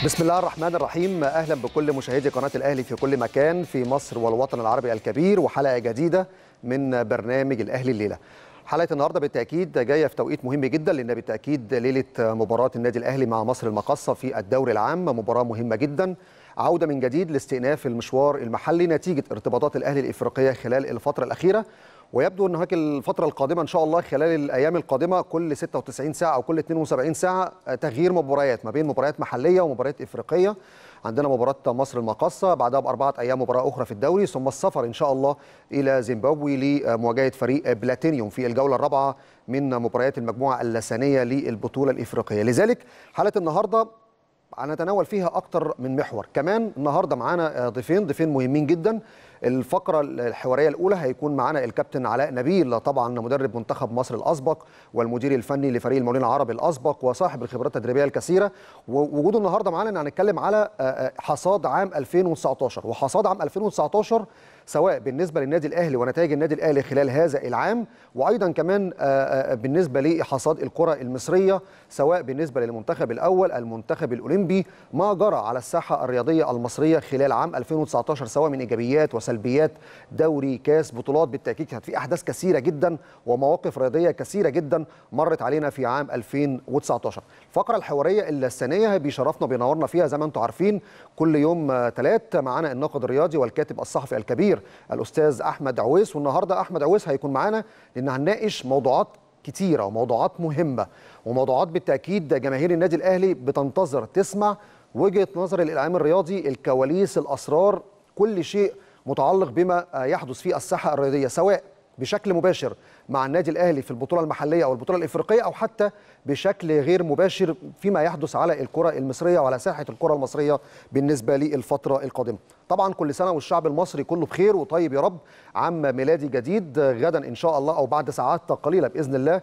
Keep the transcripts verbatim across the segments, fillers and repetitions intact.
بسم الله الرحمن الرحيم. أهلا بكل مشاهدي قناة الأهلي في كل مكان في مصر والوطن العربي الكبير، وحلقة جديدة من برنامج الأهلي الليلة. حلقة النهاردة بالتأكيد جاية في توقيت مهم جدا، لأن بالتأكيد ليلة مباراة النادي الأهلي مع مصر المقاصة في الدوري العام، مباراة مهمة جدا، عودة من جديد لاستئناف المشوار المحلي نتيجة ارتباطات الأهلي الإفريقية خلال الفترة الأخيرة. ويبدو أن هناك الفترة القادمة إن شاء الله خلال الأيام القادمة كل ستة وتسعين ساعة أو كل اثنين وسبعين ساعة تغيير مباريات ما بين مباريات محلية ومباريات إفريقية. عندنا مباراة مصر المقاصة، بعدها بأربعة أيام مباراة أخرى في الدوري، ثم السفر إن شاء الله إلى زيمبابوي لمواجهة فريق بلاتينيوم في الجولة الرابعة من مباريات المجموعة الثانية للبطولة الإفريقية. لذلك حلقة النهاردة هنتناول فيها أكتر من محور. كمان النهاردة معانا ضيفين ضيفين مهمين جدا. الفقرة الحوارية الأولى هيكون معنا الكابتن علاء نبيل، طبعا مدرب منتخب مصر الأسبق والمدير الفني لفريق المقاولين العرب الأسبق وصاحب الخبرات التدريبية الكثيرة. ووجوده النهارده معنا ان هنتكلم على حصاد عام ألفين وتسعتاشر، وحصاد عام ألفين وتسعتاشر سواء بالنسبة للنادي الأهلي ونتائج النادي الأهلي خلال هذا العام، وأيضا كمان بالنسبة لحصاد الكرة المصرية، سواء بالنسبة للمنتخب الأول المنتخب الأولمبي، ما جرى على الساحة الرياضية المصرية خلال عام ألفين وتسعتاشر سواء من إيجابيات وسلبيات، دوري، كاس، بطولات. بالتأكيد كانت في أحداث كثيرة جدا ومواقف رياضية كثيرة جدا مرت علينا في عام ألفين وتسعتاشر. الفقرة الحوارية الثانية بيشرفنا بينورنا فيها زي ما انتم عارفين كل يوم ثلاث معانا الناقد الرياضي والكاتب الصحفي الكبير الأستاذ أحمد عويس. والنهارده أحمد عويس هيكون معانا لأن هنناقش موضوعات كتيرة وموضوعات مهمة وموضوعات بالتأكيد جماهير النادي الأهلي بتنتظر تسمع وجهة نظر الإعلام الرياضي، الكواليس، الأسرار، كل شيء متعلق بما يحدث في الساحة الرياضية، سواء بشكل مباشر مع النادي الأهلي في البطولة المحلية أو البطولة الإفريقية، أو حتى بشكل غير مباشر فيما يحدث على الكرة المصرية وعلى ساحة الكرة المصرية بالنسبة للفترة القادمة. طبعا كل سنة والشعب المصري كله بخير وطيب يا رب. عام ميلادي جديد غدا إن شاء الله أو بعد ساعات قليلة بإذن الله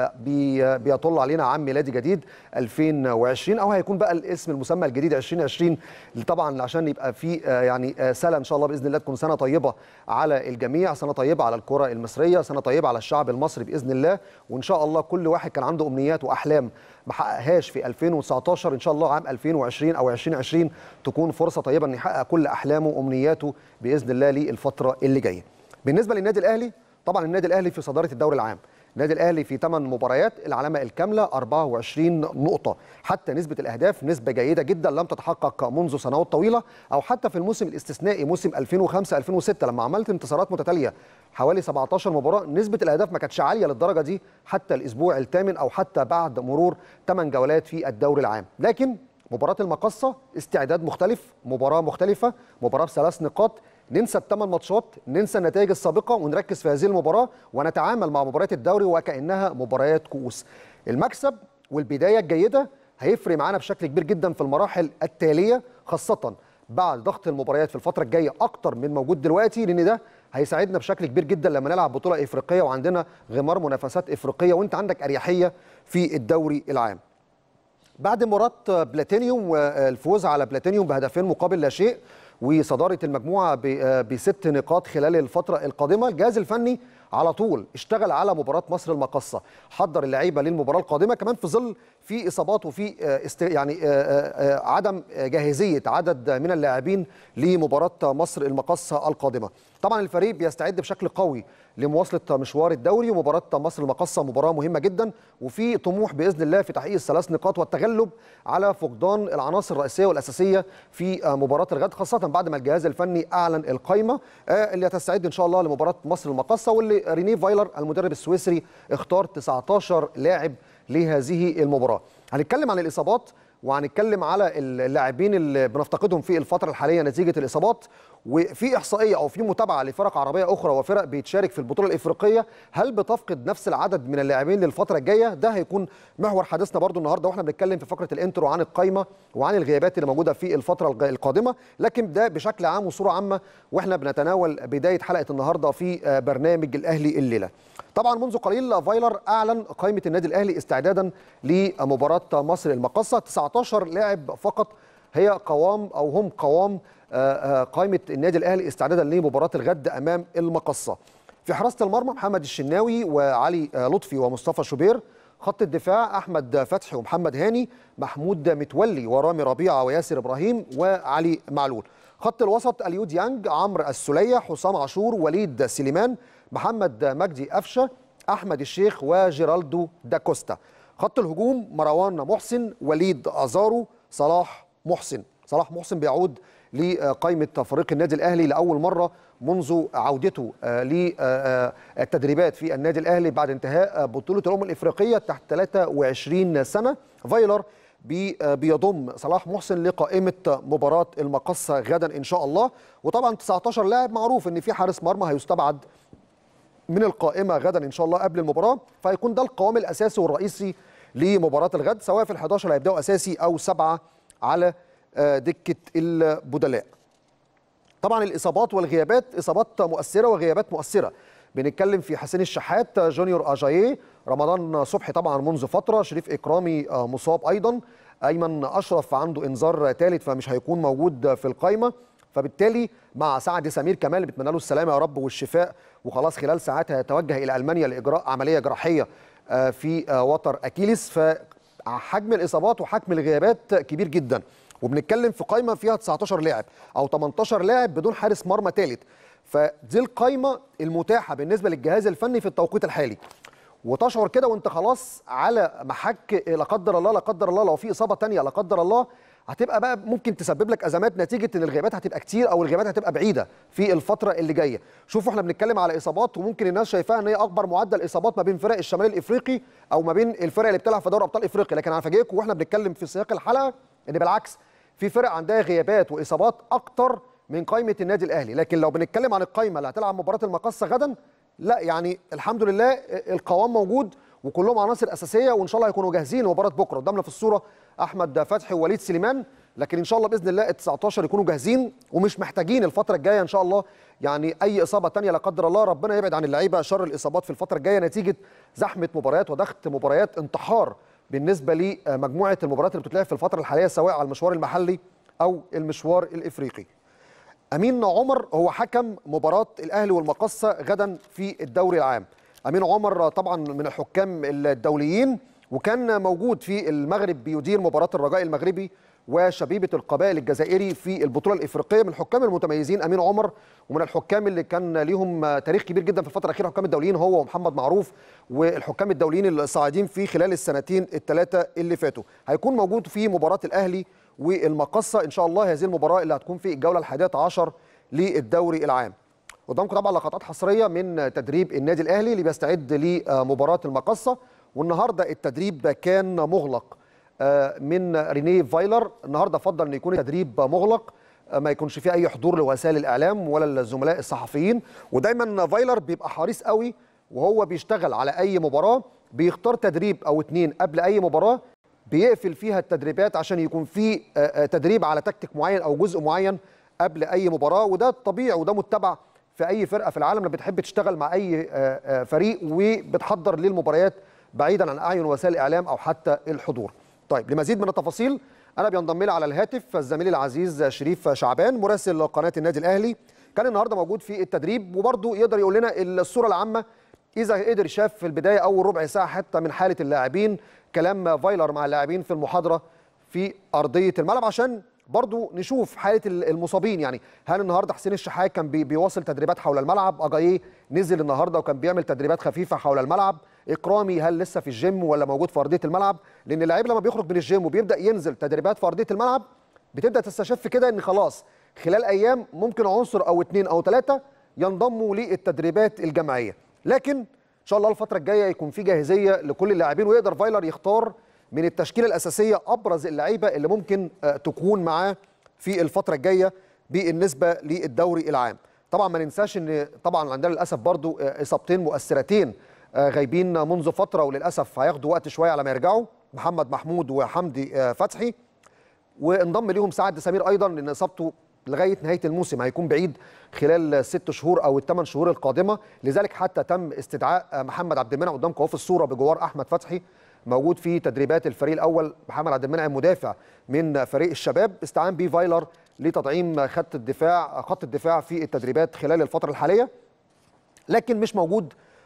بيطل علينا عام ميلادي جديد ألفين وعشرين، او هيكون بقى الاسم المسمى الجديد ألفين وعشرين طبعا عشان يبقى في يعني سنه ان شاء الله باذن الله تكون سنه طيبه على الجميع، سنه طيبه على الكره المصريه، سنه طيبه على الشعب المصري باذن الله. وان شاء الله كل واحد كان عنده امنيات واحلام ما حققهاش في ألفين وتسعتاشر ان شاء الله عام ألفين وعشرين او ألفين وعشرين تكون فرصه طيبه ان يحقق كل احلامه وامنياته باذن الله للفتره اللي جايه. بالنسبه للنادي الاهلي، طبعا النادي الاهلي في صداره الدوري العام. النادي الاهلي في ثمان مباريات العلامه الكامله أربعة وعشرين نقطه، حتى نسبه الاهداف نسبه جيده جدا لم تتحقق منذ سنوات طويله، او حتى في الموسم الاستثنائي موسم ألفين وخمسة ألفين وستة لما عملت انتصارات متتاليه حوالي سبعتاشر مباراه، نسبه الاهداف ما كانتش عاليه للدرجه دي حتى الاسبوع الثامن او حتى بعد مرور ثمان جولات في الدوري العام. لكن مباراه المقاصه استعداد مختلف، مباراه مختلفه، مباراه بثلاث نقاط، ننسى الثمان ماتشات، ننسى النتائج السابقه ونركز في هذه المباراه ونتعامل مع مباريات الدوري وكانها مباريات كؤوس. المكسب والبدايه الجيده هيفرق معانا بشكل كبير جدا في المراحل التاليه، خاصه بعد ضغط المباريات في الفتره الجايه اكتر من موجود دلوقتي، لان ده هيساعدنا بشكل كبير جدا لما نلعب بطوله افريقيه وعندنا غمار منافسات افريقيه وانت عندك اريحيه في الدوري العام. بعد مباراه بلاتينيوم والفوز على بلاتينيوم بهدفين مقابل لا شيء وصداره المجموعه بست نقاط خلال الفتره القادمه، الجهاز الفني على طول اشتغل على مباراه مصر المقاصه، حضر اللعيبه للمباراه القادمه، كمان في ظل في اصابات وفي است يعني عدم جاهزيه عدد من اللاعبين لمباراه مصر المقاصه القادمه. طبعا الفريق بيستعد بشكل قوي لمواصله مشوار الدوري، ومباراه مصر المقاصه مباراه مهمه جدا وفي طموح باذن الله في تحقيق الثلاث نقاط والتغلب على فقدان العناصر الرئيسيه والاساسيه في مباراه الغد، خاصه بعد ما الجهاز الفني اعلن القائمه اللي هتستعد ان شاء الله لمباراه مصر المقاصه، واللي رينيه فايلر المدرب السويسري اختار تسعتاشر لاعب لهذه المباراه. هنتكلم عن الاصابات وهنتكلم على اللاعبين اللي بنفتقدهم في الفتره الحاليه نتيجه الاصابات، وفي احصائيه او في متابعه لفرق عربيه اخرى وفرق بتشارك في البطوله الافريقيه، هل بتفقد نفس العدد من اللاعبين للفتره الجايه؟ ده هيكون محور حديثنا برضو النهارده واحنا بنتكلم في فقره الانترو عن القائمه وعن الغيابات اللي موجوده في الفتره القادمه، لكن ده بشكل عام وصوره عامه واحنا بنتناول بدايه حلقه النهارده في برنامج الاهلي الليله. طبعا منذ قليل فايلر اعلن قائمه النادي الاهلي استعدادا لمباراه مصر المقاصه، تسعتاشر لاعب فقط هي قوام او هم قوام قائمه النادي الاهلي استعدادا لمباراه الغد امام المقاصه. في حراسه المرمى محمد الشناوي وعلي لطفي ومصطفى شوبير، خط الدفاع احمد فتحي ومحمد هاني، محمود متولي ورامي ربيعه وياسر ابراهيم وعلي معلول. خط الوسط اليو ديانج، عمرو السوليه، حسام عاشور، وليد سليمان، محمد مجدي قفشه، احمد الشيخ وجيرالدو داكوستا. خط الهجوم مروان محسن، وليد ازارو، صلاح محسن. صلاح محسن بيعود لقائمه فريق النادي الاهلي لاول مره منذ عودته للتدريبات في النادي الاهلي بعد انتهاء بطوله الامم الافريقيه تحت ثلاثة وعشرين سنه. فايلر بيضم صلاح محسن لقائمه مباراه المقصه غدا ان شاء الله. وطبعا تسعتاشر لاعب، معروف ان في حارس مرمى هيستبعد من القائمه غدا ان شاء الله قبل المباراه، فهيكون ده القوام الاساسي والرئيسي لمباراه الغد، سواء في الحداشر اللي هيبداوا اساسي او سبعه على دكه البدلاء. طبعا الاصابات والغيابات، اصابات مؤثره وغيابات مؤثره. بنتكلم في حسين الشحات، جونيور اجاييه، رمضان صبحي طبعا منذ فتره، شريف اكرامي مصاب ايضا، ايمن اشرف عنده انذار ثالث فمش هيكون موجود في القائمه. فبالتالي مع سعد سمير كمال اللي بتمنى له السلامه يا رب والشفاء، وخلاص خلال ساعات هيتوجه الى المانيا لاجراء عمليه جراحيه في وتر اكيليس. فحجم الاصابات وحجم الغيابات كبير جدا، وبنتكلم في قائمه فيها تسعتاشر لاعب او تمنتاشر لاعب بدون حارس مرمى ثالث. فدي القائمه المتاحه بالنسبه للجهاز الفني في التوقيت الحالي. وتشعر كده وانت خلاص على محك لا قدر الله لا قدر الله لو في اصابه ثانيه لا قدر الله، هتبقى بقى ممكن تسبب لك ازمات نتيجه ان الغيابات هتبقى كتير او الغيابات هتبقى بعيده في الفتره اللي جايه. شوفوا احنا بنتكلم على اصابات وممكن الناس شايفاها ان هي اكبر معدل اصابات ما بين فرق الشمال الافريقي او ما بين الفرق اللي بتلعب في دوري ابطال افريقيا، لكن هفاجئكم واحنا بنتكلم في سياق الحلقه ان بالعكس في فرق عندها غيابات واصابات اكتر من قائمه النادي الاهلي. لكن لو بنتكلم عن القائمه اللي هتلعب مباراه المقصه غدا، لا يعني الحمد لله القوام موجود وكلهم عناصر اساسيه، وان شاء الله هيكونوا جاهزين لمباراه بكره. قدامنا في الصوره احمد فتحي ووليد سليمان، لكن ان شاء الله باذن الله ال تسعتاشر يكونوا جاهزين ومش محتاجين الفتره الجايه ان شاء الله يعني اي اصابه ثانيه لا قدر الله. ربنا يبعد عن اللعيبه شر الاصابات في الفتره الجايه نتيجه زحمه مباريات وضغط مباريات انتحار بالنسبه لمجموعه المباريات اللي بتتلعب في الفتره الحاليه سواء على المشوار المحلي او المشوار الافريقي. امين عمر هو حكم مباراه الاهلي والمقصه غدا في الدوري العام. امين عمر طبعا من الحكام الدوليين، وكان موجود في المغرب بيدير مباراه الرجاء المغربي وشبيبه القبائل الجزائري في البطوله الافريقيه. من الحكام المتميزين امين عمر، ومن الحكام اللي كان ليهم تاريخ كبير جدا في الفتره الاخيره، الحكام الدوليين هو ومحمد معروف والحكام الدوليين الصاعدين في خلال السنتين الثلاثه اللي فاتوا. هيكون موجود في مباراه الاهلي والمقصه ان شاء الله، هذه المباراه اللي هتكون في الجوله الحادية عشر للدوري العام. قدامكم طبعا لقطات حصريه من تدريب النادي الاهلي اللي بيستعد لمباراه المقصه. والنهارده التدريب كان مغلق من ريني فايلر. النهارده فضل ان يكون التدريب مغلق، ما يكونش فيه اي حضور لوسائل الاعلام ولا الزملاء الصحفيين. ودايما فايلر بيبقى حريص قوي وهو بيشتغل على اي مباراه، بيختار تدريب او اتنين قبل اي مباراه بيقفل فيها التدريبات عشان يكون في تدريب على تكتيك معين او جزء معين قبل اي مباراه. وده طبيعي وده متبع في اي فرقه في العالم لما بتحب تشتغل مع اي فريق وبتحضر للمباريات بعيدا عن اعين وسائل الاعلام او حتى الحضور. طيب لمزيد من التفاصيل انا بينضم لي على الهاتف الزميل العزيز شريف شعبان مراسل قناه النادي الاهلي، كان النهارده موجود في التدريب وبرضه يقدر يقول لنا الصوره العامه اذا قدر شاف في البدايه اول ربع ساعه حتى من حاله اللاعبين، كلام فايلر مع اللاعبين في المحاضره في ارضيه الملعب، عشان برضو نشوف حاله المصابين. يعني هل النهارده حسين الشحات كان بي بيواصل تدريبات حول الملعب؟ اجاييه نزل النهارده وكان بيعمل تدريبات خفيفه حول الملعب؟ اكرامي هل لسه في الجيم ولا موجود في ارضيه الملعب؟ لان اللاعب لما بيخرج من الجيم وبيبدا ينزل تدريبات في ارضيه الملعب بتبدا تستشف كده ان خلاص خلال ايام ممكن عنصر او اثنين او ثلاثه ينضموا للتدريبات الجماعيه. لكن ان شاء الله الفتره الجايه يكون في جاهزيه لكل اللاعبين ويقدر فايلر يختار من التشكيله الاساسيه ابرز اللعيبه اللي ممكن تكون معاه في الفتره الجايه بالنسبه للدوري العام. طبعا ما ننساش ان طبعا عندنا للاسف برضو اصابتين مؤثرتين غايبين منذ فتره وللاسف هياخدوا وقت شويه على ما يرجعوا، محمد محمود وحمدي فتحي، وانضم ليهم سعد سمير ايضا لان اصابته لغايه نهايه الموسم هيكون بعيد خلال الست شهور او الثمان شهور القادمه. لذلك حتى تم استدعاء محمد عبد المنعم قدامكم اهو في الصوره بجوار احمد فتحي موجود في تدريبات الفريق الاول. محمد عبد المنعم مدافع من فريق الشباب استعان به فايلر لتدعيم خط الدفاع خط الدفاع في التدريبات خلال الفتره الحاليه، لكن مش موجود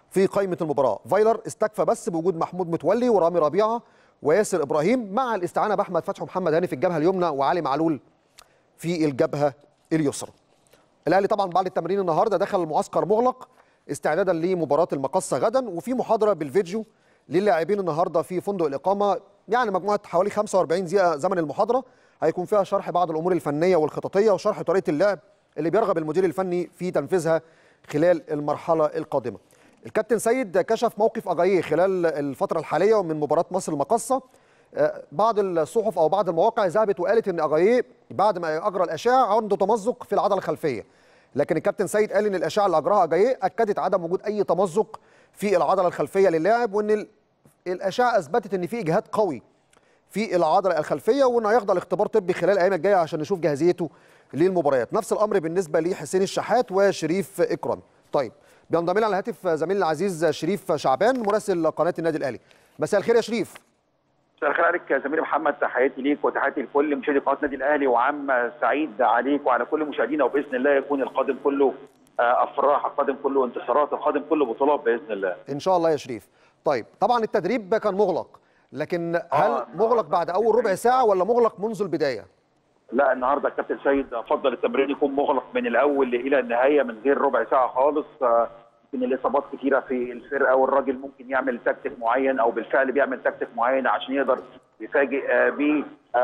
في قائمه المباراه. فايلر استكفى بس بوجود محمود متولي ورامي ربيعه وياسر ابراهيم مع الاستعانه باحمد فتحي ومحمد هاني في الجبهه اليمنى وعلي معلول في الجبهه اليسرى. الاهلي طبعا بعد التمرين النهارده دخل المعسكر مغلق استعدادا لمباراه المقصه غدا، وفي محاضره بالفيديو للاعبين النهارده في فندق الاقامه، يعني مجموعه حوالي خمسة وأربعين دقيقه زمن المحاضره، هيكون فيها شرح بعض الامور الفنيه والخططيه وشرح طريقه اللعب اللي بيرغب المدير الفني في تنفيذها خلال المرحله القادمه. الكابتن سيد كشف موقف اجاييه خلال الفتره الحاليه ومن مباراه مصر المقصه. بعض الصحف او بعض المواقع ذهبت وقالت ان اجاييه بعد ما اجرى الاشعه عنده تمزق في العضله الخلفيه، لكن الكابتن سيد قال ان الاشعه اللي اجراها اجاييه اكدت عدم وجود اي تمزق في العضله الخلفيه للاعب، وان الاشعه اثبتت ان في اجهاد قوي في العضله الخلفيه، وانه هيخضع لاختبار طبي خلال الايام الجايه عشان نشوف جاهزيته للمباريات. نفس الامر بالنسبه لحسين الشحات وشريف اكرامي. طيب بينضم لنا على الهاتف زميلنا العزيز شريف شعبان مراسل قناه النادي الاهلي. مساء الخير يا شريف. مساء الخير عليك يا زميلي محمد، تحياتي ليك وتحياتي لكل مشاهدي قناه النادي الاهلي، وعام سعيد عليك وعلى كل مشاهدينا، وباذن الله يكون القادم كله افراح، القادم كله انتصارات، القادم كله بطولات باذن الله. ان شاء الله يا شريف. طيب طبعا التدريب كان مغلق، لكن هل آه مغلق بعد اول ربع ساعه ولا مغلق منذ البدايه؟ لا، النهارده الكابتن سيد فضل التمرين يكون مغلق من الاول الى النهايه من غير ربع ساعه خالص. يمكن الاصابات كثيره في الفرقه، والراجل ممكن يعمل تكتيك معين او بالفعل بيعمل تكتيك معين عشان يقدر يفاجئ بيه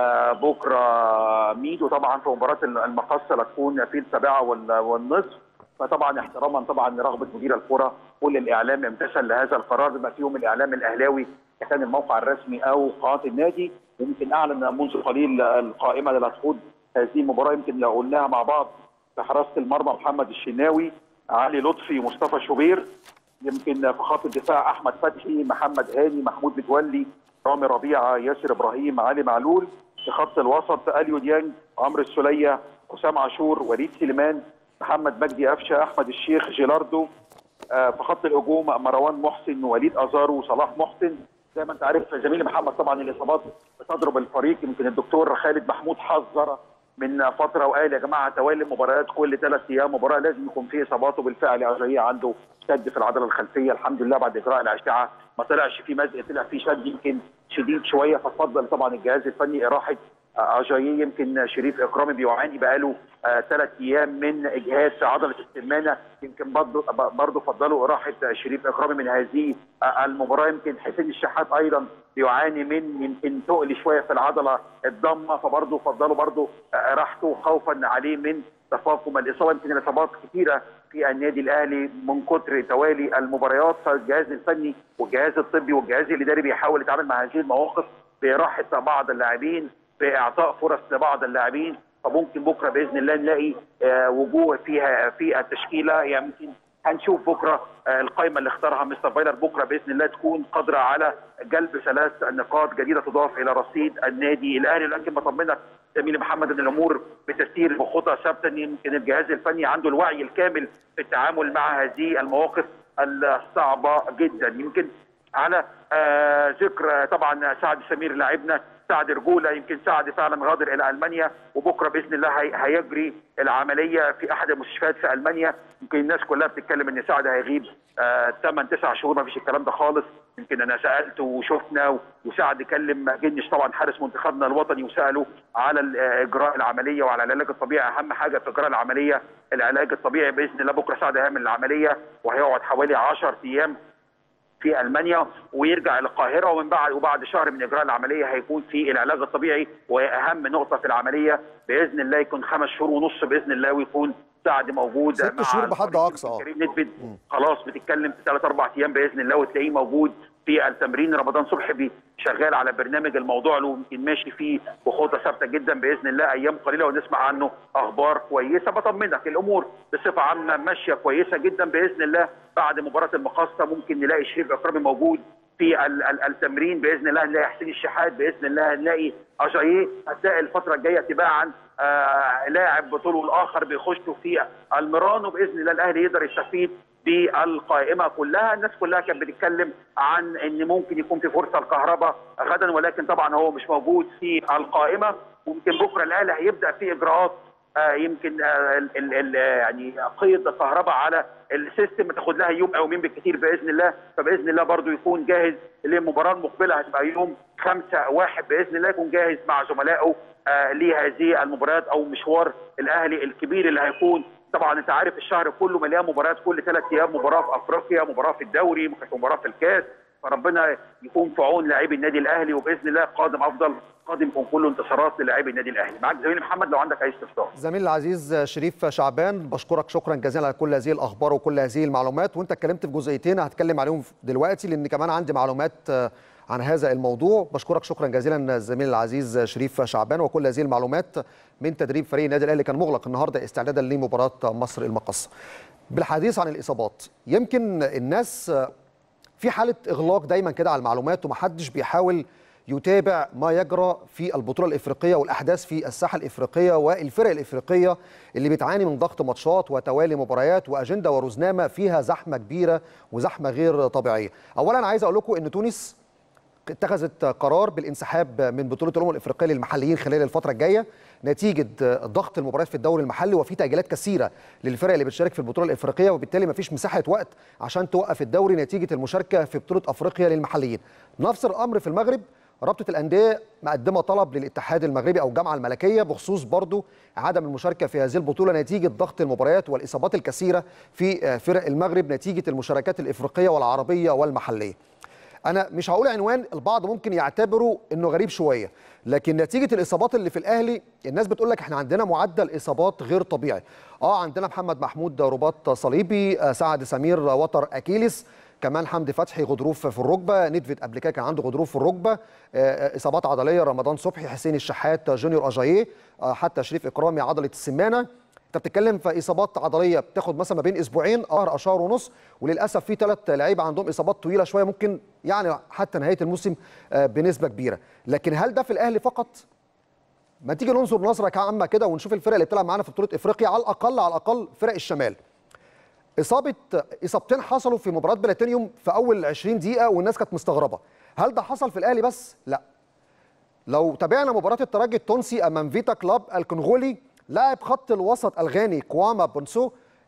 بكره ميدو طبعا في مباراه المقصه اللي هتكون في السابعه والنصف. فطبعا احتراما طبعا لرغبه مدير الكره، كل الاعلام امتثل لهذا القرار بما فيهم الاعلام الاهلاوي كان الموقع الرسمي او قناه النادي. يمكن اعلن منذ قليل القائمه اللي هتخوض هذه المباراه، يمكن لو قلناها مع بعض: في حراسه المرمى محمد الشناوي، علي لطفي، مصطفى شوبير. يمكن في خط الدفاع احمد فتحي، محمد هاني، محمود متولي، رامي ربيعه، ياسر ابراهيم، علي معلول. في خط الوسط اليو ديانج، عمرو السوليه، حسام عاشور، وليد سليمان، محمد مجدي قفشه، احمد الشيخ، جيلاردو. في خط الهجوم مروان محسن، وليد ازارو، وصلاح محسن. زي ما انت عارف زميلي محمد طبعا الاصابات بتضرب الفريق. يمكن الدكتور خالد محمود حذر من فتره وقال يا جماعه توالي مباريات كل ثلاث ايام مباراه لازم يكون فيه اصابات، وبالفعل اجاييه عنده شد في العضله الخلفيه. الحمد لله بعد اجراء الاشعه ما طلعش فيه مزق، طلع فيه شد يمكن شديد شويه، فاتفضل طبعا الجهاز الفني اراحه اجاييه. يمكن شريف اكرامي بيعاني بقاله ثلاث ايام من اجهاد في عضله السمانه، يمكن برضه برضه فضلوا اراحه شريف اكرامي من هذه المباراه. يمكن حسين الشحات ايضا بيعاني من يمكن تقل شويه في العضله الضمه، فبرضه فضلوا برضه راحته خوفا عليه من تفاقم الاصابه. يمكن الاصابات كثيره في النادي الاهلي من كثر توالي المباريات، فالجهاز الفني والجهاز الطبي والجهاز الاداري بيحاول يتعامل مع هذه المواقف براحه بعض اللاعبين، باعطاء فرص لبعض اللاعبين. فممكن بكره باذن الله نلاقي وجوه فيها في التشكيله. يمكن هنشوف بكره القائمه اللي اختارها مستر فايلر بكره باذن الله تكون قادره على جلب ثلاث نقاط جديده تضاف الى رصيد النادي الاهلي. لكن بطمنك زميلي محمد ان الامور بتسير بخطى ثابته. يمكن الجهاز الفني عنده الوعي الكامل في التعامل مع هذه المواقف الصعبه جدا. يمكن على آه ذكر طبعا سعد سمير لاعبنا، سعد رجوله، يمكن سعد فعلا غادر الى المانيا، وبكره باذن الله هي هيجري العمليه في احد المستشفيات في المانيا. يمكن الناس كلها بتتكلم ان سعد هيغيب ثمانية تسعة شهور، ما فيش الكلام ده خالص. يمكن انا سالته وشفنا، وسعد كلم جنش طبعا حارس منتخبنا الوطني وساله على اجراء العمليه وعلى العلاج الطبيعي. اهم حاجه في اجراء العمليه العلاج الطبيعي. باذن الله بكره سعد هيعمل العمليه وهيقعد حوالي عشرة ايام في المانيا ويرجع القاهره، ومن بعد وبعد شهر من اجراء العمليه هيكون في العلاج الطبيعي. واهم نقطه في العمليه باذن الله يكون خمس شهور ونص باذن الله، ويكون سعد موجود ست شهور بحد اقصى. اه كريم ندفد خلاص بتتكلم في ثلاث اربع ايام باذن الله وتلاقيه موجود في التمرين. رمضان صبحي شغال على برنامج الموضوع له، يمكن ماشي فيه بخطى ثابته جدا. باذن الله ايام قليله ونسمع عنه اخبار كويسه. بطمنك الامور بصفه عامه ماشيه كويسه جدا باذن الله. بعد مباراه المقاصه ممكن نلاقي شريف اكرامي موجود في التمرين باذن الله، نلاقي حسين الشحات باذن الله، نلاقي اجاييه. هتلاقي الفتره الجايه تباعا آه لاعب بطوله الاخر بيخشوا في المران، وباذن الله الاهلي يقدر يستفيد بالقائمه كلها. الناس كلها كانت بتتكلم عن ان ممكن يكون في فرصه الكهرباء غدا، ولكن طبعا هو مش موجود في القائمه. ويمكن بكره الاهلي هيبدا في اجراءات آه يمكن آه ال ال يعني قيد كهرباء على السيستم تاخد لها يوم او يومين بالكثير باذن الله، فباذن الله برضو يكون جاهز للمباراه المقبله، هتبقى يوم خمسة واحد باذن الله، يكون جاهز مع زملائه آه لهذه المباريات او مشوار الاهلي الكبير اللي هيكون. طبعا انت عارف الشهر كله مليان مباريات، كل ثلاث ايام مباراه في افريقيا، مباراه في الدوري، مباراه في الكاس، فربنا يكون في عون لاعبي النادي الاهلي، وباذن الله قادم افضل، قادم يكون كله انتصارات للاعبي النادي الاهلي. معاك زميلي محمد لو عندك اي استفسار. زميلي العزيز شريف شعبان، بشكرك شكرا جزيلا على كل هذه الاخبار وكل هذه المعلومات، وانت اتكلمت في جزئيتين هتكلم عليهم دلوقتي لان كمان عندي معلومات عن هذا الموضوع. بشكرك شكرا جزيلا زميلي العزيز شريف شعبان، وكل هذه المعلومات من تدريب فريق النادي الاهلي كان مغلق النهارده استعدادا لمباراه مصر المقصه. بالحديث عن الاصابات، يمكن الناس في حاله اغلاق دايما كده على المعلومات ومحدش بيحاول يتابع ما يجرى في البطوله الافريقيه والاحداث في الساحه الافريقيه والفرق الافريقيه اللي بتعاني من ضغط ماتشات وتوالي مباريات واجنده ورزنامه فيها زحمه كبيره وزحمه غير طبيعيه. اولا عايز اقول لكم ان تونس اتخذت قرار بالانسحاب من بطوله الامم الافريقيه للمحليين خلال الفتره الجايه نتيجه ضغط المباريات في الدوري المحلي، وفي تاجيلات كثيره للفرق اللي بتشارك في البطوله الافريقيه، وبالتالي مفيش مساحه وقت عشان توقف الدوري نتيجه المشاركه في بطوله افريقيا للمحليين. نفس الامر في المغرب، رابطه الانديه مقدمه طلب للاتحاد المغربي او الجامعه الملكيه بخصوص برضو عدم المشاركه في هذه البطوله نتيجه ضغط المباريات والاصابات الكثيره في فرق المغرب نتيجه المشاركات الافريقيه والعربيه والمحليه. أنا مش هقول عنوان البعض ممكن يعتبره إنه غريب شوية، لكن نتيجة الإصابات اللي في الأهلي الناس بتقول لك إحنا عندنا معدل إصابات غير طبيعي. آه عندنا محمد محمود رباط صليبي، آه سعد سمير وتر أكيليس، كمان حمدي فتحي غضروف في الركبة، نيدفيد قبل كده كان عنده غضروف في الركبة، آه إصابات عضلية رمضان صبحي، حسين الشحات، جونيور أجاييه، آه حتى شريف إكرامي عضلة السمانة. انت بتتكلم في اصابات عضليه بتاخد مثلا ما بين اسبوعين او شهر ونص، وللاسف في ثلاث لعيبه عندهم اصابات طويله شويه ممكن يعني حتى نهايه الموسم بنسبه كبيره. لكن هل ده في الاهلي فقط؟ ما تيجي ننظر نظره عامه كده ونشوف الفرق اللي بتلعب معانا في بطوله افريقيا، على الاقل على الاقل فرق الشمال. اصابه اصابتين حصلوا في مباراه بلاتينيوم في اول عشرين دقيقه والناس كانت مستغربه. هل ده حصل في الاهلي بس؟ لا. لو تابعنا مباراه الترجي التونسي امام فيتا كلاب الكونغولي، لاعب خط الوسط الغاني كواما بونسو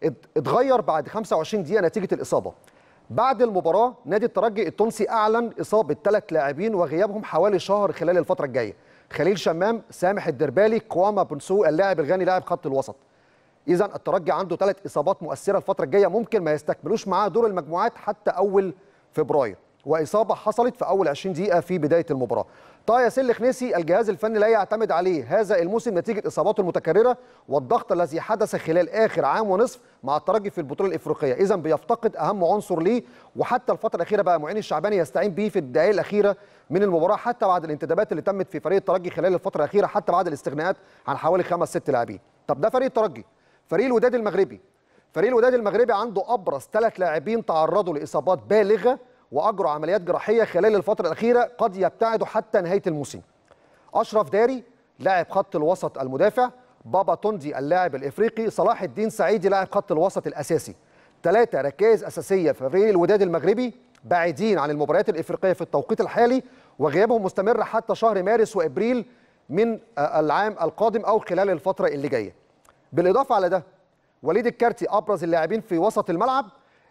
اتغير بعد خمسة وعشرين دقيقة نتيجة الإصابة. بعد المباراة نادي الترجي التونسي أعلن إصابة ثلاث لاعبين وغيابهم حوالي شهر خلال الفترة الجاية. خليل شمام، سامح الدربالي، كواما بونسو اللاعب الغاني لاعب خط الوسط. إذا الترجي عنده ثلاث إصابات مؤثرة الفترة الجاية ممكن ما يستكملوش معاه دور المجموعات حتى أول فبراير، وإصابة حصلت في أول عشرين دقيقة في بداية المباراة. طه ياسين الخنيسي الجهاز الفني لا يعتمد عليه هذا الموسم نتيجة إصاباته المتكررة والضغط الذي حدث خلال آخر عام ونصف مع الترجي في البطولة الإفريقية، إذا بيفتقد أهم عنصر ليه، وحتى الفترة الأخيرة بقى معين الشعباني يستعين به في الدقائق الأخيرة من المباراة حتى بعد الانتدابات اللي تمت في فريق الترجي خلال الفترة الأخيرة، حتى بعد الاستغناءات عن حوالي خمس ست لاعبين. طب ده فريق الترجي. فريق الوداد المغربي، فريق الوداد المغربي عنده أبرز ثلاث لاعبين تعرضوا لإصابات بالغة واجروا عمليات جراحيه خلال الفتره الاخيره قد يبتعدوا حتى نهايه الموسم. اشرف داري لاعب خط الوسط المدافع، بابا توندي اللاعب الافريقي، صلاح الدين سعيدي لاعب خط الوسط الاساسي. ثلاثه ركائز اساسيه في فريق الوداد المغربي بعيدين عن المباريات الافريقيه في التوقيت الحالي، وغيابهم مستمر حتى شهر مارس وابريل من العام القادم او خلال الفتره اللي جايه. بالاضافه على ده وليد الكارتي ابرز اللاعبين في وسط الملعب،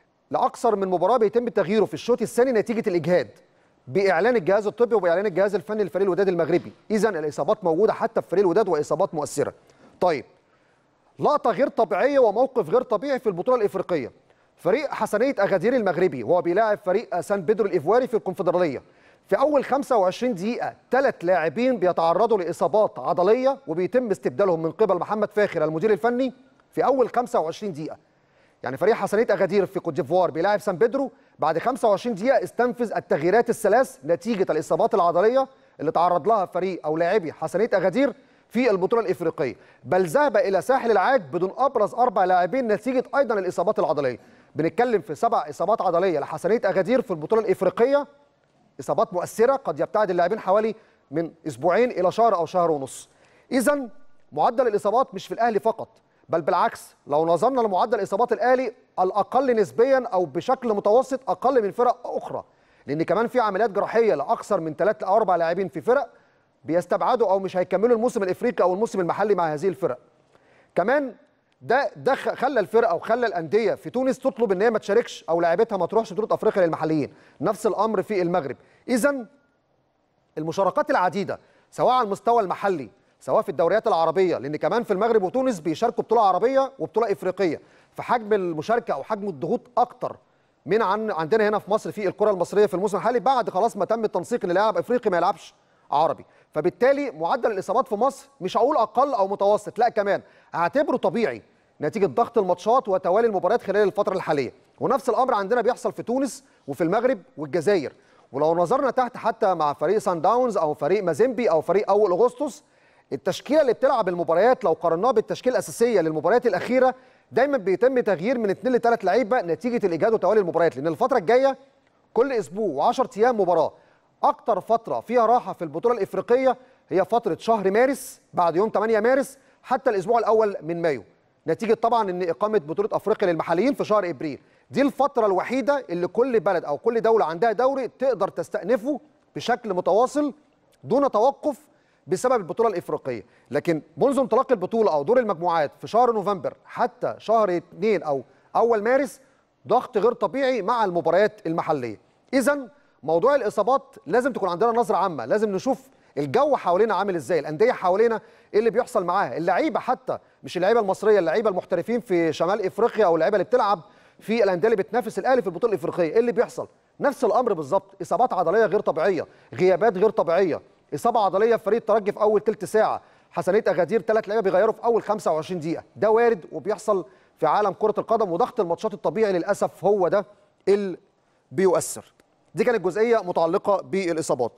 لاكثر من مباراه بيتم تغييره في الشوط الثاني نتيجه الاجهاد باعلان الجهاز الطبي وباعلان الجهاز الفني لفريق الوداد المغربي. اذا الاصابات موجوده حتى في فريق الوداد واصابات مؤثره. طيب لقطه غير طبيعيه وموقف غير طبيعي في البطوله الافريقيه، فريق حسنيه اغادير المغربي وهو بيلاعب فريق سان بيدرو الايفواري في الكونفدراليه، في اول خمسة وعشرين دقيقه ثلاث لاعبين بيتعرضوا لاصابات عضليه وبيتم استبدالهم من قبل محمد فاخر المدير الفني في اول خمسة وعشرين دقيقه. يعني فريق حسنيه اغادير في كوت ديفوار بيلاعب سان بيدرو، بعد خمسة وعشرين دقيقه استنفذ التغييرات الثلاث نتيجه الاصابات العضليه اللي تعرض لها فريق او لاعبي حسنيه اغادير في البطوله الافريقيه، بل ذهب الى ساحل العاج بدون ابرز اربع لاعبين نتيجه ايضا الاصابات العضليه. بنتكلم في سبع اصابات عضليه لحسنيه اغادير في البطوله الافريقيه، اصابات مؤثره قد يبتعد اللاعبين حوالي من اسبوعين الى شهر او شهر ونص. اذا معدل الاصابات مش في الاهلي فقط، بل بالعكس لو نظرنا لمعدل اصابات الاهلي الاقل نسبيا او بشكل متوسط اقل من فرق اخرى، لان كمان في عمليات جراحيه لاكثر من ثلاث او اربع لاعبين في فرق بيستبعدوا او مش هيكملوا الموسم الافريقي او الموسم المحلي مع هذه الفرق. كمان ده ده خلى الفرقه وخلى الانديه في تونس تطلب ان هي ما تشاركش او لاعيبتها ما تروحش بطوله افريقيا للمحليين. نفس الامر في المغرب. اذا المشاركات العديده سواء على المستوى المحلي سواء في الدوريات العربيه، لان كمان في المغرب وتونس بيشاركوا بطوله عربيه وبطوله افريقيه، فحجم المشاركه او حجم الضغوط اكتر من عن عندنا هنا في مصر في الكره المصريه في الموسم الحالي بعد خلاص ما تم التنسيق ان لاعب افريقي ما يلعبش عربي. فبالتالي معدل الاصابات في مصر مش هقول اقل او متوسط، لا كمان هعتبره طبيعي نتيجه ضغط الماتشات وتوالي المباريات خلال الفتره الحاليه. ونفس الامر عندنا بيحصل في تونس وفي المغرب والجزائر. ولو نظرنا تحت حتى مع فريق سان داونز او فريق مازيمبي او فريق اول اغسطس، التشكيله اللي بتلعب المباريات لو قارناها بالتشكيله الاساسيه للمباريات الاخيره دايما بيتم تغيير من اثنين لثلاث لعيبه نتيجه الاجهاد وتوالي المباريات، لان الفتره الجايه كل اسبوع و10 ايام مباراه. اكتر فتره فيها راحه في البطوله الافريقيه هي فتره شهر مارس بعد يوم ثمانية مارس حتى الاسبوع الاول من مايو، نتيجه طبعا ان اقامه بطوله افريقيا للمحليين في شهر ابريل. دي الفتره الوحيده اللي كل بلد او كل دوله عندها دوري تقدر تستأنفه بشكل متواصل دون توقف بسبب البطوله الافريقيه. لكن منذ انطلاق البطوله او دور المجموعات في شهر نوفمبر حتى شهر اثنين او اول مارس ضغط غير طبيعي مع المباريات المحليه. اذا موضوع الاصابات لازم تكون عندنا نظره عامه، لازم نشوف الجو حوالينا عامل ازاي، الانديه حوالينا ايه اللي بيحصل معاها، اللعيبه حتى مش اللعيبه المصريه، اللعيبه المحترفين في شمال افريقيا او اللعيبه اللي بتلعب في الانديه اللي بتنافس الاهلي في البطوله الافريقيه، ايه اللي بيحصل؟ نفس الامر بالظبط، اصابات عضليه غير طبيعيه، غيابات غير طبيعيه، اصابه عضليه في فريق الترجي في اول ثلث ساعه، حسنيه اغادير ثلاث لعيبه بيغيروا في اول خمسة وعشرين دقيقه، ده وارد وبيحصل في عالم كره القدم، وضغط الماتشات الطبيعي للاسف هو ده اللي بيؤثر. دي كانت جزئيه متعلقه بالاصابات.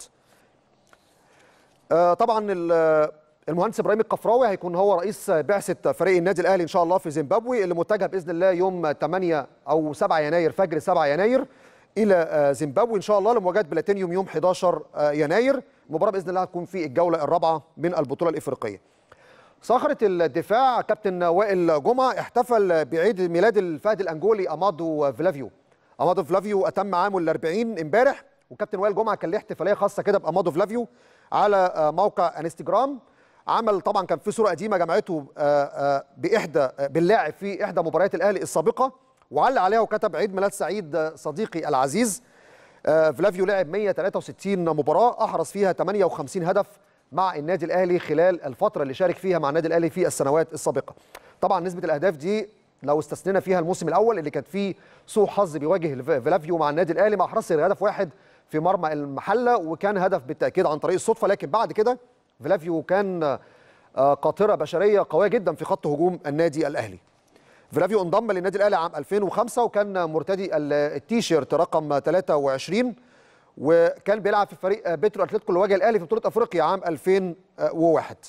آه طبعا المهندس ابراهيم القفراوي هيكون هو رئيس بعثه فريق النادي الاهلي ان شاء الله في زيمبابوي، اللي متجه باذن الله يوم ثمانية او سبعة يناير فجر سبعة يناير الى زيمبابوي ان شاء الله لمواجهه بلاتينيوم يوم أحد عشر يناير. المباراه باذن الله هتكون في الجوله الرابعه من البطوله الافريقيه. صخره الدفاع كابتن وائل جمعه احتفل بعيد ميلاد الفهد الانجولي امادو فلافيو. امادو فلافيو اتم عامه الأربعين امبارح، وكابتن وائل جمعه كان له احتفاليه خاصه كده بامادو فلافيو على موقع انستجرام. عمل طبعا كان في صوره قديمه جمعته باحدى باللاعب في احدى مباريات الاهلي السابقه، وعلق عليها وكتب عيد ميلاد سعيد صديقي العزيز. فلافيو لعب مئة وثلاثة وستين مباراه، احرز فيها ثمانية وخمسين هدف مع النادي الاهلي خلال الفتره اللي شارك فيها مع النادي الاهلي في السنوات السابقه. طبعا نسبه الاهداف دي لو استثنينا فيها الموسم الاول اللي كانت فيه سوء حظ بيواجه فلافيو مع النادي الاهلي، ما احرزش غير هدف واحد في مرمى المحله، وكان هدف بالتاكيد عن طريق الصدفه، لكن بعد كده فلافيو كان قاطره بشريه قويه جدا في خط هجوم النادي الاهلي. فلافيو انضم للنادي الاهلي عام ألفين وخمسة وكان مرتدي التيشيرت رقم ثلاثة وعشرين، وكان بيلعب في فريق بيترو اتلتيكو اللي واجه الاهلي في بطوله افريقيا عام ألفين وواحد.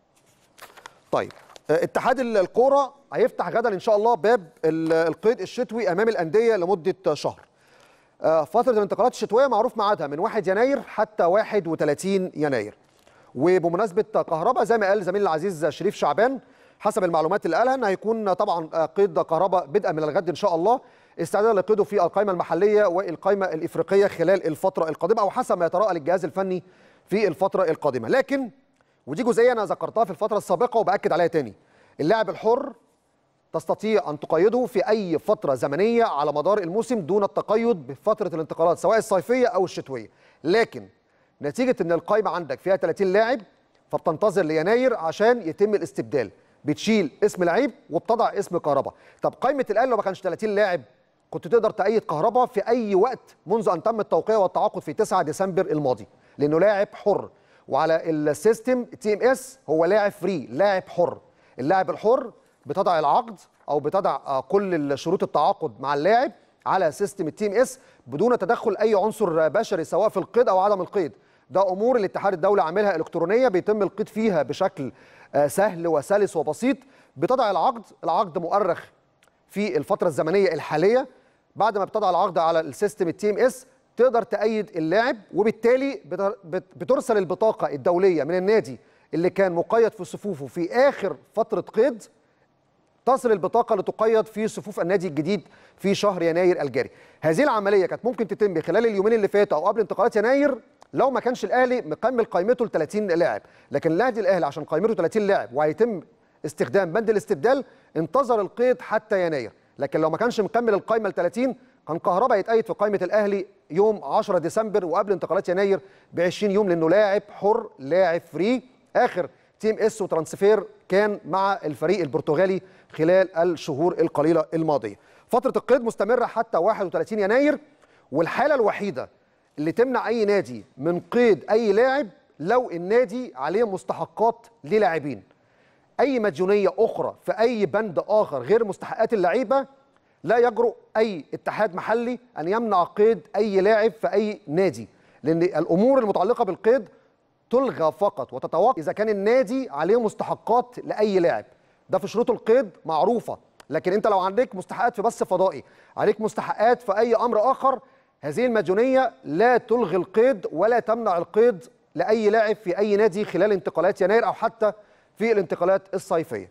طيب اتحاد الكوره هيفتح غدا ان شاء الله باب القيد الشتوي امام الانديه لمده شهر. فتره الانتقالات الشتويه معروف ميعادها من واحد يناير حتى واحد وثلاثين يناير. وبمناسبه كهرباء زي ما قال زميلي العزيز شريف شعبان حسب المعلومات اللي قالها ان هيكون طبعا قيد كهرباء بدءا من الغد ان شاء الله، استعدادا لقيده في القائمه المحليه والقائمه الافريقيه خلال الفتره القادمه او حسب ما يتراءى للجهاز الفني في الفتره القادمه. لكن ودي جزئيه انا ذكرتها في الفتره السابقه وباكد عليها تاني، اللاعب الحر تستطيع ان تقيده في اي فتره زمنيه على مدار الموسم دون التقيد بفتره الانتقالات سواء الصيفيه او الشتويه، لكن نتيجه ان القائمه عندك فيها ثلاثين لاعب فبتنتظر ليناير عشان يتم الاستبدال، بتشيل اسم لعيب وبتضع اسم كهرباء. طب قائمه الاهلي لو ما كانش ثلاثين لاعب كنت تقدر تأيد كهرباء في اي وقت منذ ان تم التوقيع والتعاقد في تسعة ديسمبر الماضي، لانه لاعب حر وعلى السيستم تي ام اس هو لاعب فري، لاعب حر. اللاعب الحر بتضع العقد او بتضع كل شروط التعاقد مع اللاعب على سيستم التي ام اس بدون تدخل اي عنصر بشري سواء في القيد او عدم القيد. ده امور الاتحاد الدولي عاملها الكترونيه بيتم القيد فيها بشكل سهل وسلس وبسيط. بتضع العقد، العقد مؤرخ في الفتره الزمنيه الحاليه، بعد ما بتضع العقد على السيستم التي ام اس تقدر تأيد اللاعب، وبالتالي بترسل البطاقه الدوليه من النادي اللي كان مقيد في صفوفه في اخر فتره قيد، تصل البطاقه لتقيد في صفوف النادي الجديد في شهر يناير الجاري. هذه العمليه كانت ممكن تتم خلال اليومين اللي فاتوا او قبل انتقالات يناير لو ما كانش الاهلي مكمل قائمته ل ثلاثين لاعب، لكن النادي الاهلي عشان قائمته ثلاثين لاعب وهيتم استخدام بند الاستبدال انتظر القيد حتى يناير، لكن لو ما كانش مكمل القائمه ال ثلاثين كان كهربا يتقيد في قائمه الاهلي يوم عشرة ديسمبر وقبل انتقالات يناير ب عشرين يوم، لانه لاعب حر لاعب فري. اخر تيم اس وترانسفير كان مع الفريق البرتغالي خلال الشهور القليله الماضيه. فتره القيد مستمره حتى واحد وثلاثين يناير، والحاله الوحيده اللي تمنع اي نادي من قيد اي لاعب لو النادي عليه مستحقات للاعبين. اي مديونيه اخرى في اي بند اخر غير مستحقات اللعيبه لا يجرؤ اي اتحاد محلي ان يمنع قيد اي لاعب في اي نادي، لان الامور المتعلقه بالقيد تلغى فقط وتتوقف اذا كان النادي عليه مستحقات لاي لاعب. ده في شروط القيد معروفه، لكن انت لو عندك مستحقات في بث فضائي، عليك مستحقات في اي امر اخر، هذه المديونيه لا تلغي القيد ولا تمنع القيد لاي لاعب في اي نادي خلال انتقالات يناير او حتى في الانتقالات الصيفيه.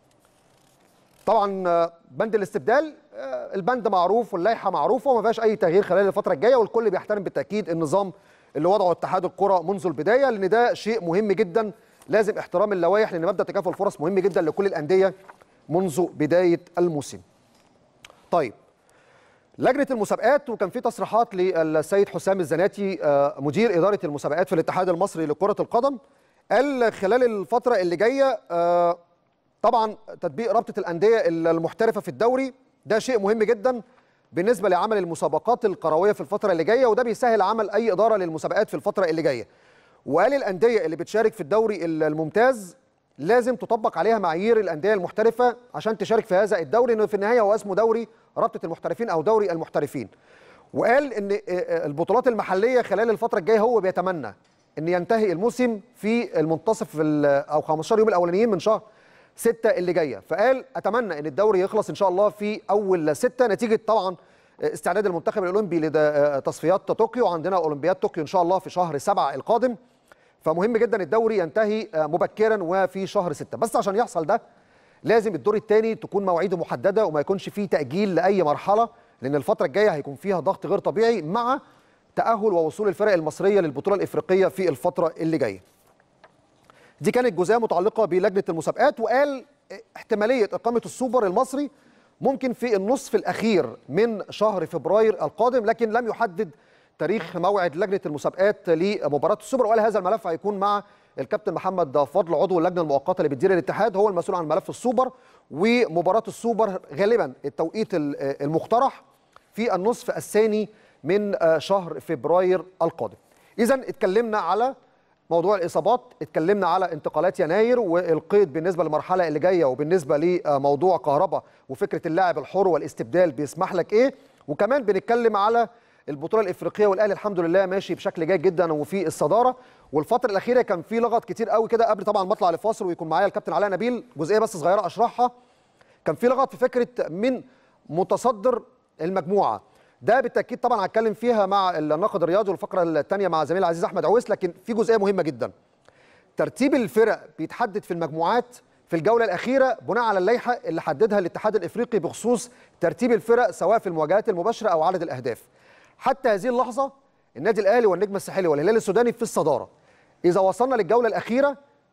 طبعا بند الاستبدال البند معروف واللائحه معروفه وما فيهاش اي تغيير خلال الفتره الجايه، والكل بيحترم بالتاكيد النظام اللي وضعه اتحاد الكره منذ البدايه، لان ده شيء مهم جدا، لازم احترام اللوائح، لان مبدا تكافؤ الفرص مهم جدا لكل الانديه منذ بدايه الموسم. طيب، لجنه المسابقات، وكان في تصريحات للسيد حسام الزناتي مدير اداره المسابقات في الاتحاد المصري لكره القدم، قال خلال الفتره اللي جايه طبعا تطبيق رابطه الانديه المحترفه في الدوري ده شيء مهم جدا بالنسبه لعمل المسابقات القرويه في الفتره اللي جايه، وده بيسهل عمل اي اداره للمسابقات في الفتره اللي جايه. وقال الانديه اللي بتشارك في الدوري الممتاز لازم تطبق عليها معايير الانديه المحترفه عشان تشارك في هذا الدوري، انه في النهايه هو اسمه دوري رابطه المحترفين او دوري المحترفين. وقال ان البطولات المحليه خلال الفتره الجايه هو بيتمنى ان ينتهي الموسم في المنتصف او خمستاشر يوم الاولانيين من شهر ستة اللي جايه، فقال اتمنى ان الدوري يخلص ان شاء الله في اول ستة، نتيجه طبعا استعداد المنتخب الاولمبي لتصفيات طوكيو، وعندنا اولمبياد طوكيو ان شاء الله في شهر سبعة القادم، فمهم جدا الدوري ينتهي مبكرا وفي شهر ستة. بس عشان يحصل ده لازم الدور الثاني تكون مواعيده محدده وما يكونش فيه تاجيل لاي مرحله، لان الفتره الجايه هيكون فيها ضغط غير طبيعي مع تاهل ووصول الفرق المصريه للبطوله الافريقيه في الفتره اللي جايه. دي كانت جزئيه متعلقه بلجنه المسابقات. وقال احتماليه اقامه السوبر المصري ممكن في النصف الاخير من شهر فبراير القادم، لكن لم يحدد تاريخ موعد لجنه المسابقات لمباراه السوبر، وقال هذا الملف هيكون مع الكابتن محمد فضل عضو اللجنه المؤقته اللي بتدير الاتحاد، هو المسؤول عن ملف السوبر. ومباراه السوبر غالبا التوقيت المقترح في النصف الثاني من شهر فبراير القادم. اذا اتكلمنا على موضوع الاصابات، اتكلمنا على انتقالات يناير والقيد بالنسبه للمرحله اللي جايه، وبالنسبه لموضوع كهربا وفكره اللاعب الحر والاستبدال بيسمح لك ايه، وكمان بنتكلم على البطوله الافريقيه والاهلي الحمد لله ماشي بشكل جيد جدا وفي الصداره. والفتره الاخيره كان في لغط كتير قوي كده، قبل طبعا ما اطلع لفاصل ويكون معايا الكابتن علاء نبيل جزئيه بس صغيره اشرحها. كان في لغط في فكره من متصدر المجموعه، ده بالتاكيد طبعا هتكلم فيها مع الناقد الرياضي والفقره الثانيه مع زميلي العزيز احمد عويس، لكن في جزئيه مهمه جدا. ترتيب الفرق بيتحدد في المجموعات في الجوله الاخيره بناء على اللائحه اللي حددها الاتحاد الافريقي بخصوص ترتيب الفرق سواء في المواجهات المباشره او عدد الاهداف. حتى هذه اللحظه النادي الاهلي والنجم الساحلي والهلال السوداني في الصداره. اذا وصلنا للجوله الاخيره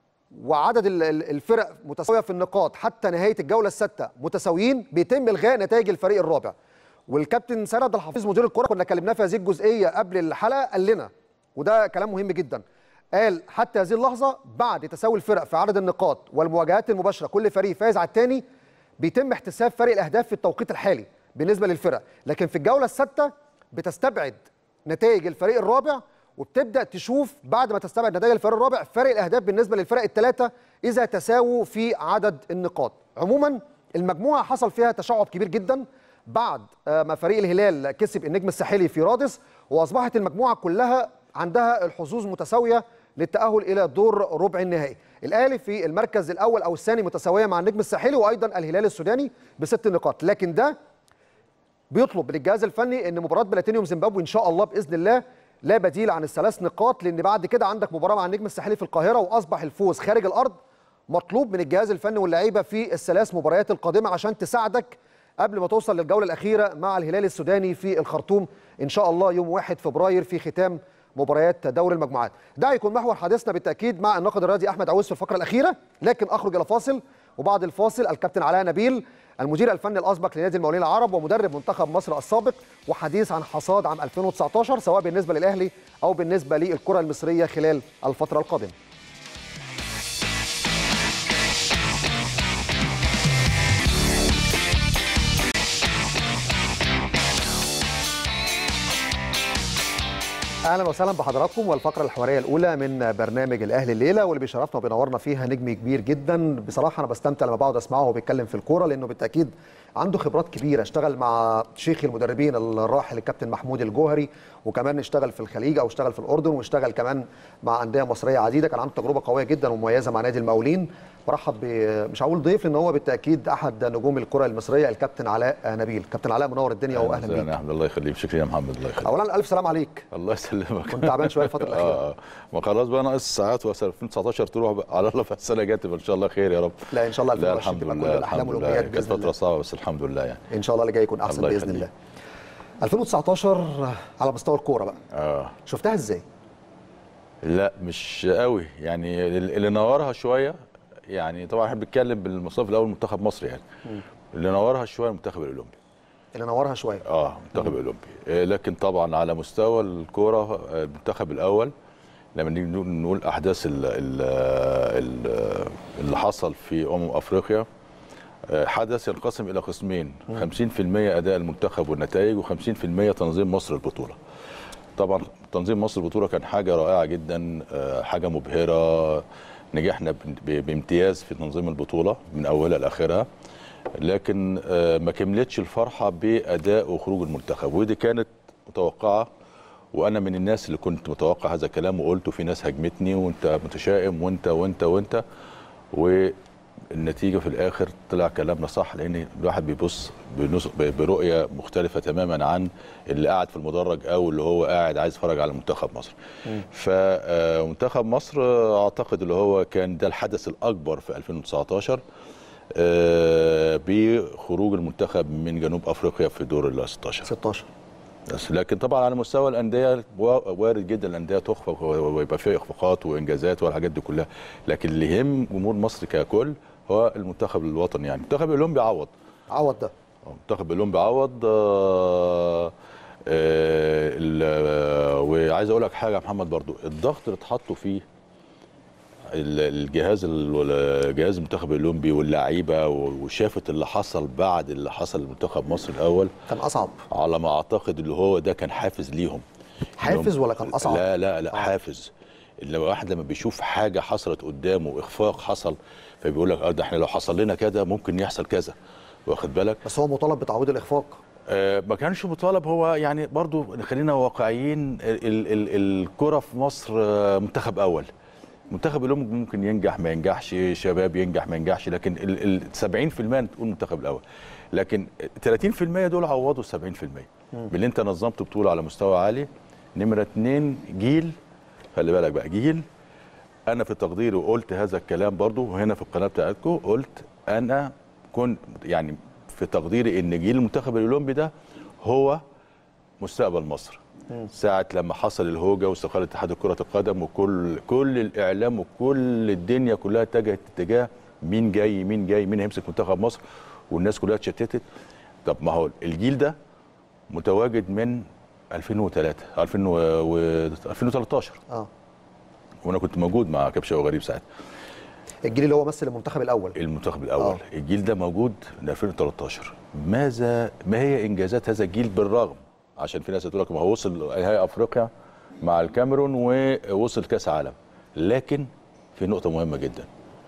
وعدد الفرق متساويه في النقاط حتى نهايه الجوله السادسه متساويين، بيتم الغاء نتائج الفريق الرابع. والكابتن سند الحفيظ مدير الكره كنا كلمناه في هذه الجزئيه قبل الحلقه، قال لنا وده كلام مهم جدا، قال حتى هذه اللحظه بعد تساوي الفرق في عدد النقاط والمواجهات المباشره كل فريق فاز على الثاني بيتم احتساب فرق الاهداف في التوقيت الحالي بالنسبه للفرق، لكن في الجوله السادسه بتستبعد نتائج الفريق الرابع وبتبدا تشوف بعد ما تستبعد نتائج الفريق الرابع فرق الاهداف بالنسبه للفرق الثلاثه اذا تساووا في عدد النقاط. عموما المجموعه حصل فيها تشعب كبير جدا بعد ما فريق الهلال كسب النجم الساحلي في رادس، واصبحت المجموعه كلها عندها الحظوظ متساويه للتاهل الى دور ربع النهائي. الاهلي في المركز الاول او الثاني متساويه مع النجم الساحلي، وايضا الهلال السوداني بست نقاط، لكن ده بيطلب من الجهاز الفني ان مباراه بلاتينيوم زيمبابوي ان شاء الله باذن الله لا بديل عن الثلاث نقاط، لان بعد كده عندك مباراه مع النجم الساحلي في القاهره، واصبح الفوز خارج الارض مطلوب من الجهاز الفني واللعيبه في الثلاث مباريات القادمه عشان تساعدك قبل ما توصل للجوله الاخيره مع الهلال السوداني في الخرطوم ان شاء الله يوم واحد فبراير في ختام مباريات دوري المجموعات. ده هيكون محور حديثنا بالتاكيد مع الناقد الرياضي احمد عويس في الفقره الاخيره، لكن اخرج الى فاصل وبعد الفاصل الكابتن علاء نبيل المدير الفني الاسبق لنادي المقاولين العرب ومدرب منتخب مصر السابق، وحديث عن حصاد عام ألفين وتسعطاشر سواء بالنسبه للاهلي او بالنسبه للكره المصريه خلال الفتره القادمه. اهلا وسهلا بحضراتكم والفقره الحواريه الاولى من برنامج الاهلي الليله، واللي بيشرفنا وبينورنا فيها نجم كبير جدا. بصراحه انا بستمتع لما بقعد اسمعه وهو بيتكلم في الكوره، لانه بالتاكيد عنده خبرات كبيره. اشتغل مع شيخ المدربين الراحل الكابتن محمود الجوهري، وكمان اشتغل في الخليج او اشتغل في الاردن، واشتغل كمان مع انديه مصريه عديده. كان عنده تجربه قويه جدا ومميزه مع نادي المقاولين. برحب ب مش هقول ضيف لان هو بالتاكيد احد نجوم الكره المصريه الكابتن علاء نبيل. كابتن علاء منور الدنيا واهلا بيك. اهلا الله يخليك. شكرا يا محمد. الله يخليك. اولا الف سلام عليك. الله يسلمك. كنت تعبان شويه الفتره الاخيره. اه ما خلاص بقى ناقص ساعات وألفين وتسعطاشر تروح على الله في السنه الجايه ان شاء الله خير يا رب. لا ان شاء الله لا الحمد لله الحمد لله. كانت فتره صعبه بس الحمد لله يعني. ان شاء الله اللي جاي يكون احسن باذن يخليك. الله. ألفين وتسعطاشر على مستوى الكوره بقى. اه شفتها ازاي؟ لا مش قوي يعني، اللي نورها شويه يعني طبعا احنا بنتكلم بالمصنف الاول منتخب مصر يعني. م. اللي نورها شويه المنتخب الاولمبي. اللي نورها شويه اه المنتخب الاولمبي. لكن طبعا على مستوى الكوره المنتخب الاول لما نيجي نقول احداث ال ال اللي حصل في امم افريقيا، حدث ينقسم الى قسمين، خمسين في المية اداء المنتخب والنتائج وخمسين في المية تنظيم مصر البطوله. طبعا تنظيم مصر البطوله كان حاجه رائعه جدا، حاجه مبهره، نجحنا بامتياز في تنظيم البطوله من اولها لاخرها، لكن ما كملتش الفرحه باداء وخروج المنتخب، ودي كانت متوقعه. وانا من الناس اللي كنت متوقع هذا الكلام وقلت، وفي ناس هاجمتني وانت متشائم وانت وانت وانت والنتيجه في الاخر طلع كلامنا صح، لان الواحد بيبص برؤيه مختلفه تماما عن اللي قاعد في المدرج او اللي هو قاعد عايز يتفرج على منتخب مصر. فمنتخب مصر اعتقد اللي هو كان ده الحدث الاكبر في ألفين وتسعطاشر بخروج المنتخب من جنوب افريقيا في دور ال ستاشر. ستاشر بس لكن طبعا على مستوى الانديه وارد جدا الانديه تخفق ويبقى فيها اخفاقات وانجازات والحاجات دي كلها، لكن اللي يهم جمهور مصر ككل هو المنتخب الوطني يعني. المنتخب الاولمبي عوض عوض ده المنتخب الاولمبي عوض. آه آه وعايز اقول لك حاجه يا محمد برضو، الضغط اللي اتحطوا فيه الجهاز الجهاز المنتخب الاولمبي واللعيبه، وشافت اللي حصل بعد اللي حصل لمنتخب مصر الاول، كان اصعب على ما اعتقد اللي هو ده كان حافز ليهم. حافز ولا كان اصعب؟ لا لا لا آه. حافز. اللي واحد لما بيشوف حاجه حصلت قدامه، اخفاق حصل، فبيقول لك اه ده احنا لو حصل لنا كده ممكن يحصل كذا، واخد بالك؟ بس هو مطالب بتعويض الاخفاق. آه ما كانش مطالب، هو يعني برضو خلينا واقعيين، الكره في مصر آه منتخب اول، منتخب الاولمبي ممكن ينجح ما ينجحش، شباب ينجح ما ينجحش، لكن ال سبعين في المية تقول المنتخب الاول، لكن ثلاثين في المية دول عوضوا ال سبعين في المية باللي انت نظمت بطوله على مستوى عالي. نمره اثنين جيل، خلي بالك بقى جيل. انا في تقديري وقلت هذا الكلام برضو وهنا في القناه بتاعتكم، قلت انا كنت يعني في تقديري ان جيل المنتخب الاولمبي ده هو مستقبل مصر. ساعة لما حصل الهوجة واستقالة اتحاد كرة القدم، وكل كل الإعلام وكل الدنيا كلها اتجهت اتجاه مين جاي مين جاي مين هيمسك منتخب مصر، والناس كلها اتشتتت. طب ما هو الجيل ده متواجد من ألفين وثلاثة ألفين وتلتاشر اه وانا كنت موجود مع كابتن شوقي غريب ساعتها. الجيل اللي هو مثل المنتخب الاول المنتخب الاول أوه. الجيل ده موجود من ألفين وتلتاشر. ماذا ما هي انجازات هذا الجيل؟ بالرغم عشان في ناس هتقول لك ما هو وصل نهائي افريقيا مع الكاميرون ووصل كاس عالم، لكن في نقطه مهمه جدا،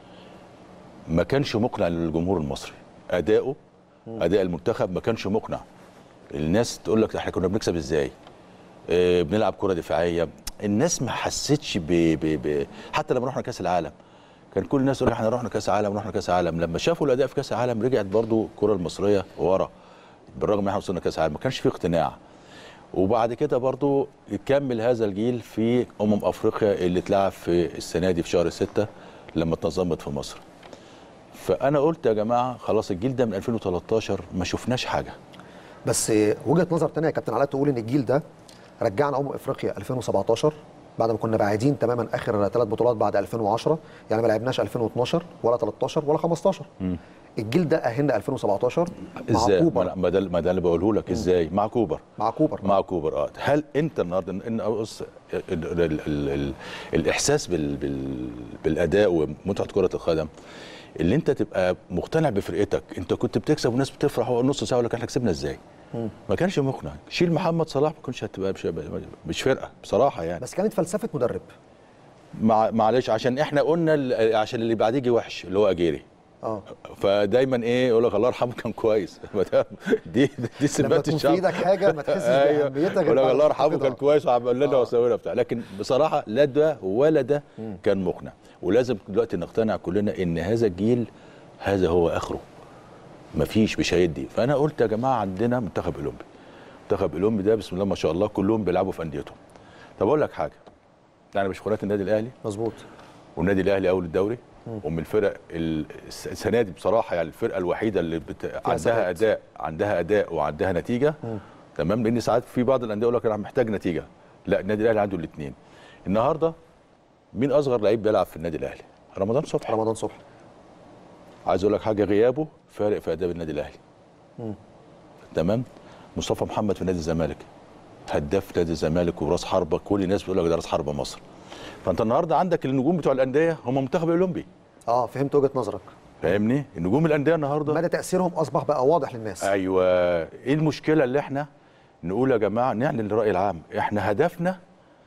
ما كانش مقنع للجمهور المصري. اداؤه اداء المنتخب ما كانش مقنع. الناس تقول لك احنا كنا بنكسب ازاي؟ اه بنلعب كره دفاعيه. الناس ما حسيتش ب... ب... ب... حتى لما رحنا كاس العالم كان كل الناس تقول احنا رحنا كاس عالم رحنا كاس عالم. لما شافوا الاداء في كاس العالم رجعت برضو الكره المصريه ورا، بالرغم ان احنا وصلنا كاس العالم ما كانش في اقتناع. وبعد كده برضو يكمل هذا الجيل في امم افريقيا اللي اتلعب في السنه دي في شهر ستة لما اتنظمت في مصر. فانا قلت يا جماعه خلاص الجيل ده من ألفين وتلتاشر ما شفناش حاجه. بس وجهه نظر ثانيه يا كابتن علاء تقول ان الجيل ده رجعنا امم افريقيا ألفين وسبعتاشر بعد ما كنا بعيدين تماما اخر ثلاث بطولات بعد ألفين وعشرة، يعني ما لعبناش ألفين واثناشر ولا تلتاشر ولا خمستاشر. م. الجيل ده اهلنا ألفين وسبعتاشر مع ازاي؟ كوبر. ما ده ما ده اللي بقوله لك. ازاي؟ مع كوبر. مع كوبر مع كوبر اه. هل انت النهارده ان بص الاحساس بال بال بالاداء ومتعه كره القدم، اللي انت تبقى مقتنع بفرقتك، انت كنت بتكسب والناس بتفرح نص ساعه ولا احنا كسبنا ازاي؟ مم. ما كانش مقنع. شيل محمد صلاح ما كنتش هتبقى مش, مش فرقه بصراحه يعني. بس كانت فلسفه مدرب. مع معلش عشان احنا قلنا عشان اللي بعديه يجي وحش اللي هو اجيري. اه فدايما ايه يقول لك الله يرحمه كان كويس. دي دي سمات الشعب. لما تكون في ايدك حاجه ما تحسش باهميتها. يقول لك الله يرحمه كان كويس وعمل لنا وسوينا بتاع، لكن بصراحه لا ده ولا ده كان مقنع. ولازم دلوقتي نقتنع كلنا ان هذا الجيل هذا هو اخره. مفيش مش هيدي. فانا قلت يا جماعه عندنا منتخب اولمبي. منتخب اولمبي ده بسم الله ما شاء الله كلهم بيلعبوا في انديتهم. طب اقول لك حاجه، يعني مش قناه النادي الاهلي مظبوط، والنادي الاهلي اول الدوري ومن الفرق السنه دي بصراحه يعني الفرقه الوحيده اللي بت... عندها اداء عندها اداء وعندها نتيجه. مم. تمام، لان ساعات في بعض الانديه يقول لك انا محتاج نتيجه، لا النادي الاهلي عنده الاثنين. النهارده مين اصغر لعيب بيلعب في النادي الاهلي؟ رمضان صبحي. رمضان صبحي عايز اقول لك حاجه، غيابه فارق في اداء النادي الاهلي. مم. تمام. مصطفى محمد في نادي الزمالك هداف نادي الزمالك وراس حربه، كل الناس بتقول لك ده راس حربه مصر. فانت النهارده عندك النجوم بتوع الانديه هم منتخب اولمبي. اه فهمت وجهه نظرك. فاهمني؟ النجوم الانديه النهارده مدى تاثيرهم اصبح بقى واضح للناس. ايوه. ايه المشكله اللي احنا نقول يا جماعه نعلن للراي العام احنا هدفنا،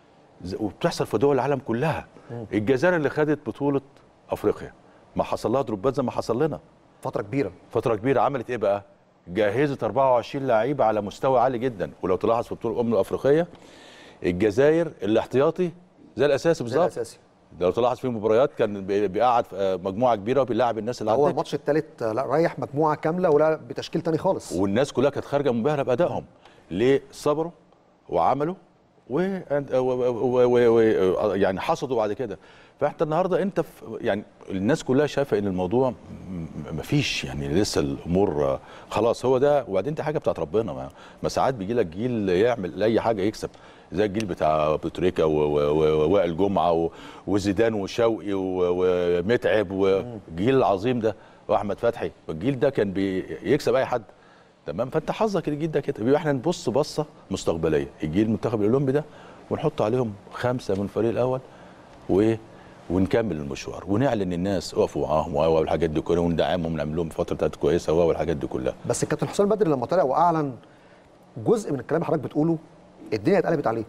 وبتحصل في دول العالم كلها. م. الجزائر اللي خدت بطوله افريقيا ما حصل لها دروبات زي ما حصل لنا فتره كبيره. فتره كبيره عملت ايه بقى؟ جهزت أربعة وعشرين لعيبه على مستوى عالي جدا. ولو تلاحظ في بطوله الامم الافريقيه الجزائر الاحتياطي زي الاساسي بالظبط. زي الاساسي. لو تلاحظ في مباريات كان بيقعد مجموعه كبيره وبيلاعب الناس اللي هو الماتش الثالث لا رايح مجموعه كامله ولا بتشكيل ثاني خالص، والناس كلها كانت خارجه منبهره بادائهم. ليه؟ صبروا وعملوا و... و... و... و... يعني حصدوا بعد كده. فاحنا النهارده انت في يعني الناس كلها شايفه ان الموضوع مفيش يعني لسه الامور خلاص هو ده. وبعدين دي حاجه بتاعت ربنا، ما ساعات بيجي لك جيل يعمل اي حاجه يكسب زي الجيل بتاع بوتريكا ووائل جمعه وزيدان وشوقي ومتعب والجيل العظيم ده واحمد فتحي. الجيل ده كان بيكسب اي حد. تمام. فانت حظك الجيل ده كده. يبقى احنا نبص بصه مستقبليه الجيل المنتخب الاولمبي ده ونحط عليهم خمسه من الفريق الاول و ونكمل المشوار ونعلن الناس اقفوا معاهم والحاجات دي كلها وندعمهم ونعمل لهم فتره كويسه والحاجات دي كلها. بس الكابتن حسام بدري لما طلع واعلن جزء من الكلام اللي حضرتك بتقوله الدنيا اتقلبت عليه.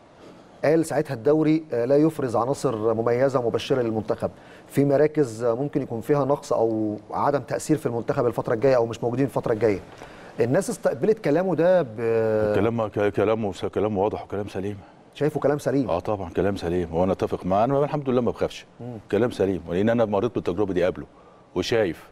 قال ساعتها الدوري لا يفرز عناصر مميزه ومبشره للمنتخب، في مراكز ممكن يكون فيها نقص او عدم تاثير في المنتخب الفتره الجايه او مش موجودين الفتره الجايه. الناس استقبلت كلامه ده ب كلام كلامه كلام واضح وكلام سليم. شايفه كلام سليم؟ اه طبعا كلام سليم وانا اتفق معاه. انا الحمد لله ما بخافش. كلام سليم لان انا مريت بالتجربه دي قبله وشايف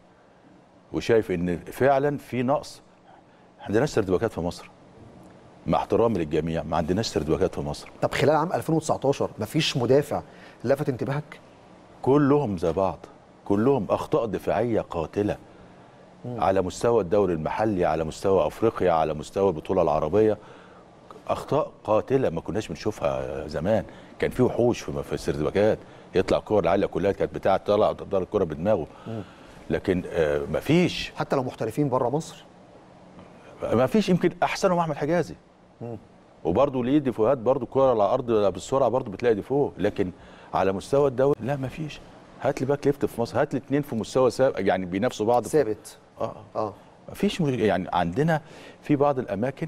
وشايف ان فعلا في نقص. ما عندناش سردباكات في مصر مع احترامي للجميع، ما عندناش سردباكات في مصر. طب خلال عام ألفين وتسعتاشر ما فيش مدافع لفت انتباهك؟ كلهم زي بعض، كلهم اخطاء دفاعيه قاتله. مم. على مستوى الدوري المحلي، على مستوى افريقيا، على مستوى البطوله العربيه، اخطاء قاتله ما كناش بنشوفها زمان. كان في وحوش في السردباكات يطلع الكور العاليه كلها كانت بتاعه طلع تقدر الكره بدماغه. مم. لكن آه ما فيش حتى لو محترفين بره مصر ما فيش. يمكن احسنهم احمد حجازي وبرضه ليه ديفوهات، برضه الكره على الارض بالسرعه برضه بتلاقي ديفو، لكن على مستوى الدوري لا ما فيش. هات لي باك ليفت في مصر، هات لي اثنين في مستوى ثابت يعني بينافسوا بعض ثابت. اه اه ما فيش يعني. عندنا في بعض الاماكن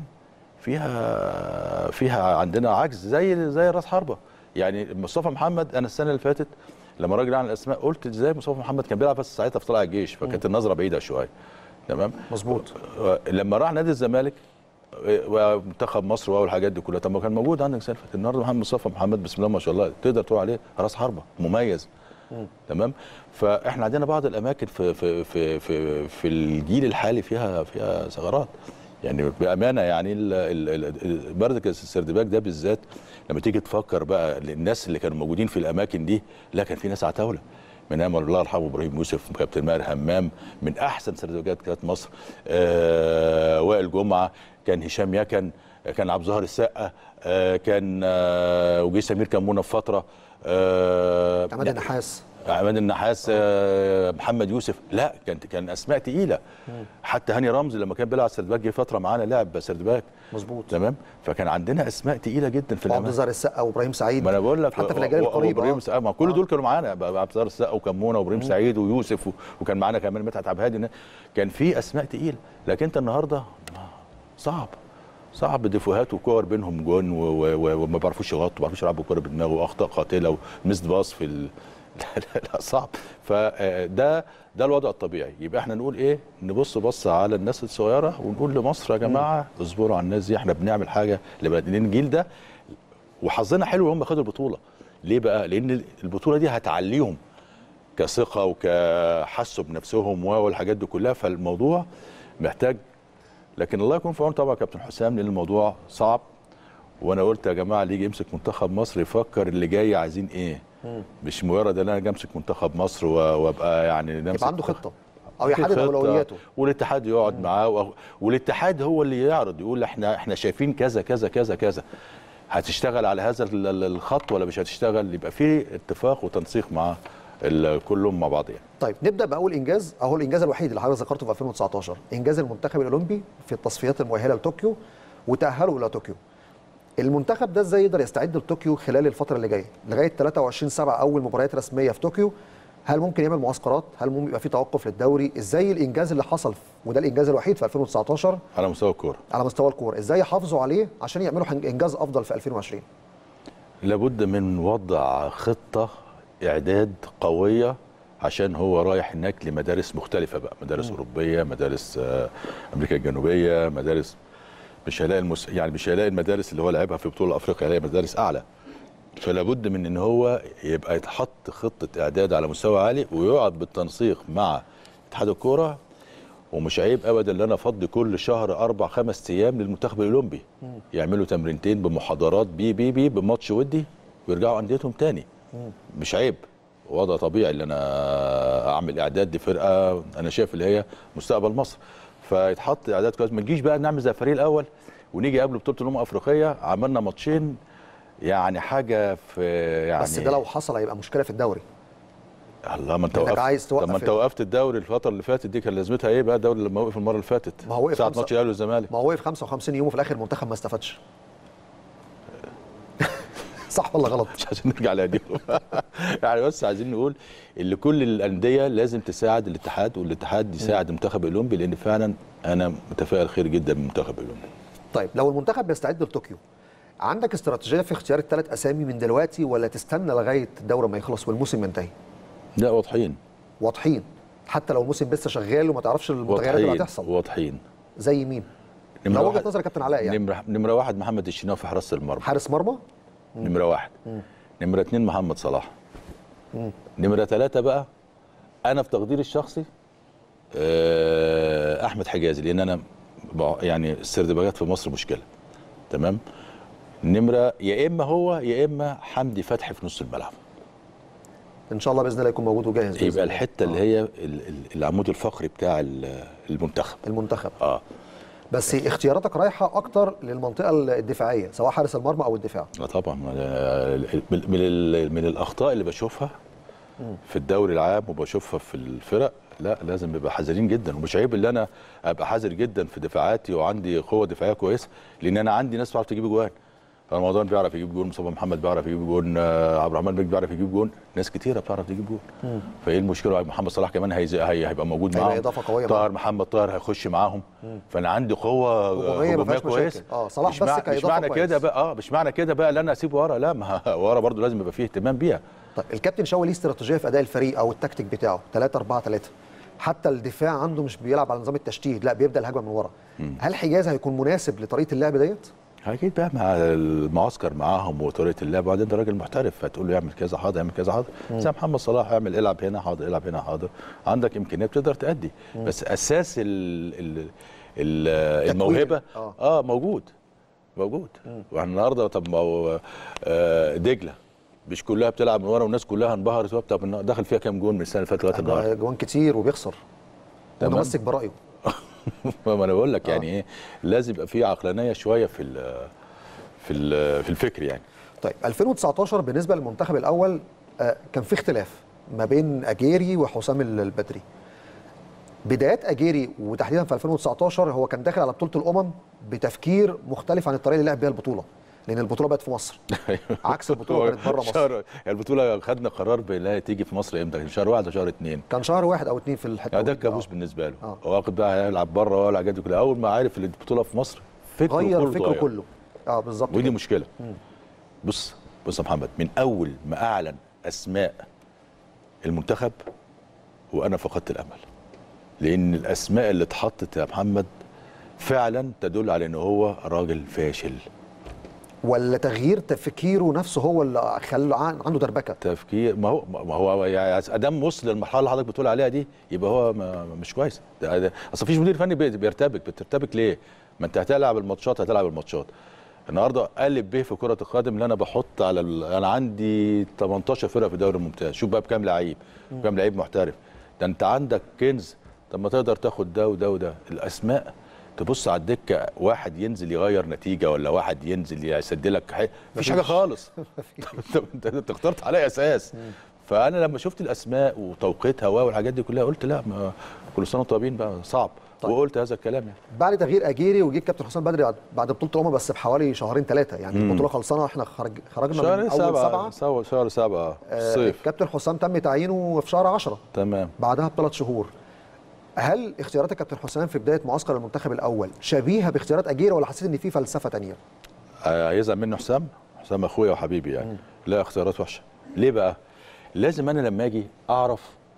فيها فيها عندنا عجز زي زي راس حربه. يعني مصطفى محمد انا السنه اللي فاتت لما الراجل عن الاسماء قلت ازاي مصطفى محمد كان بيلعب بس ساعتها في طلائع الجيش فكانت النظره بعيده شويه. تمام مظبوط. لما راح نادي الزمالك ومنتخب مصر والحاجات دي كلها، طب ما كان موجود عندك السنه اللي فاتت. النهارده محمد مصطفى محمد بسم الله ما شاء الله تقدر تقول عليه راس حربه مميز. مم. تمام. فاحنا عندنا بعض الاماكن في في في في, في الجيل الحالي فيها فيها ثغرات يعني بامانه. يعني برضك السردباك ده بالذات لما تيجي تفكر بقى الناس اللي كانوا موجودين في الاماكن دي، لا كان في ناس عتاوله. من ايام الله يرحمه ابراهيم يوسف، كابتن ماهر همام، من احسن سردباكات كانت مصر، آه وائل جمعه، كان هشام يكن، كان عبد الظاهر السقا، آه كان آه وجي سمير كمونه في فتره، آه عماد النحاس عماد النحاس، آه محمد يوسف، لا كانت كان اسماء تقيله. حتى هاني رمزي لما كان بيلعب سردباك جه فتره معانا لعب سردباك. مظبوط. تمام. فكان عندنا اسماء تقيله جدا في عبد الظاهر السقا وابراهيم سعيد. ما انا بقول لك حتى في الاجيال القريبه ابراهيم سعيد، ما كل دول كانوا معانا، عبد الظاهر السقا وكمونه وابراهيم سعيد ويوسف، وكان معانا كمان مدحت عبد الهادي. كان في اسماء تقيله، لكن انت النهارده صعب صعب ديفوهات وكور بينهم جون وما بيعرفوش يغطوا، ما بيعرفوش يلعبوا كوره بدماغه، واخطاء قاتله ومسد باص في ال... لا, لا صعب. فده ده الوضع الطبيعي. يبقى احنا نقول ايه؟ نبص بص على الناس الصغيره ونقول لمصر يا جماعه اصبروا على الناس دي، احنا بنعمل حاجه لان الجيل ده وحظنا حلو هم خدوا البطوله. ليه بقى؟ لان البطوله دي هتعليهم كثقه وكحسوا بنفسهم والحاجات دي كلها. فالموضوع محتاج، لكن الله يكون في عون طبعا كابتن حسام، لان الموضوع صعب. وانا قلت يا جماعه اللي يجي يمسك منتخب مصر يفكر اللي جاي عايزين ايه. مم. مش مجرد ان انا اجي امسك منتخب مصر وابقى يعني يبقى عنده خطه او يحدد اولوياته، والاتحاد يقعد معاه، والاتحاد هو اللي يعرض يقول احنا احنا شايفين كذا كذا كذا كذا، هتشتغل على هذا الخط ولا مش هتشتغل. يبقى في اتفاق وتنسيق مع كلهم مع بعض يعني. طيب نبدا باول انجاز، اهو الانجاز الوحيد اللي حضرتك ذكرته في ألفين وتسعتاشر، انجاز المنتخب الاولمبي في التصفيات المؤهله لطوكيو وتاهلوا الى طوكيو. المنتخب ده ازاي يقدر يستعد لطوكيو خلال الفتره اللي جايه لغايه ثلاثة وعشرين سبعة اول مباريات رسميه في طوكيو؟ هل ممكن يعمل معسكرات؟ هل ممكن يبقى في توقف للدوري؟ ازاي الانجاز اللي حصل وده الانجاز الوحيد في ألفين وتسعتاشر على مستوى الكوره على مستوى الكوره ازاي يحافظوا عليه عشان يعملوا انجاز افضل في ألفين وعشرين؟ لابد من وضع خطه اعداد قويه، عشان هو رايح هناك لمدارس مختلفه بقى، مدارس م. اوروبيه، مدارس امريكا الجنوبيه، مدارس مش هيلاقي المس... يعني مش هيلاقي المدارس اللي هو لعبها في بطوله افريقيا، هيلاقي مدارس اعلى. فلا بد من ان هو يبقى يتحط خطه اعداد على مستوى عالي، ويقعد بالتنسيق مع اتحاد الكوره. ومش عيب ابدا ان انا افضي كل شهر اربع خمس ايام للمنتخب الاولمبي، م. يعملوا تمرينتين بمحاضرات بي بي بي بماتش ودي ويرجعوا انديتهم تاني. م. مش عيب، وضع طبيعي ان انا اعمل اعداد لفرقه انا شايف اللي هي مستقبل مصر. فيتحط اعداد كويس، ما نجيش بقى نعمل زي الفريق الاول ونيجي قبل بطوله الامم الافريقيه عملنا ماتشين يعني حاجه في يعني. بس ده لو حصل هيبقى مشكله في الدوري. الله، ما انت وقفت. عايز توقف. طب ما انت وقفت الدوري الفتره اللي فاتت دي، كان لازمتها ايه بقى الدوري لما وقف المره اللي فاتت؟ ما هو وقف ساعه ماتش الاهلي والزمالك. ما هو وقف خمسة وخمسين يوم وفي الاخر المنتخب ما استفادش. صح ولا غلط؟ مش عايزين نرجع لدي يعني، بس عايزين نقول ان كل الانديه لازم تساعد الاتحاد، والاتحاد يساعد المنتخب الاولمبي، لان فعلا انا متفائل خير جدا بالمنتخب الاولمبي. طيب لو المنتخب بيستعد لطوكيو، عندك استراتيجيه في اختيار الثلاث اسامي من دلوقتي ولا تستنى لغايه الدوري ما يخلص والموسم ينتهي؟ لا واضحين واضحين حتى لو الموسم لسه شغال وما تعرفش المتغيرات اللي هتحصل. واضحين. زي مين؟ لو وجهه نظر كابتن علاء يعني. نمره نمره واحد محمد الشناوي في حراسه المرمى. حارس مرمى؟ نمره واحد. مم. نمره اثنين محمد صلاح. مم. نمره ثلاثه بقى انا في تقديري الشخصي احمد حجازي، لان انا يعني السردباكات في مصر مشكله. تمام. نمره يا اما هو يا اما حمدي فتحي في نص الملعب. ان شاء الله باذن الله يكون موجود وجاهز. يبقى الحته اللي هي العمود الفقري بتاع المنتخب. المنتخب اه بس اختياراتك رايحه اكتر للمنطقه الدفاعيه سواء حارس المرمى او الدفاع. لا طبعا، من من الاخطاء اللي بشوفها في الدوري العام وبشوفها في الفرق، لا لازم نبقى حذرين جدا. ومش عيب ان انا ابقى حذر جدا في دفاعاتي وعندي قوه دفاعيه كويسه، لان انا عندي ناس بتعرف تجيب جوان. رمضان بيعرف يجيب جون، مصطفى محمد بيعرف يجيب جون، عبد الرحمن بيك بيعرف يجيب جون، ناس كتيره بتعرف تجيب جون. فايه المشكله؟ محمد صلاح كمان هي هيبقى موجود معاهم، اضافه قويه. طاهر محمد طاهر هيخش معاهم. مم. فانا عندي قوه هجوميه كويسه. اه صلاح بس كاضافه مش معنى كده بقى اه مش معنى كده بقى ان انا اسيبه ورا، لا ما ورا برضه لازم يبقى فيه اهتمام بيها. طيب الكابتن شوقي ليه استراتيجيه في اداء الفريق او التكتيك بتاعه ثلاثة أربعة ثلاثة، حتى الدفاع عنده مش بيلعب على نظام التشتيت، لا بيبدا الهجمه من ورا. مم. هل حجازي هيكون مناسب لطريقه اللعب ديت؟ اكيد بقى مع المعسكر معاهم وطريقه اللعب، وبعدين ده راجل محترف هتقول له يعمل كذا حاضر، يعمل كذا حاضر. زي محمد صلاح يعمل العب هنا حاضر، العب هنا حاضر. عندك امكانيات تقدر تأدي. مم. بس اساس ال ال ال الموهبه اه, آه موجود موجود. واحنا النهارده طب ما هو آه دجله مش كلها بتلعب من ورا والناس كلها انبهرت وبتاع. دخل فيها كام جون من السنه اللي فاتت لغايه النهارده؟ جوان كتير وبيخسر متمسك برايه. ما انا بقول لك يعني آه. ايه، لازم يبقى في عقلانيه شويه في ال في ال في الفكر يعني. طيب ألفين وتسعتاشر بالنسبه للمنتخب الاول آه كان في اختلاف ما بين اجيري وحسام البدري. بدايات اجيري وتحديدا في ألفين وتسعتاشر هو كان داخل على بطوله الامم بتفكير مختلف عن الطريقه اللي لعب بيها البطوله، لان البطوله بقت في مصر عكس البطوله كانت بره مصر. شهر البطوله خدنا قرار بلا تيجي في مصر امتى؟ شهر واحد وشهر اثنين، كان شهر واحد او اثنين في الحته ده كابوس بالنسبه له. آه. هو واخد بقى هيلعب بره ولا حاجات كلها، اول ما عارف ان البطوله في مصر فكره غير كله فكره كله. اه بالظبط، ودي كده. مشكله. مم. بص بص يا محمد، من اول ما اعلن اسماء المنتخب وانا فقدت الامل، لان الاسماء اللي اتحطت يا محمد فعلا تدل على ان هو راجل فاشل. ولا تغيير تفكيره نفسه هو اللي خلى عنده دربكه؟ تفكير، ما هو ما هو يعني ادام وصل للمرحله اللي حضرتك بتقول عليها دي يبقى هو ما مش كويس. ده ده اصل مفيش مدير فني بيرتبك. بترتبك ليه؟ ما انت هتلعب الماتشات هتلعب الماتشات. النهارده قلب بيه في كره القدم اللي انا بحط على ال... انا عندي تمنتاشر فرقه في الدوري الممتاز، شوف بقى بكام لعيب، بكام لعيب محترف. ده انت عندك كنز. طب ما تقدر تاخد ده وده وده. الاسماء تبص على الدكه، واحد ينزل يغير نتيجه ولا واحد ينزل يسدلك حي... مفيش حاجه خالص. طب انت انت اخترت على اساس. فانا لما شفت الاسماء وتوقيتها والحاجات دي كلها قلت لا، ما كل سنه وانتم طيبين بقى، صعب. طيب. وقلت هذا الكلام يعني. بعد تغيير اجيري وجه كابتن حسام بدري بعد بطوله الامم بس بحوالي شهرين ثلاثه، يعني مم. البطوله خلصانه احنا خرج خرجنا شهر من اول سبعة سبعه شهر سبعه في آه الصيف. كابتن حسام تم تعيينه في شهر عشرة تمام. بعدها بثلاث شهور. هل اختيارات الكابتن حسام في بدايه معسكر المنتخب الاول شبيهه باختيارات اجيري ولا حسيت ان في فلسفه ثانيه؟ هيزعل منه حسام؟ حسام اخويا وحبيبي يعني. مم. لا، اختيارات وحشه. ليه بقى؟ لازم انا لما اجي اعرف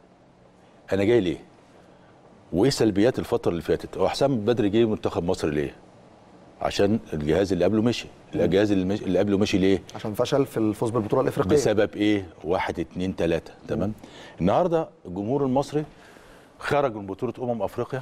انا جاي ليه؟ وايه سلبيات الفتره اللي فاتت؟ هو حسام بدري جه منتخب مصر ليه؟ عشان الجهاز اللي قبله مشي. الجهاز اللي, مش... اللي قبله مشي ليه؟ عشان فشل في الفوز بالبطوله الافريقيه. بسبب ايه؟ واحد اتنين تلاته. تمام. النهارده الجمهور المصري خرج من بطوله امم افريقيا،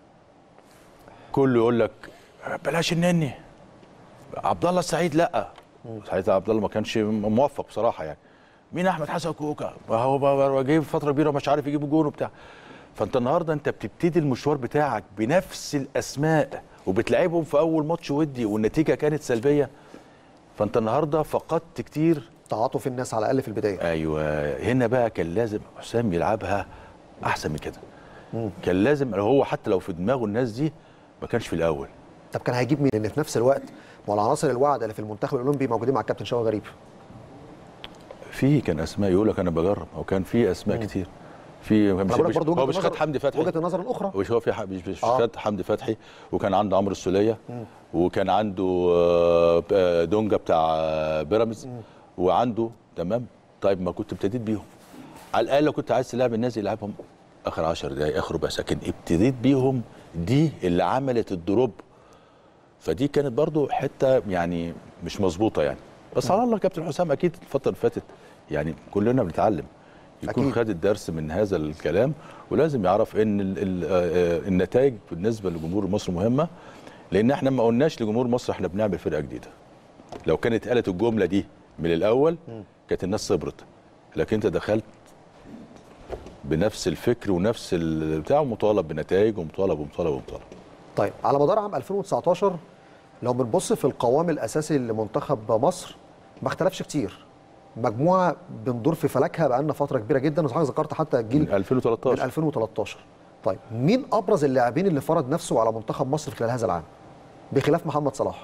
كله يقول لك بلاش النني، عبد الله السعيد لا، ساعتها عبد الله ما كانش موفق بصراحه يعني. مين احمد حسن كوكا؟ هو جاي فتره كبيره ومش عارف يجيب جون وبتاع. فانت النهارده انت بتبتدي المشوار بتاعك بنفس الاسماء وبتلعبهم في اول ماتش ودي والنتيجه كانت سلبيه. فانت النهارده فقدت كتير تعاطف الناس على الاقل في البدايه. ايوه، هنا بقى كان لازم حسام يلعبها احسن من كده. مم. كان لازم هو حتى لو في دماغه الناس دي ما كانش في الاول. طب كان هيجيب مين؟ لان في نفس الوقت ما العناصر الواعده اللي في المنتخب الاولمبي موجودين مع الكابتن شوقي غريب. في كان اسماء يقول لك انا بجرب، او كان في اسماء مم. كتير. في مش مش هو مش خد حمدي فتحي. وجهه النظر الاخرى مش هو في مش, مش آه. خد حمدي فتحي، وكان عنده عمرو السوليه، وكان عنده دونجا بتاع بيراميدز، وعنده تمام. طيب ما كنت ابتديت بيهم على الاقل. لو كنت عايز تلعب الناس يلعبهم اخر عشر دقائق اخر ربع ساعه، لكن ابتديت بيهم، دي اللي عملت الدروب. فدي كانت برضو حته يعني مش مظبوطه يعني. بس على الله كابتن حسام اكيد الفتره اللي فاتت يعني كلنا بنتعلم، يكون أكيد. خد الدرس من هذا الكلام، ولازم يعرف ان ال ال النتائج بالنسبه لجمهور مصر مهمه، لان احنا ما قلناش لجمهور مصر احنا بنعمل فرقه جديده. لو كانت قالت الجمله دي من الاول كانت الناس صبرت، لكن انت دخلت بنفس الفكر ونفس البتاع، ومطالب بنتائج ومطالب ومطالب ومطالب. طيب على مدار عام ألفين وتسعتاشر لو بنبص في القوام الاساسي لمنتخب مصر ما اختلفش كتير، مجموعه بندور في فلكها بقالنا فتره كبيره جدا، وحضرتك ذكرت حتى الجيل من ألفين وتلتاشر من ألفين وتلتاشر. طيب مين ابرز اللاعبين اللي فرض نفسه على منتخب مصر خلال هذا العام بخلاف محمد صلاح؟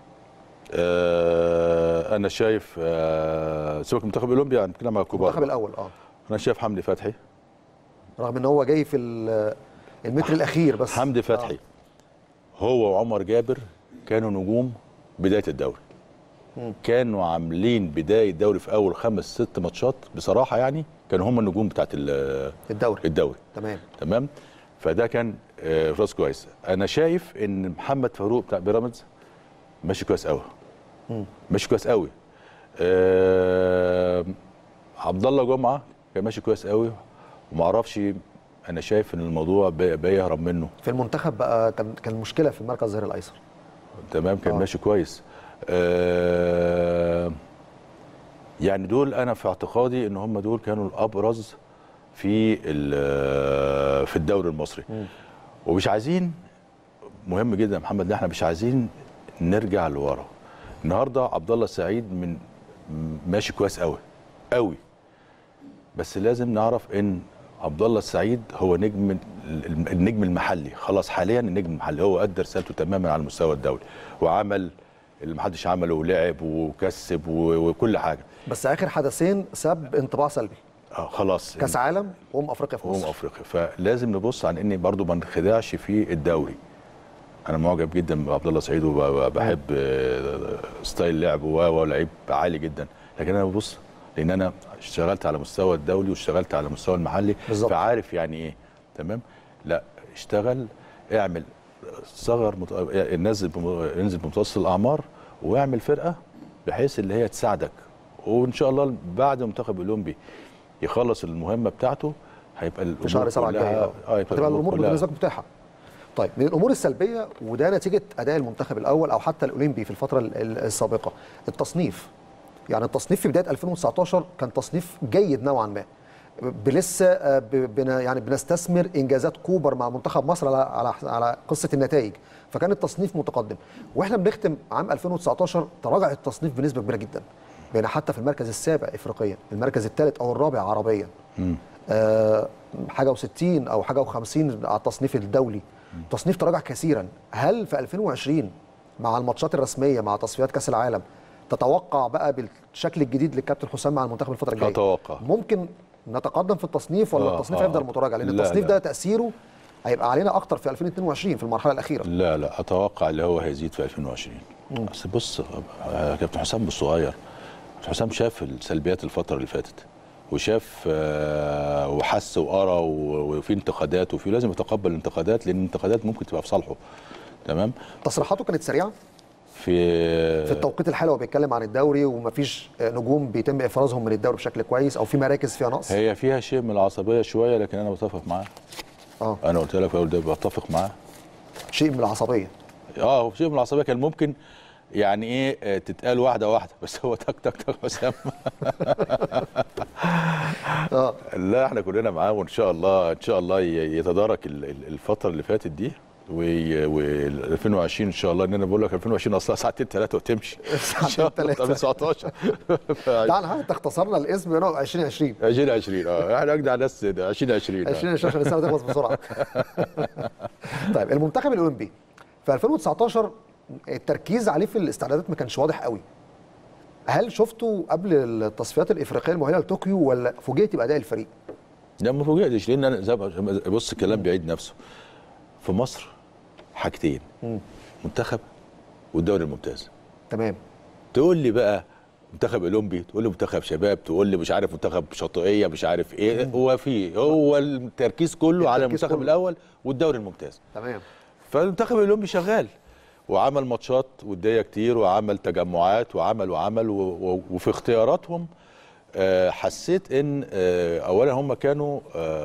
آه انا شايف آه سيبك من المنتخب الاولمبي، يعني بنتكلم على الكبار. المنتخب الاول اه انا شايف حمدي فتحي، رغم ان هو جاي في المتر الاخير بس. حمدي فتحي آه. هو وعمر جابر كانوا نجوم بدايه الدوري. م. كانوا عاملين بدايه الدوري في اول خمس ست ماتشات بصراحه، يعني كانوا هم النجوم بتاعت الدوري الدوري تمام تمام. فده كان آه راس كويس. انا شايف ان محمد فاروق بتاع بيراميدز ماشي كويس قوي، ماشي كويس قوي. آه عبد الله جمعه كان ماشي كويس قوي، وما اعرفش، انا شايف ان الموضوع بيهرب منه في المنتخب بقى. كان كان مشكله في المركز الظهير الايسر. تمام كان آه. ماشي كويس. آه يعني دول انا في اعتقادي ان هم دول كانوا الابرز في في الدوري المصري. م. ومش عايزين، مهم جدا يا محمد، احنا مش عايزين نرجع لورا. النهارده عبد الله السعيد من ماشي كويس قوي قوي، بس لازم نعرف ان عبد الله السعيد هو نجم النجم المحلي خلاص، حاليا النجم المحلي هو ادى رسالته تماما على المستوى الدولي، وعمل اللي محدش عمله ولعب وكسب وكل حاجه. بس اخر حدثين ساب انطباع سلبي. اه خلاص، كاس عالم وام افريقيا في مصر. وام افريقيا، فلازم نبص عن اني برضو ما نخدعش في الدوري. انا معجب جدا بعبد الله السعيد وبحب ستايل لعبه وهو لعيب عالي جدا، لكن انا ببص لان انا اشتغلت على مستوى الدولي واشتغلت على مستوى المحلي بالزبط. فعارف يعني ايه. تمام، لا اشتغل، اعمل صغر مت... نزل انزل بمتوسط الاعمار واعمل فرقه بحيث اللي هي تساعدك، وان شاء الله بعد المنتخب الاولمبي يخلص المهمه بتاعته هيبقى في شهر سبعة الجاي اه هتبقى الامور بالنسبه لك متاحه. طيب، من الامور السلبيه وده نتيجه اداء المنتخب الاول او حتى الاولمبي في الفتره السابقه، التصنيف. يعني التصنيف في بدايه ألفين وتسعتاشر كان تصنيف جيد نوعا ما، لسه بنا يعني بنستثمر انجازات كوبر مع منتخب مصر على على على قصه النتائج، فكان التصنيف متقدم. واحنا بنختم عام ألفين وتسعتاشر تراجع التصنيف بنسبه كبيره جدا، بين حتى في المركز السابع افريقيا، المركز الثالث او الرابع عربيا. آه حاجه وستين او حاجه وخمسين على التصنيف الدولي. تصنيف تراجع كثيرا. هل في ألفين وعشرين مع الماتشات الرسميه مع تصفيات كاس العالم تتوقع بقى بالشكل الجديد للكابتن حسام مع المنتخب الفتره الجايه اتوقع ممكن نتقدم في التصنيف ولا آه التصنيف هيفضل آه متراجع؟ لان التصنيف لا ده تاثيره هيبقى علينا اكتر في ألفين واتنين وعشرين في المرحله الاخيره. لا لا اتوقع اللي هو هيزيد في ألفين وعشرين. بس بص كابتن حسام مش صغير، كابتن حسام شاف السلبيات الفتره اللي فاتت وشاف آه وحس وقرا وفي انتقادات، وفي لازم يتقبل الانتقادات لان الانتقادات ممكن تبقى في صالحه. تمام. تصريحاته كانت سريعه في في التوقيت الحالي، وهو بيتكلم عن الدوري ومفيش نجوم بيتم افرازهم من الدوري بشكل كويس او في مراكز فيها نقص. هي فيها شيء من العصبيه شويه، لكن انا بتفق معاه. اه انا قلت لك اقول ده بتفق معاه. شيء من العصبيه. اه شيء من العصبيه كان ممكن يعني ايه تتقال واحده واحده، بس هو تك تك تك حسام. اه لا احنا كلنا معاه، وان شاء الله ان شاء الله يتدارك الفتره اللي فاتت دي، و ألفين وعشرين ان شاء الله. ان انا بقول لك ألفين وعشرين اصلا ساعتين ثلاثه وتمشي. ساعتين ثلاثه تسعتاشر. لا انت اختصرنا الاسم هنا ألفين وعشرين. ألفين وعشرين اه احنا اجدع ناس ألفين وعشرين. ألفين وعشرين عشان السنه تخلص بسرعه. طيب، المنتخب الاولمبي في ألفين وتسعتاشر التركيز عليه في الاستعدادات ما كانش واضح قوي. هل شفته قبل التصفيات الافريقيه المؤهله لطوكيو ولا فوجئت باداء الفريق؟ لا ما فوجئتش، لان انا بص الكلام بيعيد نفسه. في مصر حاجتين، م. منتخب والدوري الممتاز. تمام. تقول لي بقى منتخب اولمبي، تقول لي منتخب شباب، تقول لي مش عارف منتخب شاطئيه، مش عارف ايه. م. هو في هو التركيز كله التركيز على المنتخب كله. الاول والدوري الممتاز. تمام. فالمنتخب الاولمبي شغال وعمل ماتشات وديه كتير وعمل تجمعات وعمل وعمل وفي اختياراتهم حسيت ان اولا هم كانوا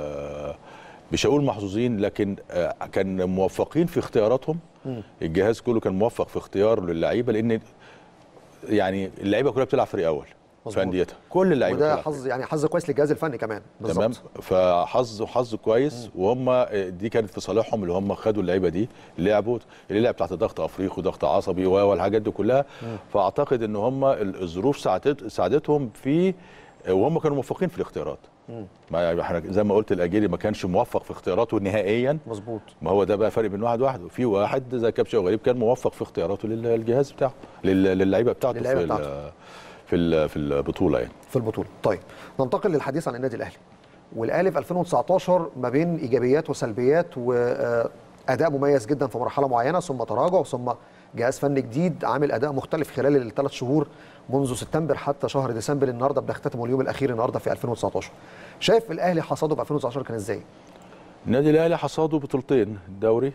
مش هقول محظوظين، لكن كان موفقين في اختياراتهم. الجهاز كله كان موفق في اختيار للعيبه، لان يعني اللعيبه كلها بتلعب فريق اول في انديتها، كل اللعيبه. وده حظ يعني حظ كويس للجهاز الفني كمان. بالظبط. تمام. فحظ حظ كويس، مم. وهم دي كانت في صالحهم اللي هم خدوا اللعيبه دي لعبوا اللي لعب تحت ضغط افريقي وضغط عصبي والحاجات دي كلها. مم. فاعتقد ان هم الظروف ساعدت ساعدتهم في، وهم كانوا موفقين في الاختيارات. ما احنا زي ما قلت الاجيري ما كانش موفق في اختياراته نهائيا. مظبوط. ما هو ده بقى فرق بين واحد واحد، وفي واحد زي كابشا وغريب كان موفق في اختياراته للجهاز بتاعه للعيبه بتاعته للعيبة في بتاعته. في في البطوله يعني. في البطوله. طيب، ننتقل للحديث عن النادي الاهلي. والاهلي في ألفين وتسعتاشر ما بين ايجابيات وسلبيات، واداء مميز جدا في مرحله معينه، ثم تراجع، ثم جهاز فني جديد عامل اداء مختلف خلال الثلاث شهور منذ سبتمبر حتى شهر ديسمبر. النهارده بنختتم اليوم الاخير النهارده في ألفين وتسعتاشر. شايف الاهلي حصاده في ألفين وتسعتاشر كان ازاي؟ النادي الاهلي حصاده بطولتين، الدوري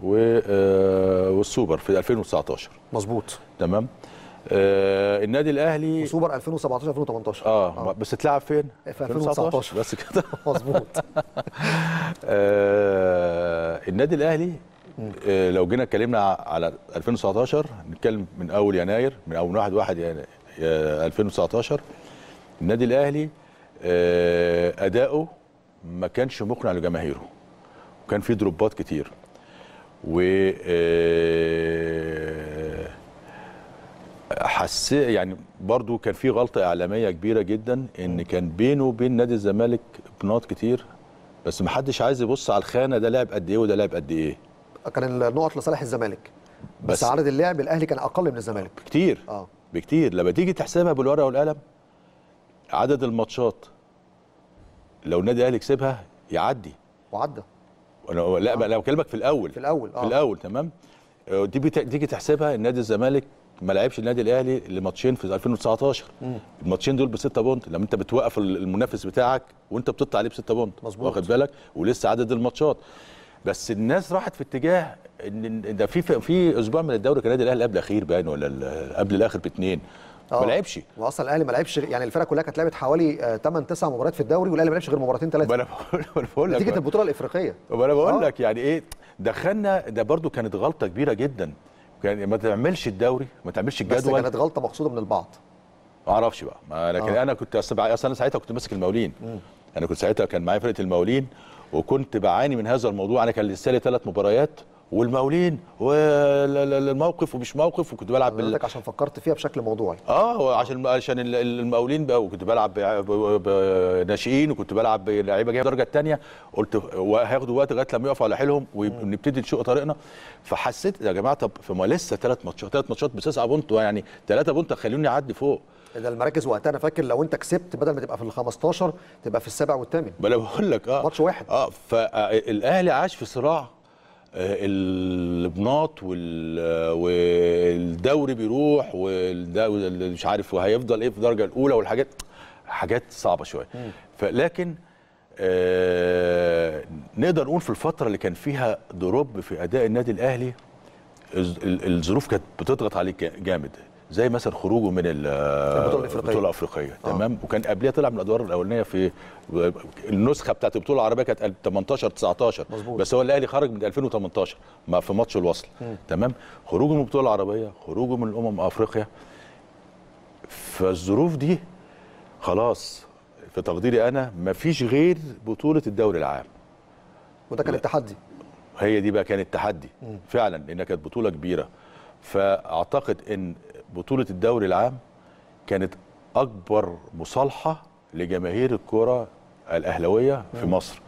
والسوبر في ألفين وتسعتاشر. مظبوط. تمام. آه النادي الاهلي وسوبر ألفين وسبعتاشر ألفين وتمنتاشر. اه, آه. بس اتلعب فين؟ في ألفين وتسعتاشر بس كده. مظبوط. آه النادي الاهلي آه لو جينا اتكلمنا على ألفين وتسعتاشر، نتكلم من اول يناير، من اول واحد واحد يعني ألفين وتسعتاشر. النادي الاهلي اداؤه ما كانش مقنع لجماهيره، وكان فيه دروبات كتير، و حس يعني برضو كان في غلطه اعلاميه كبيره جدا، ان كان بينه وبين نادي الزمالك بنقط كتير، بس ما حدش عايز يبص على الخانه ده لعب قد ايه وده لعب قد ايه. كان النقط لصالح الزمالك، بس, بس عدد اللعب الاهلي كان اقل من الزمالك كتير اه بكتير. لما تيجي تحسبها بالورقه والقلم، عدد الماتشات لو النادي الاهلي كسبها يعدي وعدى. لا آه. لا بكلمك في الاول في الاول اه في الاول تمام. دي تيجي تحسبها، النادي الزمالك ما لعبش النادي الاهلي لماتشين في ألفين وتسعتاشر، الماتشين دول بستة بونت، لما انت بتوقف المنافس بتاعك وانت بتطلع عليه بستة بونت، واخد بالك، ولسه عدد الماتشات. بس الناس راحت في اتجاه ان ده في في اسبوع من الدوري كان النادي الاهلي قبل الاخير باين ولا قبل الاخر باثنين ما لعبش، واصلا الاهلي ما لعبش، يعني الفرقه كلها كانت لعبت حوالي ثمانية تسعة مباريات في الدوري، والاهلي ما لعبش غير مباراتين ثلاثه. انا بقول لك نتيجه البطوله الافريقيه. وانا بقول لك يعني ايه دخلنا، ده برده كانت غلطه كبيره جدا، كان ما تعملش الدوري، ما تعملش الجدول، بس كانت غلطه مقصوده من البعض. ما اعرفش بقى، ما لكن آه. انا كنت اصلا انا ساعتها كنت ماسك المقاولين، انا كنت ساعتها كان معايا فرقه المقاولين، وكنت بعاني من هذا الموضوع. انا كان لسه لي ثلاث مباريات والمقاولين والموقف ومش موقف، وكنت بلعب بال... عشان فكرت فيها بشكل موضوعي. اه عشان عشان المقاولين بقى، وكنت بلعب بناشئين، وكنت بلعب بلعيبه جايه الدرجه الثانيه، قلت هياخدوا وقت لغايه لما يقفوا على حيلهم ونبتدي نشق طريقنا. فحسيت يا جماعه طب فما لسه ثلاث ماتشات ثلاث ماتشات بتسعة بونت، يعني ثلاثة بونت خلوني اعدي فوق. ده المراكز وقتها انا فاكر لو انت كسبت بدل ما تبقى في ال خمستاشر تبقى في السابع والثامن. ما انا بقول لك اه ماتش واحد. اه فالاهلي عاش في صراع البناط والدوري بيروح والدوري مش عارف وهيفضل ايه في الدرجه الاولى، والحاجات حاجات صعبه شويه. فلكن آه نقدر نقول في الفتره اللي كان فيها دروب في اداء النادي الاهلي، الظروف كانت بتضغط عليه جامد، زي مثلا خروجه من البطوله الافريقيه البطوله الافريقيه آه. تمام. وكان قبلها طلع من الادوار الاولانيه في النسخه بتاعت البطوله العربيه كانت تمنتاشر تسعتاشر، بس هو الاهلي خرج من ألفين وتمنتاشر ما في ماتش الوصل م. تمام. خروجه من البطوله العربيه، خروجه من الامم افريقيا، فالظروف دي خلاص في تقديري انا ما فيش غير بطوله الدوري العام، وده كان التحدي. هي دي بقى كان التحدي م. فعلا، لانها كانت بطوله كبيره. فاعتقد ان بطولة الدوري العام كانت أكبر مصالحة لجماهير الكرة الأهلاوية في مصر،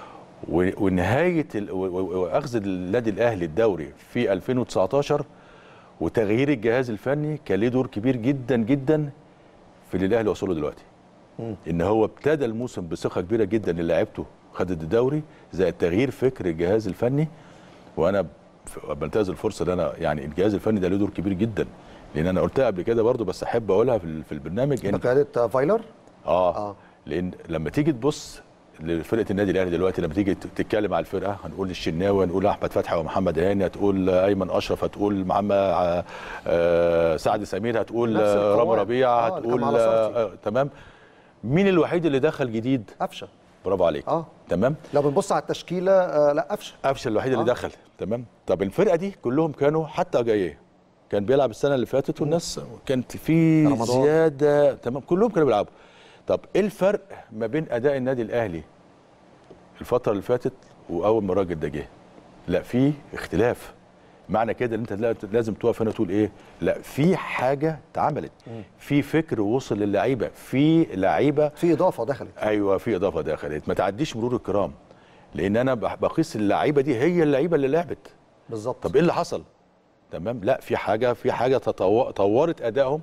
ونهاية وأخذ النادي الأهلي الدوري في ألفين وتسعتاشر وتغيير الجهاز الفني كان له دور كبير جدا جدا في اللي الأهلي وصله دلوقتي. إن هو ابتدى الموسم بثقة كبيرة جدا اللي لعبته خدت الدوري، زائد تغيير فكر الجهاز الفني. وأنا بنتهز الفرصة ان انا يعني الجهاز الفني ده له دور كبير جدا، لان انا قلتها قبل كده برضو بس احب اقولها في في البرنامج ان بقياده فايلر آه, اه لان لما تيجي تبص لفرقه النادي الاهلي دلوقتي، لما تيجي تتكلم على الفرقه هنقول الشناوي، هنقول احمد فتحي ومحمد هاني، هتقول ايمن اشرف، هتقول محمد آه سعد سمير، هتقول رامي ربيعه، هتقول آه تمام. مين الوحيد اللي دخل جديد؟ قفشه. برافو عليك. اه تمام. لو بنبص على التشكيله آه لا قفشه قفشه الوحيد آه. اللي دخل تمام. طب الفرقه دي كلهم كانوا، حتى جايه كان بيلعب السنه اللي فاتت والناس كانت في رمضان. زياده تمام، كلهم كانوا بيلعبوا. طب ايه الفرق ما بين اداء النادي الاهلي الفتره اللي فاتت واول ما الراجل ده جه؟ لا في اختلاف. معنى كده ان انت لازم تقف هنا تقول ايه؟ لا في حاجه اتعملت، في فكر وصل للعيبه، في لعيبه، في اضافه دخلت. ايوه في اضافه دخلت، ما تعديش مرور الكرام، لان انا بقيس اللعيبه دي هي اللعيبه اللي لعبت بالظبط. طب ايه اللي حصل؟ تمام. لا في حاجه في حاجه طورت ادائهم.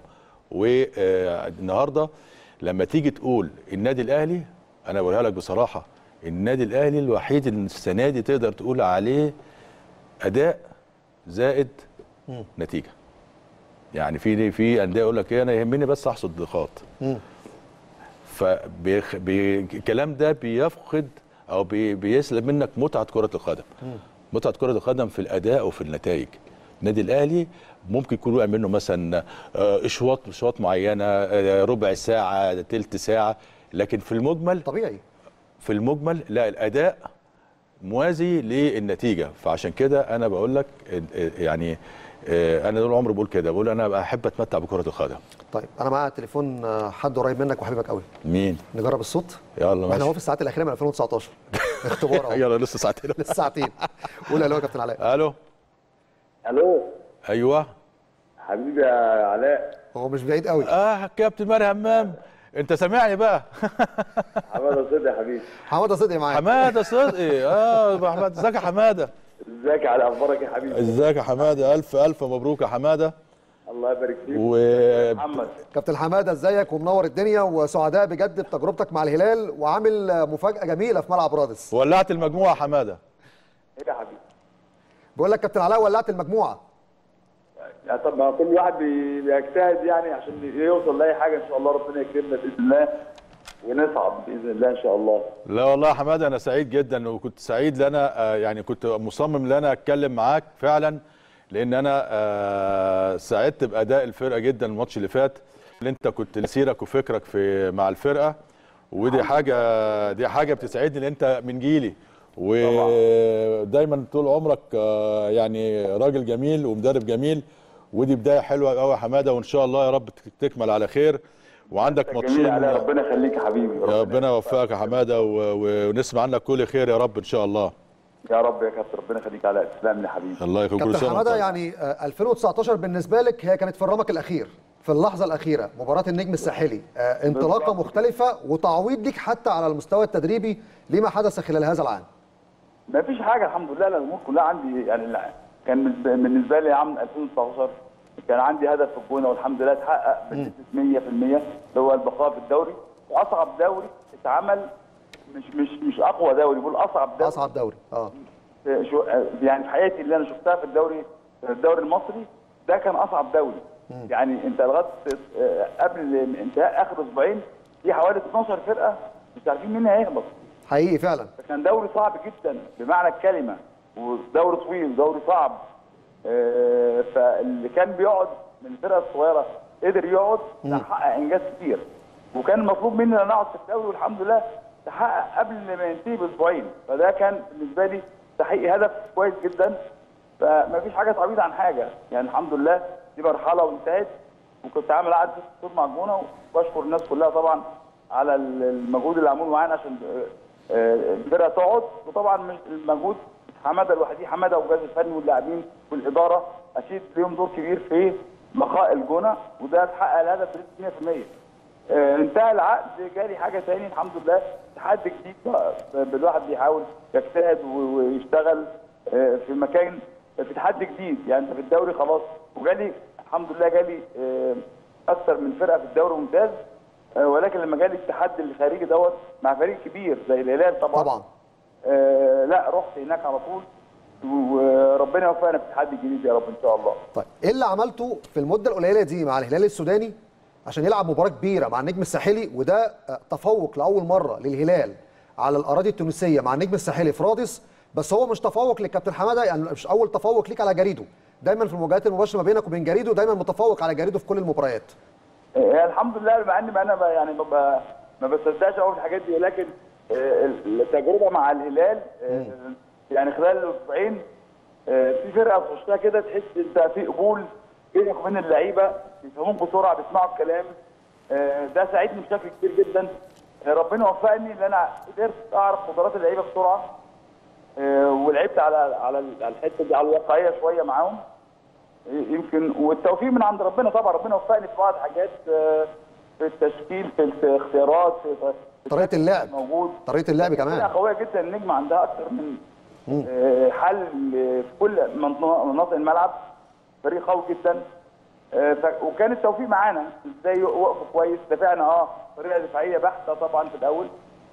والنهارده لما تيجي تقول النادي الاهلي، انا بقولها لك بصراحه، النادي الاهلي الوحيد اللي السنه دي تقدر تقول عليه اداء زائد مم. نتيجه. يعني في في انديه يقول لك ايه، انا يهمني بس احصد نقاط. فالكلام ده بيفقد او بي بيسلب منك متعه كره القدم. مم. متعه كره القدم في الاداء وفي النتائج. النادي الاهلي ممكن يكون وقع منه مثلا اشواط اشواط معينه، ربع ساعه، ثلث ساعه، لكن في المجمل طبيعي. في المجمل لا، الاداء موازي للنتيجه. فعشان كده انا بقول لك يعني آه، انا طول عمري بقول كده، بقول انا بحب اتمتع بكره القدم. طيب انا معايا تليفون آه، حد قريب منك وحبيبك قوي. مين؟ نجرب الصوت. يلا احنا ماشي. هو في الساعات الاخيره من ألفين وتسعتاشر اختبار اهو. يلا لسه ساعتين. لسه ساعتين. قول الو يا كابتن علاء. الو. الو. ايوه حبيبي يا علاء. هو مش بعيد قوي. اه كابتن ماهر همام، انت سامعني بقى؟ حماده صدقي يا حبيبي. حماده صدقي معاك. حماده صدقي. اه حماده، ازيك يا حماده؟ ازيك، على اخبارك يا حبيبي؟ ازيك يا حماده؟ الف الف مبروك يا حماده. الله يبارك فيك. و محمد. كابتن حماده ازيك ومنور الدنيا وسعداء بجد بتجربتك مع الهلال وعامل مفاجاه جميله في ملعب رادس. ولعت المجموعه يا حماده. ايه يا حبيبي؟ بقول لك كابتن علاء ولعت المجموعه. يعني طب ما كل واحد بي- بيجتهد يعني عشان يوصل لاي حاجه، ان شاء الله ربنا يكرمنا باذن الله ونصعد باذن الله ان شاء الله. لا والله يا حماده انا سعيد جدا، وكنت سعيد لان انا آه، يعني كنت مصمم ان انا اتكلم معاك فعلا، لان انا آه، سعدت باداء الفرقه جدا الماتش اللي فات، اللي انت كنت مسيرك وفكرك في مع الفرقه، ودي حاجه دي حاجه بتسعدني لان انت من جيلي، ودايما طول عمرك آه، يعني راجل جميل ومدرب جميل، ودي بدايه حلوه قوي يا حماده، وان شاء الله يا رب تكمل على خير، وعندك جميل ماتشين. على ربنا يخليك يا حبيبي. يا ربنا يوفقك يا حماده و- و- ونسمع عنك كل خير يا رب ان شاء الله. يا رب يا كابتن، ربنا يخليك على تسلم لي يا حبيبي. الله يخليك. كل كابتن سنه حماده وأنت يعني آه، ألفين وتسعتاشر بالنسبه لك هي كانت في الرمق الاخير، في اللحظه الاخيره، مباراه النجم الساحلي، آه، انطلاقه بالظبط. مختلفه وتعويض ليك حتى على المستوى التدريبي لما حدث خلال هذا العام. ما فيش حاجه الحمد لله، أنا الامور كلها عندي يعني لا- كان بالنسبه لي عام ألفين وتسعتاشر كان عندي هدف في الجونه والحمد لله اتحقق بنسبه مية في المية، اللي هو البقاء في الدوري، واصعب دوري اتعمل، مش مش مش اقوى دوري، بقول اصعب دوري. اصعب دوري اه شو يعني في حياتي اللي انا شفتها في الدوري الدوري المصري ده كان اصعب دوري. يعني انت لغايه آه، قبل انتهاء اخر اسبوعين في حوالي اتناشر فرقه مش عارفين مين هيهبط. حقيقي فعلا. كان دوري صعب جدا بمعنى الكلمه، ودوري طويل ودوري صعب. آه، فاللي كان بيقعد من الفرقه الصغيره قدر يقعد حقق انجاز كتير، وكان المطلوب مني ان انا اقعد في الدوري والحمد لله تحقق قبل ما ينتهي باسبوعين، فده كان بالنسبه لي تحقيق هدف كويس جدا. فما فيش حاجه تعويض عن حاجه، يعني الحمد لله دي مرحله وانتهت، وكنت عامل عقد ست شهور مع الجونه، وبشكر الناس كلها طبعا على المجهود اللي عملوه معانا عشان آه، الفرقه تقعد، وطبعا مش المجهود حماده لوحده، حماده والجهاز الفني واللاعبين والاداره اكيد ليهم دور كبير في بقاء الجونه، وده اتحقق الهدف بنسبه مية في المية. آه، انتهى العقد، جالي حاجه ثاني الحمد لله، تحدي جديد بقى، الواحد بيحاول يجتهد و- ويشتغل آه، في مكان في تحدي جديد. يعني انت في الدوري خلاص، وجالي الحمد لله جالي آه، اكثر من فرقه في الدوري ممتاز، آه، ولكن لما جالي التحدي الخارجي دوت مع فريق كبير زي الهلال طبعا طبعا آه لا رحت هناك على طول، وربنا يوفقنا في التحدي الجديد يا رب ان شاء الله. طيب ايه اللي عملته في المده القليله دي مع الهلال السوداني عشان يلعب مباراه كبيره مع النجم الساحلي، وده آه، تفوق لاول مره للهلال على الاراضي التونسيه مع النجم الساحلي في رادس، بس هو مش تفوق للكابتن حماده، يعني مش اول تفوق ليك على جريدو، دايما في المواجهات المباشره ما بينك وبين جريدو دايما متفوق على جريدو في كل المباريات. آه الحمد لله، مع اني انا ب- يعني ببقى ما بصدقش قوي في الحاجات دي، ولكن آه التجربه مع الهلال آه يعني خلال الاسبوعين آه في فرقه تخشها كده تحس انت في قبول بينك وبين اللعيبه، بيفهموك بسرعه، بيسمعوا الكلام. آه ده ساعدني بشكل كبير جدا. آه ربنا وفقني ان انا قدرت اعرف قدرات اللعيبه بسرعه، آه ولعبت على على على الحته دي، على الواقعيه شويه معاهم يمكن، والتوفيق من عند ربنا طبعا. ربنا وفقني في بعض الحاجات آه، في التشكيل، في الاختيارات، في في طريقه اللعب موجود، طريقه اللعب فرقة كمان قويه جدا. النجم عندها اكثر من آه، حل في كل منطقه- مناطق الملعب، فريق قوي جدا. آه، ف- وكان التوفيق معانا، ازاي وقفوا كويس، دفعنا اه طريقه دفاعيه بحته طبعا في الاول،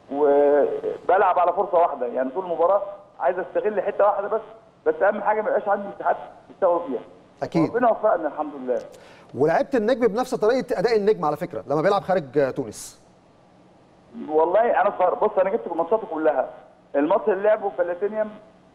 وبلعب على فرصه واحده، يعني طول المباراه عايز استغل حته واحده بس، بس اهم حاجه ما يبقاش عندي مساحات يشتغلوا فيها. اكيد. ربنا وفقنا الحمد لله. ولعبت النجم بنفس طريقه اداء النجم على فكره لما بيلعب خارج آه، تونس. والله انا صار بص، انا جبت ماتشاته كلها. الماتش اللي لعبه في بلاتينيوم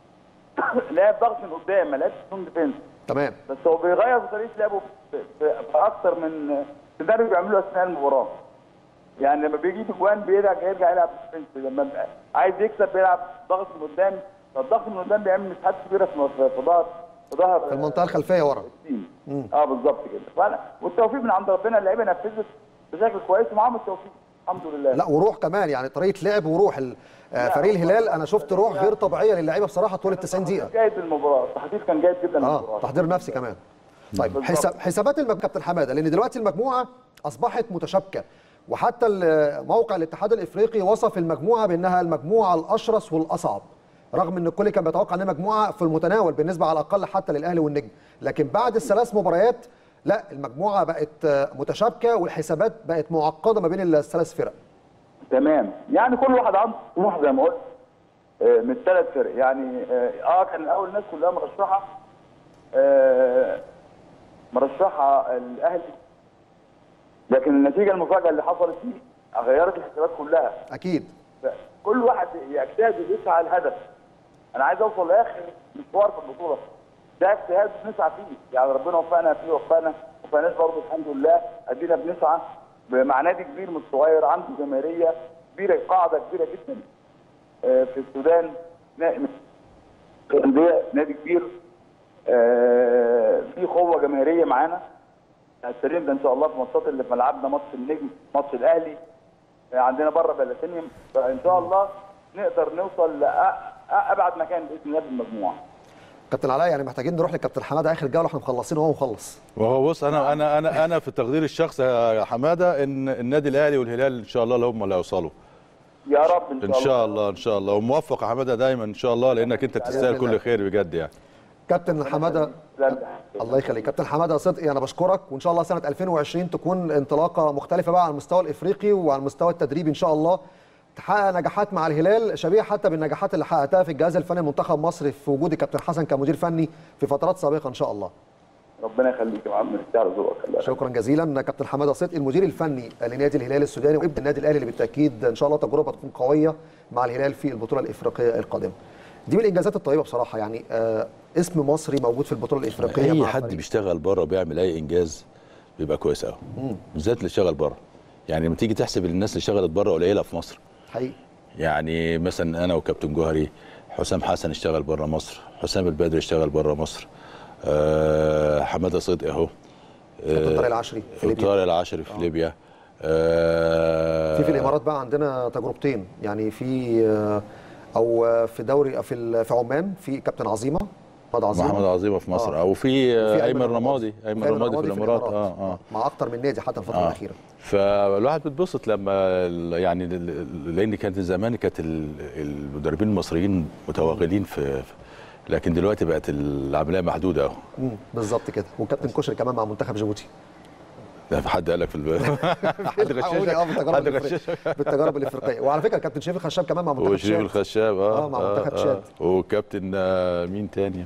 لعب ضغط من قدام، ما لعبش زون ديفنس، تمام. بس هو بيغير في طريقه لعبه في, في, في اكتر من سيناريو بيعملوه اثناء المباراه. يعني لما بيجيب اجوان بيرجع يرجع يلعب ديفنس، لما عايز يكسب بيلعب ضغط من قدام، فالضغط من قدام بيعمل مساحات كبيره في في ظهر في ظهر في المنطقه الخلفيه ورا. اه بالظبط كده. فانا والتوفيق من عند ربنا، اللعيبه نفذت بشكل كويس ومعاهم التوفيق الحمد لله. لا وروح كمان، يعني طريقه لعب وروح فريق الهلال، انا شفت روح غير طبيعيه للعيبه بصراحه طول ال تسعين دقيقه. جيد المباراه، التحضير كان جيد جدا للمباراه. اه تحضير نفسي كمان. طيب حساب حسابات المجموعه كابتن حماده، لان دلوقتي المجموعه اصبحت متشابكه، وحتى موقع الاتحاد الافريقي وصف المجموعه بانها المجموعه الاشرس والاصعب، رغم ان الكل كان بيتوقع انها مجموعه في المتناول بالنسبه على الاقل حتى للاهلي والنجم، لكن بعد الثلاث مباريات لا المجموعه بقت متشابكه والحسابات بقت معقده ما بين الثلاث فرق. تمام، يعني كل واحد عنده طموح زي ما قلت من الثلاث فرق، يعني اه كان الاول الناس كلها مرشحه آه مرشحه الاهلي، لكن النتيجه المفاجاه اللي حصلت دي غيرت الحسابات كلها. اكيد. كل واحد يجتهد ويسعى الهدف. انا عايز اوصل لاخر مشوار في البطوله، ده اجتهاد بنسعى فيه، يعني ربنا وفقنا فيه وفقنا وفقناش برضه الحمد لله، ادينا بنسعى مع نادي كبير مش صغير، عنده جماهيريه كبيره، قاعده كبيره جدا في السودان، انديه نادي كبير في قوه جماهيريه معانا. هنستلم ده ان شاء الله في الماتشات اللي في ملعبنا، ماتش النجم، ماتش الاهلي، عندنا بره بلاتينيوم، فان شاء الله نقدر نوصل لابعد مكان باذن الله في المجموعه. كابتن علاء، يعني محتاجين نروح لكابتن حماده اخر جوله، احنا مخلصين وهو مخلص. وهو بص، انا انا انا انا في تقديري الشخصي يا حماده ان النادي الاهلي والهلال ان شاء الله هم اللي هيوصلوا. يا رب ان شاء الله. ان شاء الله ان شاء الله، وموفق يا حماده دايما ان شاء الله، لانك انت تستاهل كل خير بجد يعني. كابتن حماده الله يخليك. كابتن حماده صدقي انا بشكرك، وان شاء الله سنه ألفين وعشرين تكون انطلاقه مختلفه بقى على المستوى الافريقي وعلى المستوى التدريبي ان شاء الله، تحقق نجاحات مع الهلال شبيهه حتى بالنجاحات اللي حققتها في الجهاز الفني المنتخب مصر في وجود الكابتن حسن كمدير فني في فترات سابقه ان شاء الله. ربنا يخليك يا معلم، استاهل ذوقك. شكرا جزيلا كابتن حماده صدقي المدير الفني لنادي الهلال السوداني وابن النادي الاهلي، اللي بالتاكيد ان شاء الله تجربه تكون قويه مع الهلال في البطوله الافريقيه القادمه. دي من الانجازات الطيبه بصراحه، يعني آه اسم مصري موجود في البطوله الافريقيه. اي حد بيشتغل بره بيعمل اي انجاز بيبقى كويس قوي، بالذات اللي اشتغل بره. يعني لما تيجي تحسب الناس اللي اشتغلت بره قليله في مصر حقيقي. يعني مثلا انا وكابتن جوهري، حسام حسن اشتغل بره مصر، حسام البدري اشتغل بره مصر، أه حماده صدقي اهو، كابتن طارق العشري في ليبيا، طارق العشري في ليبيا. أه في في الامارات بقى عندنا تجربتين، يعني في او في دوري في في عمان في كابتن عظيمه محمد عظيمه محمد عظيمه في مصر، آه. او في ايمن رمادي ايمن رمادي في الامارات اه اه مع اكتر من نادي حتى الفتره آه. الاخيره. فالواحد بيتبسط لما يعني، لان كانت زمان كانت المدربين المصريين متوغلين في، لكن دلوقتي بقت العمليه محدوده اهو. بالظبط كده. وكابتن كشري كمان مع منتخب جيبوتي. لا في حد قال لك في الب... حد غششك اه بالتجارب الافريقيه بالتجارب الافريقيه. وعلى فكره كابتن شريف الخشاب كمان مع منتخب شريف الخشاب اه اه مع منتخب تشاد. آه. وكابتن آه مين تاني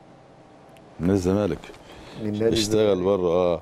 من الزمالك اشتغل بره اه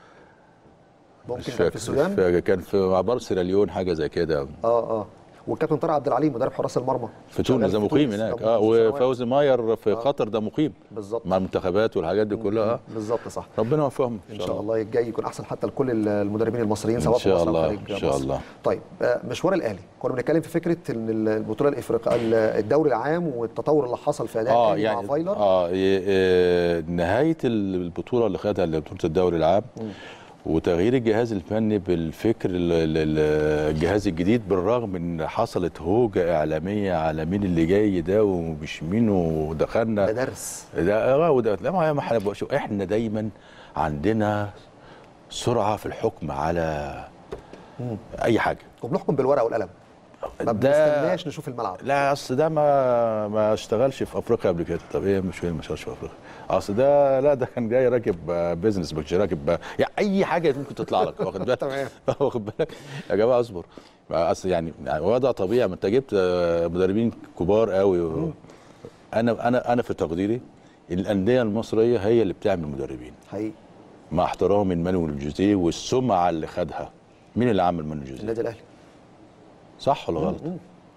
ممكن كان في السودان، كان في مع بار سيراليون حاجه زي كده اه اه والكابتن طارق عبد العليم مدرب حراس المرمى في تونس ده مقيم هناك اه وفوزي ماير في آه. قطر ده مقيم بالظبط مع المنتخبات والحاجات دي كلها اه بالظبط صح. ربنا يوفقهم ان شاء الله الجاي يكون احسن حتى لكل المدربين المصريين سواء في مصر او خارج مصر ان شاء الله. طيب مشوار الاهلي كنا بنتكلم في فكره ان البطوله الافريقيه الدوري العام والتطور اللي حصل في اداء آه الاهلي يعني مع فايلر. اه نهايه البطوله اللي خدها بطوله الدوري العام م. وتغيير الجهاز الفني بالفكر الجهاز الجديد، بالرغم ان حصلت هوجه اعلاميه على مين اللي جاي ده ومش مين ودخلنا ده درس ده اه وده لا ما احنا احنا دايما عندنا سرعه في الحكم على مم. اي حاجه، وبنحكم بالورقه والقلم ما بنستناش نشوف الملعب. لا اصل ده ما ما اشتغلش في افريقيا قبل كده. طب ايه المشكله ما اشتغلش في افريقيا؟ اصل ده لا ده كان جاي راكب بيزنس مش راكب يعني اي حاجه ممكن تطلع لك واخد بالك تمام واخد بالك يا جماعه اصبر. اصل يعني وضع طبيعي، ما انت جبت مدربين كبار قوي. انا انا انا في تقديري الانديه المصريه هي اللي بتعمل مدربين حقيقي، مع احترامي لمانويل جوزيه والسمعه اللي خدها. مين اللي عمل مانويل جوزيه؟ النادي الاهلي. صح ولا غلط؟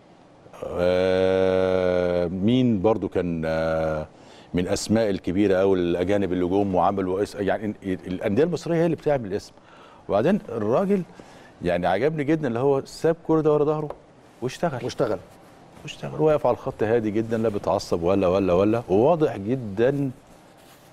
آه مين برضو كان آه من اسماء الكبيره او الاجانب اللي جم وعملوا يعني الانديه المصريه هي اللي بتعمل الاسم. وبعدين الراجل يعني عجبني جدا اللي هو ساب كل ده ورا ظهره واشتغل واشتغل واشتغل واقف على الخط هادي جدا، لا بيتعصب ولا ولا ولا وواضح جدا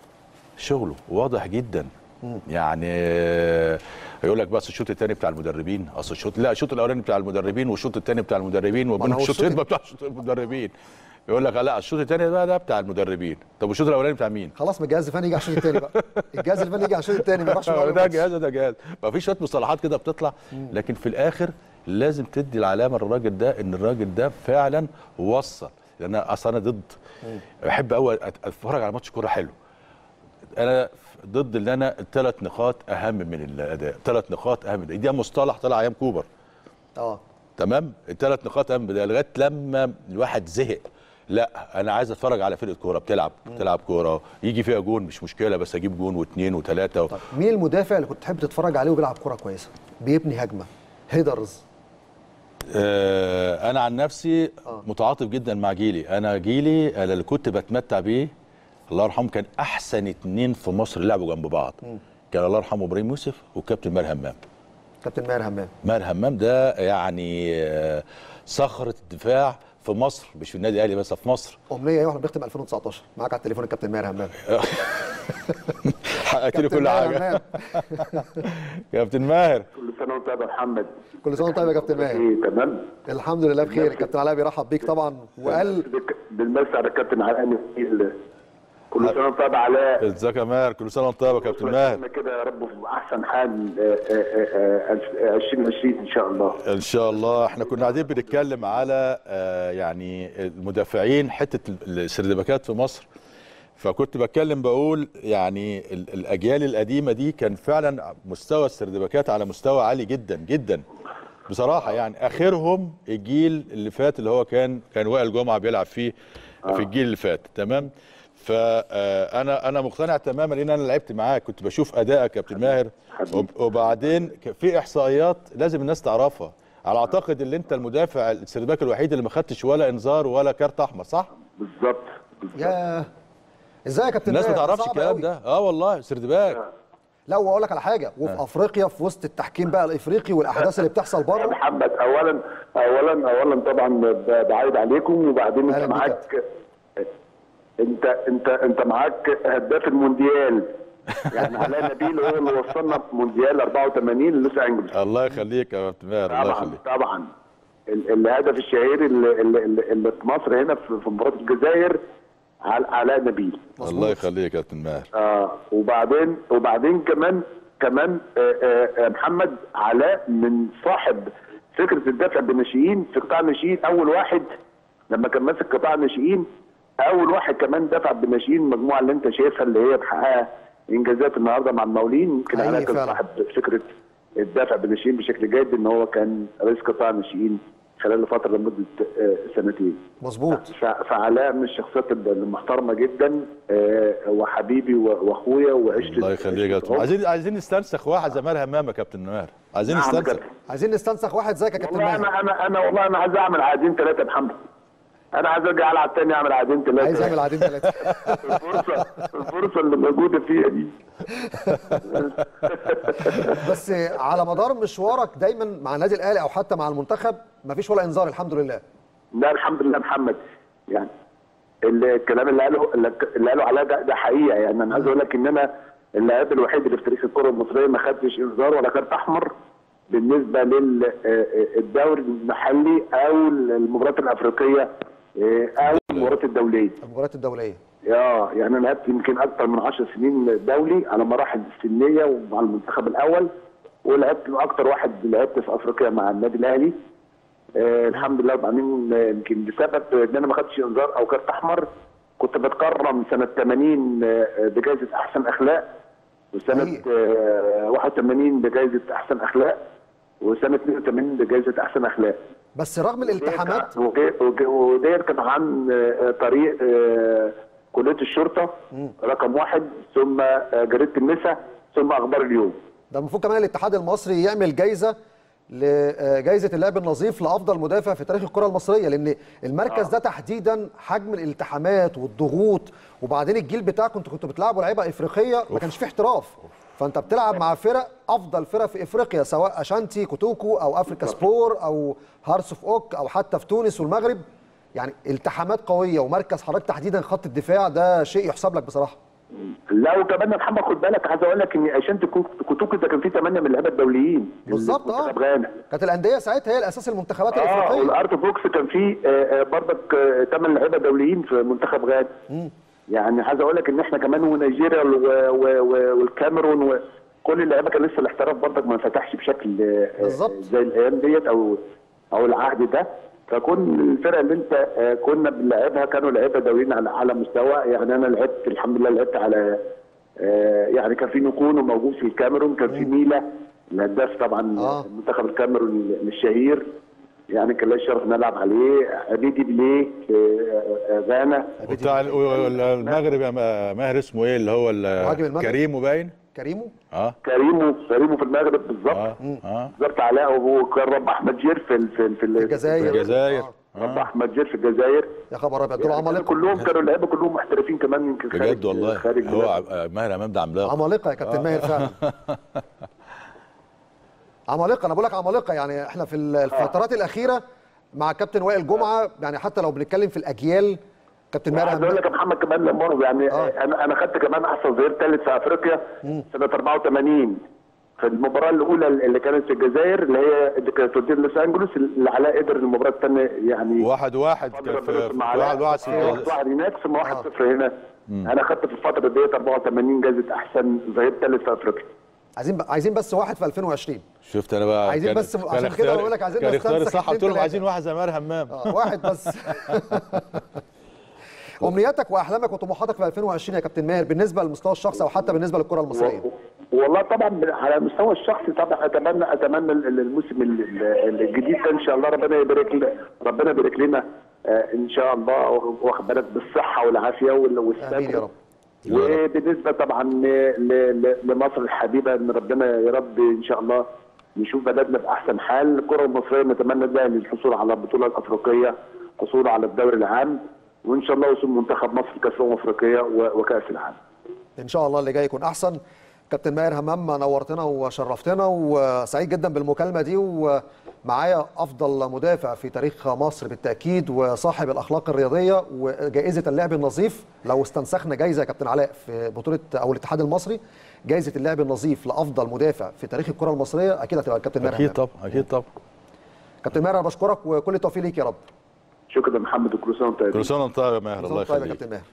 شغله واضح جدا. يعني يقول لك بس الشوط الثاني بتاع المدربين، اصل الشوط لا الشوط الاولاني بتاع المدربين والشوط الثاني بتاع المدربين وبين الشوطين بتاع المدربين. يقول لك لا الشوط الثاني بقى ده بتاع المدربين. طب والشوط الاولاني بتاع مين؟ خلاص ما الجهاز الفني يجي على الشوط الثاني بقى. الجهاز الفني يجي على الشوط الثاني ما يروحش ده جهاز ده جهاز. ما فيش شويه مصطلحات كده بتطلع، لكن في الاخر لازم تدي العلامه للراجل ده ان الراجل ده فعلا وصل. لان اصل انا ضد، بحب قوي اتفرج على ماتش كوره حلو. انا ضد ان انا الثلاث نقاط اهم من الاداء، ثلاث نقاط اهم. دي مصطلح طلع ايام كوبر. اه تمام، الثلاث نقاط اهم ده لغايه لما الواحد زهق. لا انا عايز اتفرج على فرقه كوره بتلعب بتلعب كوره، يجي فيها جون مش مشكله، بس اجيب جون واثنين وثلاثه و... طيب مين المدافع اللي كنت تحب تتفرج عليه وبيلعب كوره كويسه؟ بيبني هجمه، هيدرز. آه انا عن نفسي آه. متعاطف جدا مع جيلي. انا جيلي انا اللي كنت بتمتع بيه الله يرحمه، كان احسن اثنين في مصر لعبوا جنب بعض. م. كان الله يرحمه ابراهيم يوسف والكابتن ماهر همام. كابتن ماهر همام ماهر همام ده يعني آه صخره الدفاع في مصر، مش في النادي الاهلي بس في مصر. امنيه ايه واحنا بنختم ألفين وتسعتاشر معاك على التليفون الكابتن ماهر همام. حققت لي كل حاجه. كابتن ماهر كل سنه وانت طيب يا محمد. كل سنه وانت طيب يا كابتن ماهر. ايه تمام الحمد لله بخير. الكابتن علاء بيرحب بيك طبعا وقال بالمس على الكابتن علاء. كل سنه وانت طيب يا علاء. ازيك يا ماهر؟ كل سنه وانت طيب يا كابتن ماهر. كده يا رب في احسن حال ألفين وعشرين ان شاء الله. ان شاء الله. احنا كنا قاعدين بنتكلم على يعني المدافعين، حته السردباكات في مصر، فكنت بتكلم بقول يعني الاجيال القديمه دي كان فعلا مستوى السردباكات على مستوى عالي جدا جدا بصراحه. يعني اخرهم الجيل اللي فات اللي هو كان كان وائل جمعه بيلعب فيه في الجيل اللي فات. تمام. فانا انا مقتنع تماما لان انا لعبت معاك، كنت بشوف ادائك يا كابتن ماهر. وبعدين في احصائيات لازم الناس تعرفها. على اعتقد ان انت المدافع السردباك الوحيد اللي ما خدتش ولا انذار ولا كارت احمر، صح؟ بالظبط. يا ازاي يا كابتن الناس ماهر؟ ما تعرفش الكلام ده. اه والله سردباك. لا واقول لك على حاجه، وفي آه. افريقيا في وسط التحكيم بقى الافريقي والاحداث اللي بتحصل بره. محمد اولا اولا اولا طبعا بعيد عليكم، وبعدين انت معاك انت انت انت معاك هداف المونديال. يعني علاء نبيل هو اللي وصلنا مونديال أربعة وثمانين لوس انجلوس. الله يخليك يا كابتن ماهر. الله يخليك. طبعا الهدف الشهير اللي, اللي, اللي في مصر هنا في مباراه الجزائر علاء نبيل. الله يخليك يا كابتن ماهر. اه وبعدين وبعدين كمان كمان آآ آآ محمد علاء من صاحب فكره الدفع بالناشئين في قطاع الناشئين. اول واحد لما كان ماسك قطاع الناشئين، اول واحد كمان دفع بالناشئين المجموعه اللي انت شايفها اللي هي محققه انجازات النهارده مع المقاولين. يمكن علاء كان صاحب فكره الدفع بالناشئين بشكل جيد، ان هو كان رئيس قطاع الناشئين خلال فتره لمده سنتين. مظبوط. فعلاء من الشخصيات المحترمه جدا وحبيبي واخويا وعشت. الله يخليك يا كابتن. عايزين عايزين نستنسخ واحد زي ماهر همام يا كابتن ماهر. عايزين نستنسخ عايزين نستنسخ واحد زيك يا كابتن ماهر. انا انا انا والله انا عايز اعمل عادين ثلاثه يا محمد. انا عايز ارجع العب تاني اعمل عادين ثلاثه. عايز اعمل عادين ثلاثه. الفرصه الفرصه اللي موجوده فيها دي. بس على مدار مشوارك دايما مع النادي الاهلي او حتى مع المنتخب مفيش ولا انذار الحمد لله. لا الحمد لله محمد. يعني الكلام اللي قاله اللي قاله علاء ده, ده حقيقه. يعني انا عايز اقول لك ان انا اللاعب الوحيد اللي في تاريخ الكره المصريه ما خدتش انذار ولا كارت احمر بالنسبه للدوري المحلي او المباريات الافريقيه او المباريات الدوليه. المباريات الدوليه. اه يعني انا لعبت يمكن اكثر من عشر سنين دولي على مراحل سنيه ومع المنتخب الاول، ولعبت اكثر واحد لعبت في افريقيا مع النادي الاهلي. آه الحمد لله. وبعدين يمكن بسبب ان انا ما خدتش انذار او كارت احمر كنت بتكرم سنه ثمانين بجائزه احسن اخلاق، وسنه آه واحد وثمانين بجائزه احسن اخلاق، وسنه اثنين وثمانين بجائزه احسن اخلاق. بس رغم الالتحامات وديت كان عن طريق كليه الشرطه رقم واحد، ثم جريده النساء، ثم اخبار اليوم. ده المفروض كمان الاتحاد المصري يعمل جايزه لجائزه اللاعب النظيف لافضل مدافع في تاريخ الكره المصريه، لان المركز ده تحديدا حجم الالتحامات والضغوط، وبعدين الجيل بتاعكم انتوا كنتوا بتلعبوا لعيبه افريقيه ما كانش فيه احتراف، فانت بتلعب مع فرق افضل فرق في افريقيا سواء اشانتي كوتوكو او افريكا سبور او هارس اوف اوك او حتى في تونس والمغرب. يعني التحامات قويه ومركز حضرتك تحديدا خط الدفاع ده شيء يحسب لك بصراحه. لا وكمان يا محمد خد بالك، عايز اقول لك ان عشان كوتوكي ده كان فيه ثمانيه من اللعيبه الدوليين بالظبط. اه كانت الانديه ساعتها هي الاساس المنتخبات اه الافريقيه. والارت بوكس كان فيه برضك ثمان لعيبه دوليين في منتخب غانا. يعني عايز اقول لك ان احنا كمان ونيجيريا والكاميرون وكل اللعيبه كان لسه الاحتراف برضك ما انفتحش بشكل بالظبط زي الايام ديت او او العهد ده. فكل الفرق اللي انت كنا بنلعبها كانوا لعيبه دوليين على على مستوى. يعني انا لعبت الحمد لله لعبت على يعني كان في نكونو موجود في الكاميرون، كان في ميلا الهداف طبعا آه. منتخب الكاميرون الشهير، يعني كان لي الشرف ان العب عليه. عبيدي بليه غانا بتاع المغرب يا ماهر اسمه ايه اللي هو كريمو باين كريمو اه كريمو كريمو في المغرب بالظبط. اه اه بالظبط. علاء وكان رب احمد جير في في في الجزائر. الجزائر رب احمد جير في الجزائر. يا خبر ابيض دول يعني عمالقه كلهم كانوا اللعيبه كلهم محترفين كمان يمكن خارج بجد والله. خارج هو ماهر امام ده عملاق عمالقه يا كابتن ماهر فعلا. عمالقه انا بقول لك عمالقه. يعني احنا في الفترات الاخيره مع كابتن وائل جمعه، يعني حتى لو بنتكلم في الاجيال كابتن ماهر عايز اقول لك يا محمد كمان لما يعني آه. انا انا خدت كمان احسن ظهير ثالث في افريقيا مم. سنه أربعة وثمانين في المباراه الاولى اللي كانت في الجزائر اللي هي اللي كانت في لوس انجلوس، اللي علاء قدر المباراه الثانيه يعني واحد واحد في واحد واحد في واحد هناك ثم واحد صفر هنا. مم. انا خدت في الفتره ديت أربعة وثمانين جائزه احسن ظهير ثالث في افريقيا. عايزين ب... عايزين بس واحد في ألفين وعشرين. شفت انا بقى عايزين بس عشان كده بقول لك عايزين كان اختيار صح. قلت لهم عايزين واحد زي ماهر همام. اه واحد بس. امنياتك واحلامك وطموحاتك في ألفين وعشرين يا كابتن ماهر بالنسبه للمستوى الشخصي او حتى بالنسبه للكره المصريه؟ والله طبعا على المستوى الشخصي طبعا اتمنى اتمنى الموسم الجديد ده ان شاء الله ربنا يبارك لنا ربنا يبارك لنا ان شاء الله واخد بالك بالصحه والعافيه والسلامه. امين يا رب. وبالنسبه طبعا لمصر الحبيبه ان ربنا يا رب ان شاء الله نشوف بلدنا في احسن حال. الكره المصريه نتمنى دايما الحصول على البطوله الافريقيه، الحصول على الدوري العام، وان شاء الله وصول منتخب مصر كاس الامم الافريقيه وكاس العالم. ان شاء الله اللي جاي يكون احسن. كابتن ماهر همام نورتنا وشرفتنا وسعيد جدا بالمكالمه دي، ومعايا افضل مدافع في تاريخ مصر بالتاكيد وصاحب الاخلاق الرياضيه وجائزه اللعب النظيف. لو استنسخنا جائزه يا كابتن علاء في بطوله او الاتحاد المصري جائزه اللعب النظيف لافضل مدافع في تاريخ الكره المصريه اكيد هتبقى الكابتن ماهر. اكيد طبعا اكيد طبعا. كابتن ماهر انا بشكرك وكل التوفيق ليك يا رب. شكرا يا محمد وكل سنه وانت طيب. كل سنه وانت طيب يا ماهر الله يخليك. طيب يا كابتن ماهر.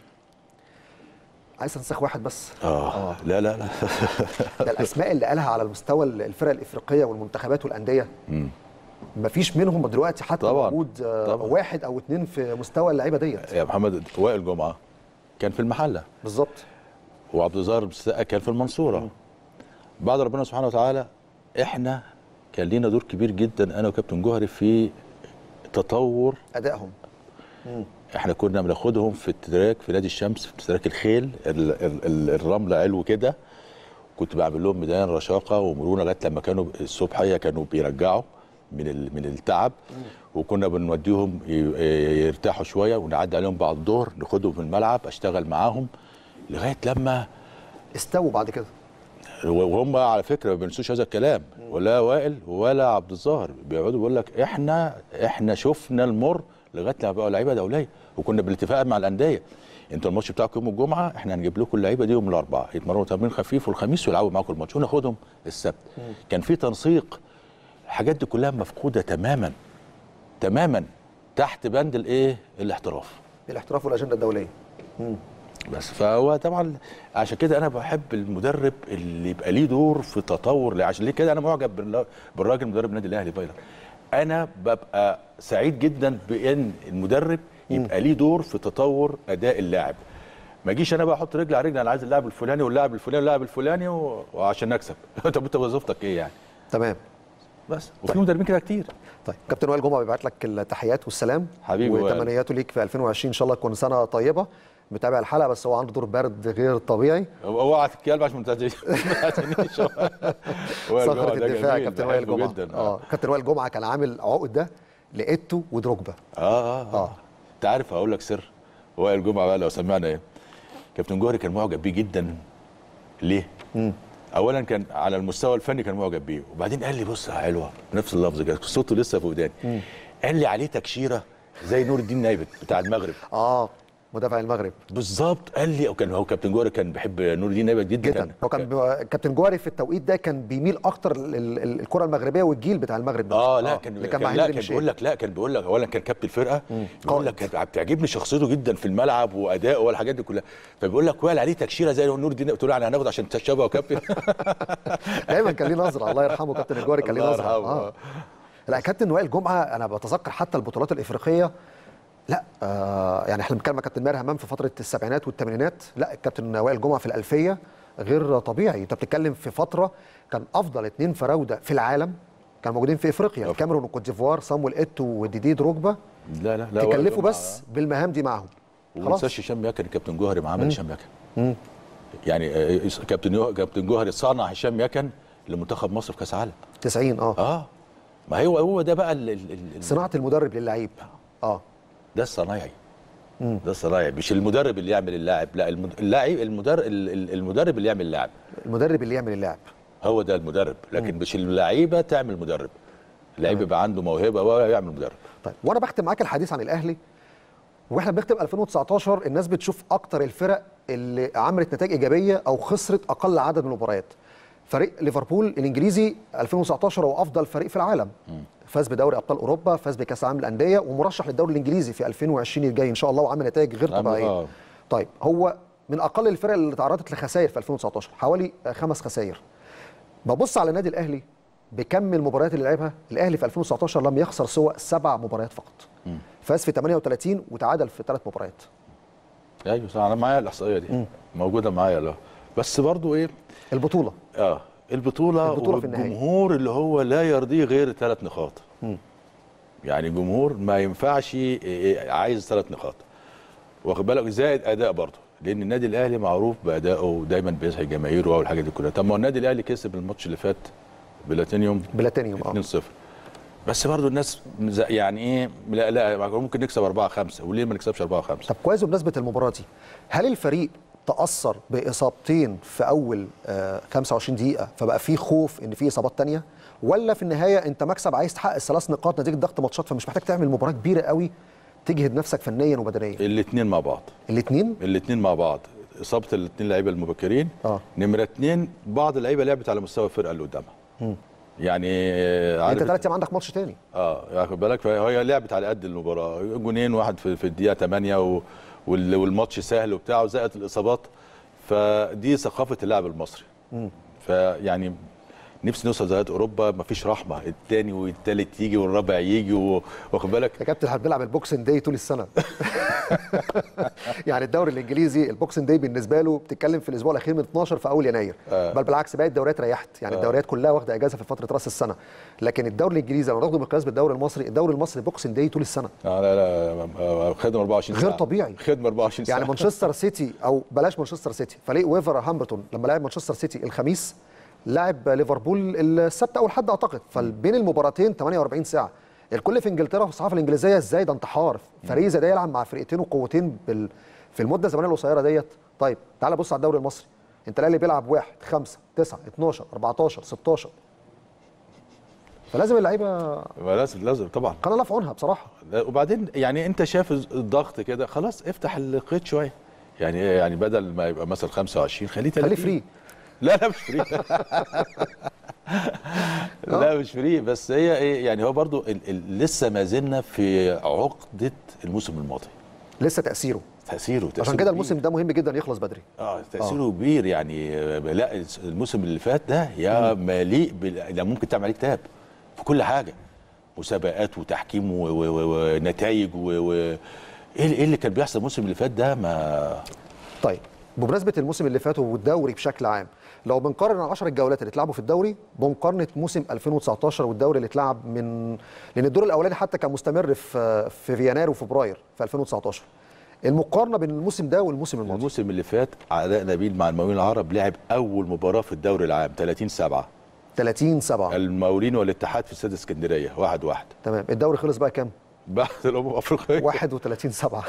عايز انسخ واحد بس. اه, آه. لا لا لا. ده الاسماء اللي قالها على المستوى الفرق الافريقيه والمنتخبات والانديه مفيش منهم دلوقتي حتى طبعًا. موجود طبعًا. واحد او اثنين في مستوى اللعيبه ديت. يا محمد وائل جمعه كان في المحله بالظبط، وعبد الظاهر السقا كان في المنصوره. م. بعد ربنا سبحانه وتعالى احنا كان لينا دور كبير جدا انا وكابتن جوهري في تطور ادائهم. م. احنا كنا بناخدهم في التراك في نادي الشمس في تراك الخيل الرمل علو كده، كنت بعمل لهم ميدان رشاقه ومرونه لغايه لما كانوا الصبحيه كانوا بيرجعوا من من التعب، وكنا بنوديهم يرتاحوا شويه ونعدي عليهم بعد الظهر ناخدهم في الملعب اشتغل معاهم لغايه لما استووا بعد كده. وهم على فكره ما بينسوش هذا الكلام، ولا وائل ولا عبد الظاهر بيقعدوا بيقول لك احنا احنا شفنا المر لغايه لما بقوا لعيبه دوليه، وكنا بالاتفاق مع الانديه انتوا الماتش بتاعكم يوم الجمعه احنا هنجيب لكم اللعيبه دي يوم الاربعاء يتمرنوا تمرين خفيف والخميس ويلعبوا معاكم الماتش وناخدهم السبت. م. كان في تنسيق. الحاجات دي كلها مفقوده تماما تماما تحت بند الايه؟ الاحتراف. الاحتراف والاجنده الدوليه. م. بس فهو طبعا عشان كده انا بحب المدرب اللي يبقى ليه دور في تطور، عشان ليه كده انا معجب بالراجل مدرب النادي الاهلي فايلر. انا ببقى سعيد جدا بان المدرب يبقى ليه دور في تطور اداء اللاعب. ما اجيش انا بقى احط رجلي على رجلي انا عايز اللاعب الفلاني واللاعب الفلاني واللاعب الفلاني وعشان نكسب. طب انت وظيفتك ايه يعني؟ تمام. بس وفي مدربين كده كتير. طيب كابتن وائل جمعه بيبعت لك التحيات والسلام حبيبي وتمنياته ليك في ألفين وعشرين ان شاء الله تكون سنه طيبه. متابع الحلقه بس هو عنده دور برد غير طبيعي. اوعى تتكلم عشان ما تنساش. صخره الدفاع كابتن وائل جمعه. اه كابتن وائل جمعه كان عامل عقد ده لايتو ودروجبا. اه اه اه انت عارف هقول لك سر وائل جمعه بقى لو سمعنا ايه. كابتن جوهري كان معجب بيه جدا. ليه؟ امم اولا كان على المستوى الفني كان معجب بيه، وبعدين قال لي بص يا حلوه نفس اللفظ كده صوته لسه في وداني. قال لي عليه تكشيره زي نور الدين نايبت بتاع المغرب. اه مدافع المغرب بالظبط. قال لي او كان هو كابتن جوهري كان بيحب نور الدين نبت جدا, جدا. هو كان كابتن جوهري في التوقيت ده كان بيميل اكتر الكره المغربيه والجيل بتاع المغرب ده. اه لا كان, كان, كان لا كان بيقول لك لا كان بيقول لك اولا كان كابتن الفرقه، بيقول لك كانت بتعجبني شخصيته جدا في الملعب وادائه والحاجات دي كلها، فبيقول لك وقال عليه تكشيره زي نور الدين. قلت له يعني هناخد عشان تشابه كابتن. دايما كان ليه نظره، الله يرحمه كابتن الجوهري كان ليه نظره. آه. لا كابتن وائل جمعه انا بتذكر حتى البطولات الافريقيه، لا آه يعني احنا بنتكلم مع كابتن ماهر همام في فتره السبعينات والثمانينات، لا الكابتن وائل جمعه في الالفيه غير طبيعي. انت بتتكلم في فتره كان افضل اثنين فراوده في العالم كانوا موجودين في افريقيا، الكاميرون والكوت ديفوار، صامويل ايتو وديدي دروجبا. لا لا لا تكلفوا بس بالمهام دي معاهم. خلاص هشام ياكن كابتن جوهري معاه هشام ياكن، يعني كابتن كابتن جوهري صنع هشام ياكن لمنتخب مصر في كاس العالم تسعين. اه اه ما هو هو ده بقى ال ال صناعه المدرب للعيب. اه ده الصنايعي، ده الصنايعي مش المدرب اللي يعمل اللاعب، لا اللاعب المدرب المدرب اللي يعمل اللاعب، المدرب اللي يعمل اللاعب هو ده المدرب، لكن مم. مش اللعيبه تعمل مدرب، اللعيب يبقى عنده موهبه ويعمل مدرب. طيب وانا بختم معاك الحديث عن الاهلي، واحنا بنختم ألفين وتسعتاشر الناس بتشوف اكتر الفرق اللي عملت نتائج ايجابيه او خسرت اقل عدد من المباريات. فريق ليفربول الانجليزي ألفين وتسعتاشر هو افضل فريق في العالم، مم. فاز بدوري ابطال اوروبا، فاز بكاس العالم للانديه، ومرشح للدوري الانجليزي في ألفين وعشرين الجاي ان شاء الله، وعمل نتائج غير طبيعيه. آه. طيب هو من اقل الفرق اللي تعرضت لخسائر في ألفين وتسعتاشر، حوالي خمس خسائر. ببص على النادي الاهلي بكم المباريات اللي لعبها، الاهلي في ألفين وتسعتاشر لم يخسر سوى سبع مباريات فقط. مم. فاز في ثمانية وثلاثين وتعادل في ثلاث مباريات. ايوه صح، انا معايا الاحصائيه دي. مم. موجوده معايا. لا بس برضو ايه البطوله اه البطوله, البطولة والجمهور اللي هو لا يرضيه غير ثلاث نقاط. مم. يعني جمهور ما ينفعش عايز ثلاث نقاط، واخد بالك، زائد اداء برضه، لان النادي الاهلي معروف بادائه ودايما بيسعد جماهيره والحاجات دي كلها. طب ما هو النادي الاهلي كسب الماتش اللي فات بلاتينيوم بلاتينيوم اه اتنين صفر، بس برضه الناس يعني ايه، لا لا ممكن نكسب أربعة خمسة، وليه ما نكسبش أربعة خمسة؟ طب كويس. بمناسبه المباراه دي، هل الفريق تاثر باصابتين في اول آه خمسة وعشرين دقيقه فبقى في خوف ان في اصابات ثانيه، ولا في النهايه انت مكسب عايز تحقق الثلاث نقاط نتيجه ضغط ماتشات فمش محتاج تعمل مباراه كبيره قوي تجهد نفسك فنيا وبدنيا؟ الاثنين مع بعض. الاثنين الاثنين مع بعض، اصابه الاثنين لعيبه المبكرين. اه نمره اثنين، بعض اللعيبه لعبت على مستوى الفرقه اللي قدامها. يعني انت ثلاث ايام عندك ماتش ثاني. اه واخد بالك، فهي لعبت على قد المباراه، جونين، واحد في, في الدقيقه ثمانية و... والماتش سهل وبتاع، وزائد الاصابات، فدي ثقافه اللاعب المصري. امم فيعني نفسي نوصل زي اوروبا، مفيش رحمه، الثاني والثالث يجي والرابع يجي، واخد بالك يا كابتن احنا بنلعب البوكسنج داي طول السنه. يعني الدوري الانجليزي البوكسنج داي بالنسبه له بتتكلم في الاسبوع الاخير من اتناشر في اول يناير. آه. بل بالعكس باقي الدوريات ريحت، يعني آه. الدوريات كلها واخده اجازه في فتره راس السنه، لكن الدوري الانجليزي لو ناخده مقياس بالدوري المصري، الدوري المصري بوكسنج داي طول السنه. اه لا لا خدمه أربعة وعشرين ساعه غير طبيعي، خدمه أربعة وعشرين ساعه. يعني مانشستر سيتي، او بلاش مانشستر سيتي، فريق ويفرهامبتون لما لعب مانشستر سيتي الخميس لاعب ليفربول السبت او الحد اعتقد، فبين المباراتين ثمانية وأربعين ساعه. الكل في انجلترا في الصحافه الانجليزيه ازاي ده انتحار، فريق زي ده يلعب مع فرقتين وقوتين بال... في المده الزمنيه القصيره ديت. طيب تعال بص على الدوري المصري، انت الاهلي بيلعب واحد خمسة تسعة اتناشر أربعتاشر ستاشر، فلازم اللعيبه لازم لازم طبعا كان الله في عونها بصراحه. وبعدين يعني انت شايف الضغط كده، خلاص افتح القيد شويه، يعني يعني بدل ما يبقى مثلا خمسة وعشرين خليه ثلاثين، خليه فري. لا لا مش فري. لا مش فري، بس هي ايه يعني، هو برضو ال ال لسه ما زلنا في عقده الموسم الماضي، لسه تاثيره تاثيره, تأثيره عشان كده الموسم ده مهم جدا يخلص بدري. اه تاثيره آه. كبير يعني. لا الموسم اللي فات ده يا مليء بال ممكن تعمل عليه كتاب في كل حاجه، مسابقات وتحكيم ونتائج و ايه اللي كان بيحصل الموسم اللي فات ده ما. طيب بمناسبه الموسم اللي فات والدوري بشكل عام، لو بنقارن العشر الجولات اللي اتلعبوا في الدوري بمقارنه موسم ألفين وتسعتاشر والدوري اللي اتلعب من، لان الدور الاولاني حتى كان مستمر في في يناير وفبراير في ألفين وتسعتاشر، المقارنه بين الموسم ده والموسم الماضي. الموسم اللي فات علاء نبيل مع المقاولين العرب لعب اول مباراه في الدوري العام ثلاثين سبعة ثلاثين سبعة المقاولين والاتحاد في استاد اسكندريه واحد واحد. تمام. الدوري خلص بقى كام؟ بعد الامم الافريقيه واحد وثلاثين سبعة.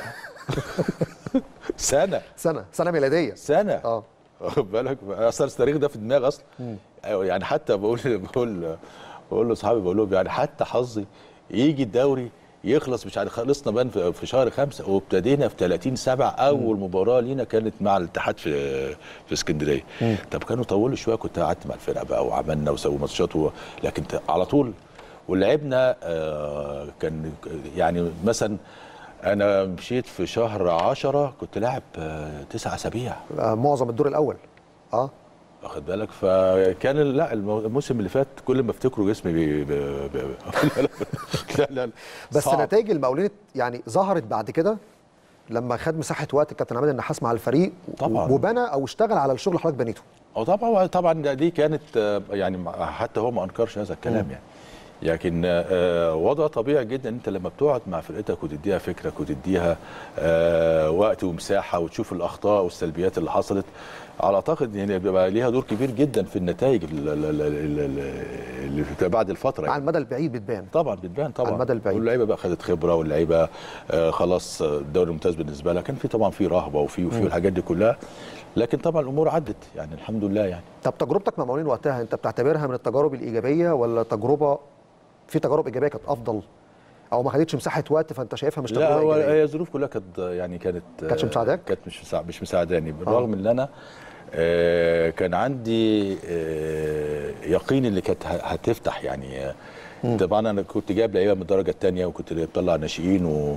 سنه سنه سنه ميلاديه سنه اه واخد بالك، اصلا التاريخ ده في دماغي اصلا. يعني حتى بقول بقول بقول لاصحابي، بقول لهم يعني حتى حظي يجي الدوري يخلص مش عارف خلصنا بان في شهر خمسة وابتدينا في ثلاثين سبعة اول مباراه لينا كانت مع الاتحاد في في اسكندريه. طب كانوا طولوا شويه كنت قعدت مع الفرقه بقى وعملنا وسووا ماتشات و... لكن على طول ولعبنا. آه كان يعني مثلا انا مشيت في شهر عشرة كنت لاعب آه تسع اسابيع آه معظم الدور الاول. اه واخد بالك. فكان لا الموسم اللي فات كل ما افتكره جسمي بي بي بي لا لا بس نتائج المقاولين يعني ظهرت بعد كده لما خد مساحه وقت الكابتن عماد النحاس مع الفريق طبعا وبنى او اشتغل على الشغل اللي حضرتك بنيته. اه طبعا طبعا دي كانت يعني حتى هو ما انكرش هذا الكلام. م. يعني لكن آه وضع طبيعي جدا انت لما بتقعد مع فرقتك وتديها فكرك وتديها آه وقت ومساحه وتشوف الاخطاء والسلبيات اللي حصلت، على اعتقد يعني بيبقى ليها دور كبير جدا في النتائج اللي بعد الفتره. على يعني. المدى البعيد بتبان طبعا بتبان طبعا على المدى البعيد. واللعيبه بقى خدت خبره واللعيبه آه خلاص الدوري الممتاز بالنسبه لها كان في طبعا في رهبه وفي وفي الحاجات دي كلها، لكن طبعا الامور عدت يعني الحمد لله يعني. طب تجربتك مع مقاولين وقتها انت بتعتبرها من التجارب الايجابيه ولا تجربه في تجارب ايجابيه كانت افضل او ما خدتش مساحه وقت فانت شايفها مش تجربه ايجابيه؟ لا هي الظروف كلها كانت يعني كانت كانتش مساعداك؟ كانت مش مش مساعداني بالرغم ان انا آه كان عندي آه يقين اللي كانت هتفتح يعني. آه طبعا انا كنت جايب لعيبه من الدرجه الثانيه وكنت بطلع ناشئين و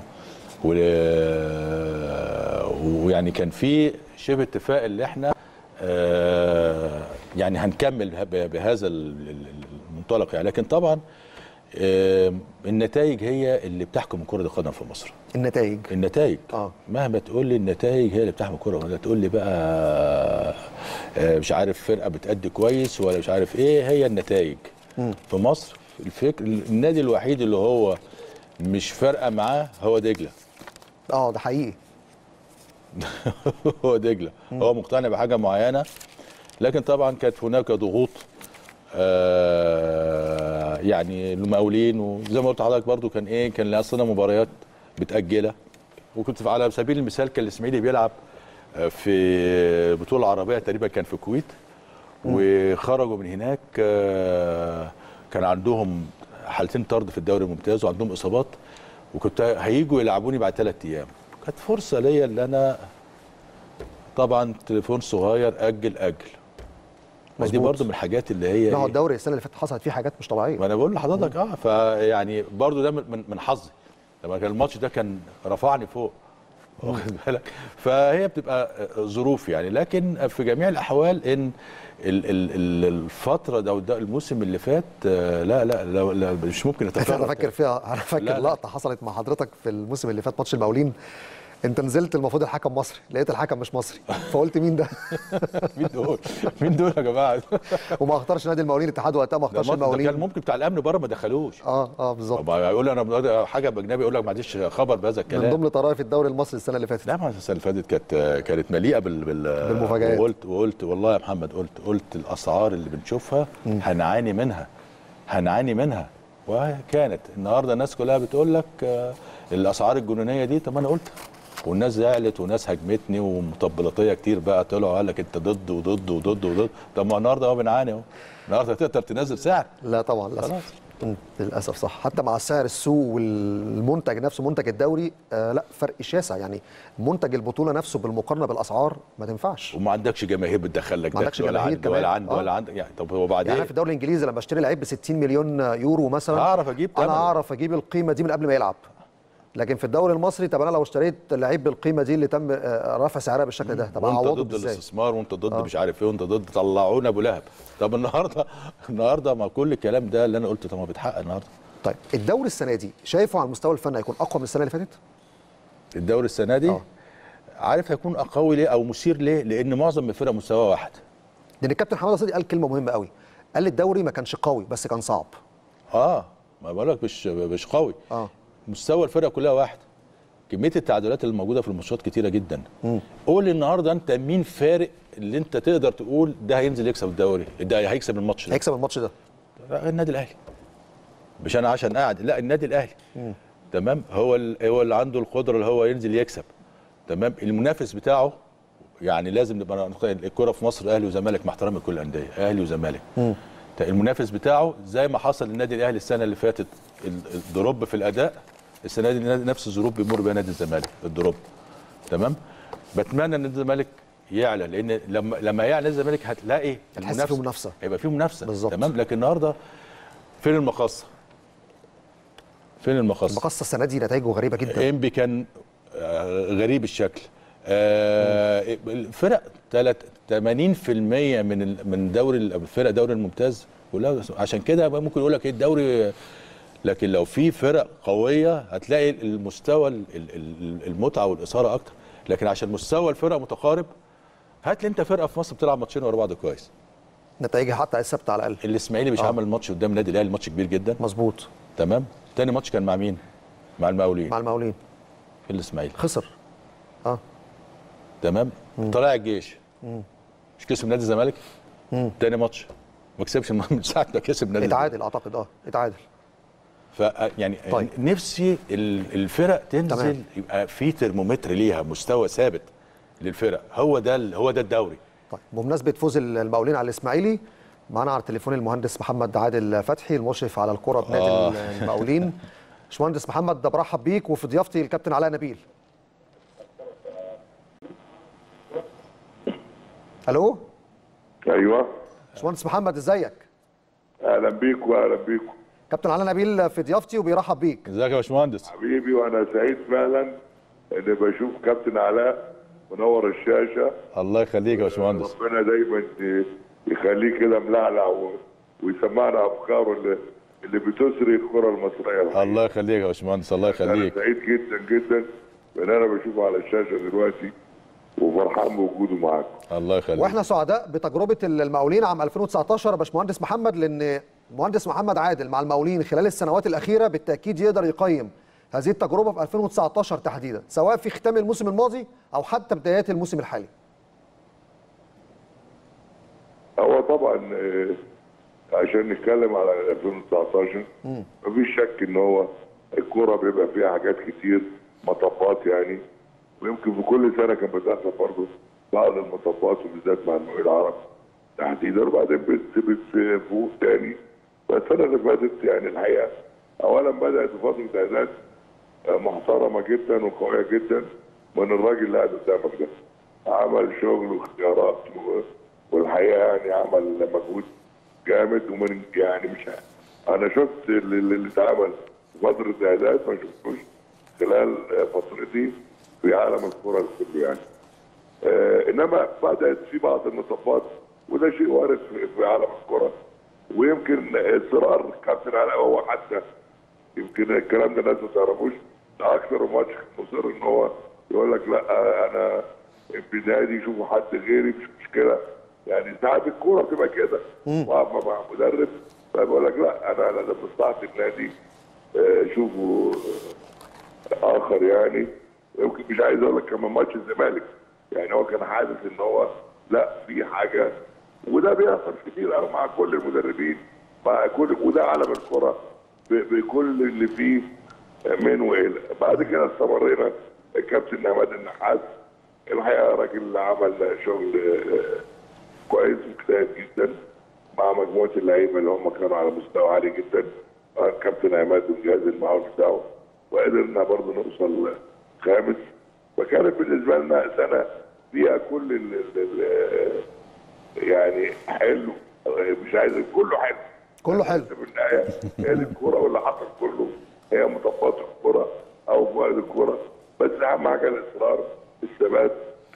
ويعني كان في شبه اتفاق اللي احنا آه يعني هنكمل بهذا المنطلق يعني. لكن طبعا آه النتائج هي اللي بتحكم كرة القدم في مصر. النتائج النتائج اه مهما تقول لي النتائج هي اللي بتحكم كرة القدم. تقول لي بقى آه مش عارف فرقة بتأدي كويس ولا مش عارف ايه، هي النتائج م. في مصر. الفكر النادي الوحيد اللي هو مش فارقة معاه هو دجلة. اه ده حقيقي. هو دجلة م. هو مقتنع بحاجة معينة، لكن طبعا كانت هناك ضغوط آه يعني المقاولين، وزي ما قلت لحضرتك برضو كان ايه كان اصلا مباريات متاجله. وكنت على سبيل المثال كان الاسماعيلي بيلعب في بطوله عربيه تقريبا كان في الكويت، وخرجوا من هناك آه كان عندهم حالتين طرد في الدوري الممتاز وعندهم اصابات، وكنت هيجوا يلعبوني بعد ثلاث ايام. كانت فرصه ليا اللي انا طبعا تليفون صغير اجل اجل مظبوط. دي برضه من الحاجات اللي هي ما هو الدوري السنه اللي فاتت حصلت فيه حاجات مش طبيعيه. ما انا بقول لحضرتك اه فيعني برضه ده من من حظي لما كان الماتش ده كان رفعني فوق واخد بالك. فهي بتبقى ظروف يعني، لكن في جميع الاحوال ان الفتره ده, ده الموسم اللي فات لا لا لا, لا مش ممكن اتكرر. انا فاكر فيها انا فاكر لقطه حصلت مع حضرتك في الموسم اللي فات ماتش المقاولين. انت نزلت المفروض الحكم مصري، لقيت الحكم مش مصري فقلت مين ده؟ مين دول؟ مين دول يا جماعه؟ وما اختارش نادي المقاولين، الاتحاد وقتها ما اختارش المقاولين. كان ممكن بتاع الامن بره ما دخلوش. اه اه بالظبط. يقول انا حاجه باجنبي يقول لك ما عنديش خبر بهذا الكلام. من ضمن طرائف الدوري المصري السنه اللي فاتت. لا ما السنه اللي فاتت كانت كانت مليئه بال بالمفاجآت. وقلت وقلت والله يا محمد قلت قلت الاسعار اللي بنشوفها م. هنعاني منها هنعاني منها وكانت النهارده الناس كلها بتقول لك الاسعار الجنونيه دي. طب انا قلت والناس زعلت وناس هجمتني ومطبلاتيه كتير بقى طلعوا قال لك انت ضد وضد وضد وضد. طب ما النهارده اهو بنعاني اهو. النهارده تقدر تنزل سعر؟ لا طبعا للاسف. للاسف صح. حتى مع السعر السوق والمنتج نفسه منتج الدوري آه لا فرق شاسع يعني. منتج البطوله نفسه بالمقارنه بالاسعار ما تنفعش. وما عندكش جماهير بتدخل لك ما عندكش جماهير كمان ولا عند ولا عند يعني. طب هو بعدين يعني انا في الدوري الانجليزي لما اشتري لعيب ب ستين مليون يورو مثلا اعرف اجيب انا اعرف اجيب القيمه دي من قبل ما يلعب. لكن في الدوري المصري طب انا لو اشتريت لعيب بالقيمه دي اللي تم رفع سعرها بالشكل ده طب اعوضه ازاي؟ وانت ضد الاستثمار وانت ضد آه. مش عارف ايه وانت ضد طلعونا ابو لهب. طب النهارده النهارده ما كل الكلام ده اللي انا قلته طب ما بيتحقق النهارده. طيب الدوري السنه دي شايفه على المستوى الفني هيكون اقوى من السنه اللي فاتت؟ الدوري السنه دي آه. عارف هيكون اقوى ليه او مثير ليه؟ لان معظم الفرق مستوى واحد. لان الكابتن حماده صدقي قال كلمه مهمه قوي. قال الدوري ما كانش قوي بس كان صعب. اه ما بقول لك مش مش قوي. اه مستوى الفرق كلها واحد. كميه التعادلات اللي موجوده في الماتشات كتيره جدا. م. قول النهارده انت مين فارق اللي انت تقدر تقول ده هينزل يكسب الدوري، ده هيكسب الماتش ده. هيكسب الماتش ده. النادي الاهلي. مش انا عشان قاعد، لا النادي الاهلي. م. تمام هو هو اللي عنده القدره اللي هو ينزل يكسب. تمام المنافس بتاعه يعني لازم نبقى الكره في مصر اهلي وزمالك مع احترامي لكل الانديه، اهلي وزمالك. م. المنافس بتاعه زي ما حصل للنادي الاهلي السنه اللي فاتت الدروب في الاداء السنه دي نفس الظروف بيمر بيها نادي الزمالك الدروب. تمام. بتمنى ان نادي الزمالك يعلى، لان لما لما يعلى نادي الزمالك هتلاقي هتحس فيه منافسه، هيبقى فيه منافسه بالظبط. تمام. لكن النهارده فين المقصه؟ فين المقصه؟ المقصه السنه دي نتائجه غريبه جدا. انبي كان غريب الشكل. آه الفرق ثمانين في المية من من دوري الفرق دوري الممتاز كلها، عشان كده ممكن يقول لك ايه الدوري. لكن لو في فرق قويه هتلاقي المستوى المتعه والاثاره اكتر. لكن عشان مستوى الفرق متقارب، هات لي انت فرقه في مصر بتلعب ماتشين ورا بعض كويس، نتائجها حتى الثابته على الاقل. الاسماعيلي مش آه. عمل ماتش قدام النادي الاهلي، ماتش كبير جدا مظبوط. تمام. تاني ماتش كان مع مين؟ مع المقاولين. مع المقاولين في الاسماعيلي خسر. اه تمام. طلع الجيش مم. مش كسب نادي الزمالك. تاني ماتش ما كسبش من ساعه ما كسب نادي اتعادل اعتقد. اه اتعادل. ف يعني طيب. نفسي الفرق تنزل تمام. يبقى في ترمومتر ليها، مستوى ثابت للفرق. هو ده هو ده الدوري. طيب بمناسبه فوز المقاولين على الاسماعيلي، معانا على التليفون المهندس محمد عادل فتحي المشرف على الكره بنادي آه. المقاولين. باشمهندس محمد، ده برحب بيك وفي ضيافتي الكابتن علاء نبيل. الو. ايوه باشمهندس محمد ازيك؟ اهلا بيك واهلا بيكم. كابتن علاء نبيل في ضيافتي وبيرحب بيك. ازيك يا باشمهندس؟ حبيبي، وانا سعيد فعلا اني بشوف كابتن علاء منور الشاشه. الله يخليك يا باشمهندس. ربنا دايما يخليه كده ملعلع ويسمعنا افكاره اللي اللي بتسري الكره المصريه الحقيقة. الله يخليك يا باشمهندس، الله يخليك. انا سعيد جدا جدا ان انا بشوفه على الشاشه دلوقتي وفرحان بوجوده معاكم. الله يخليك. واحنا سعداء بتجربه المقاولين عام ألفين وتسعتاشر يا باشمهندس محمد، لان المهندس محمد عادل مع المقاولين خلال السنوات الاخيره بالتاكيد يقدر يقيم هذه التجربه في ألفين وتسعتاشر تحديدا، سواء في ختام الموسم الماضي او حتى بدايات الموسم الحالي. هو طبعا عشان نتكلم على ألفين وتسعتاشر مفيش شك ان هو الكوره بيبقى فيها حاجات كتير، مطبات يعني، ويمكن في كل سنه كان بتحصل برضه بعض المطبات وبالذات مع المقاولين العرب تحديدا، وبعدين بتفوق تاني. فالسنه اللي فاتت يعني الحقيقه اولا بدات بفتره اعداد محترمه جدا وقويه جدا من الراجل اللي قاعد قدامك ده. عمل شغل واختيارات والحقيقه يعني عمل مجهود جامد، ومن يعني مش انا شفت اللي, اللي اتعمل في فتره اعداد ما شفتوش خلال فترتي في عالم الكره كله يعني. آه انما بدات في بعض المطبات وده شيء وارد في, في عالم الكره، ويمكن اصرار كابتن علاء هو حتى يمكن الكلام ده الناس ما تعرفوش، ده اكثر ماتش مصر ان هو يقول لك لا انا البدايه يشوفوا حد غيري مش مشكله. يعني ساعات الكوره بتبقى كده، واقفه مع مدرب فبيقول لك لا انا انا ده مصلحه النادي شوفوا اخر يعني. يمكن مش عايز اقول لك كمان ماتش الزمالك يعني هو كان حاسس ان هو لا في حاجه، وده بيحصل كتير قوي مع كل المدربين مع كل، وده عالم الكره بكل اللي فيه من والى. بعد كده استمرينا الكابتن عماد النحاس الحقيقه راجل عمل شغل كويس وجيد جدا مع مجموعه اللعيبه اللي هم كانوا على مستوى عالي جدا. الكابتن عماد والجهاز المعاون بتاعه وقدرنا برضه نوصل خامس، فكانت بالنسبه لنا سنه فيها كل ال ال يعني حلو، مش عايز كله حلو كله حلو في النهايه. هي الكوره واللي حصل كله هي مطبات الكوره او فوائد الكوره، بس اهم حاجه الاصرار، الثبات،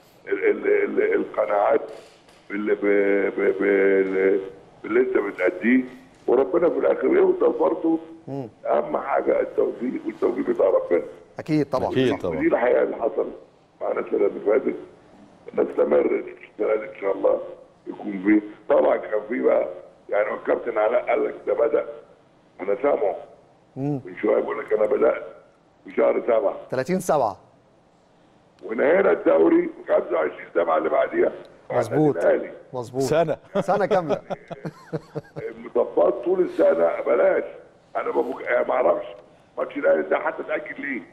القناعات باللي, باللي انت بتأديه، وربنا في الاخر يوصل برضه. اهم حاجه التوفيق، والتوفيق بتاع ربنا. اكيد طبعا. اكيد طبعا. ودي الحقيقه اللي حصل معانا السنه اللي فاتت، نستمر السنه دي ان شاء الله يكون فيه. طبعا كان فيه بقى يعني الكابتن علاء قال لك ده بدا، انا سامعه من شويه بيقول لك انا بدات في شهر سبعه ثلاثين سبعة ونهينا الدوري في خمسة وعشرين سبعة اللي بعديها. مظبوط مظبوط سنه سنه كامله. المطبات طول السنه بلاش، انا ما اعرفش ماتش الاهلي ده حتى اتاكد ليه؟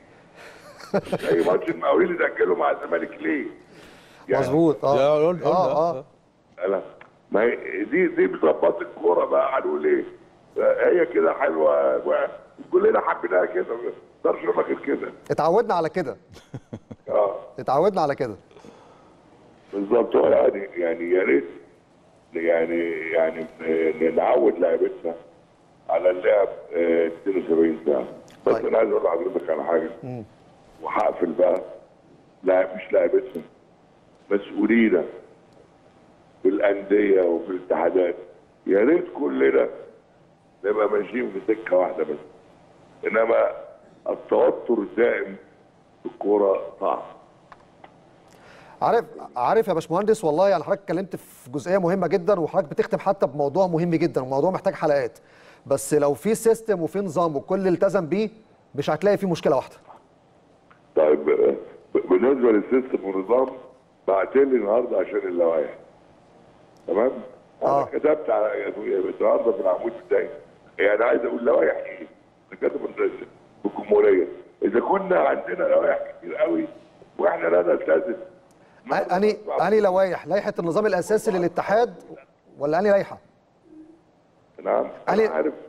اي ماتش المقاولين اللي اتاكلوا مع الزمالك ليه؟ يعني مظبوط. اه اه اه لا ما هي دي دي مطبات الكوره بقى. هنقول ايه؟ هي كده حلوه كلنا حبيناها كده، ما نقدرش نقول غير كده. اتعودنا على كده. اه اتعودنا على كده بالظبط. يعني يعني يا ريت يعني يعني نعود لعيبتنا على اللعب اثنين وسبعين ساعه. بس طيب. انا عايز اقول لحضرتك على حاجه وهقفل بقى. لا مش لعيبتنا، مسؤولينا في الانديه وفي الاتحادات، يا ريت كلنا نبقى ماشيين في سكه واحده بس. انما التوتر الدائم في الكوره صعب. عارف عارف يا باشمهندس، والله يعني حضرتك اتكلمت في جزئيه مهمه جدا، وحضرتك بتختم حتى بموضوع مهم جدا، وموضوع محتاج حلقات. بس لو في سيستم وفي نظام والكل التزم بيه مش هتلاقي فيه مشكله واحده. طيب بالنسبه للسيستم والنظام، بعت لي النهارده عشان اللوائح. تمام؟ آه. انا كتبت على النهارده في العمود بتاعي، يعني عايز اقول لوائح ايه؟ انا كاتب في الجمهوريه، اذا كنا عندنا لوائح كتير قوي واحنا لا نلتزم. اني اني لوائح لائحه النظام الاساسي للاتحاد ولا اني لائحه؟ نعم انا أنا... عارف.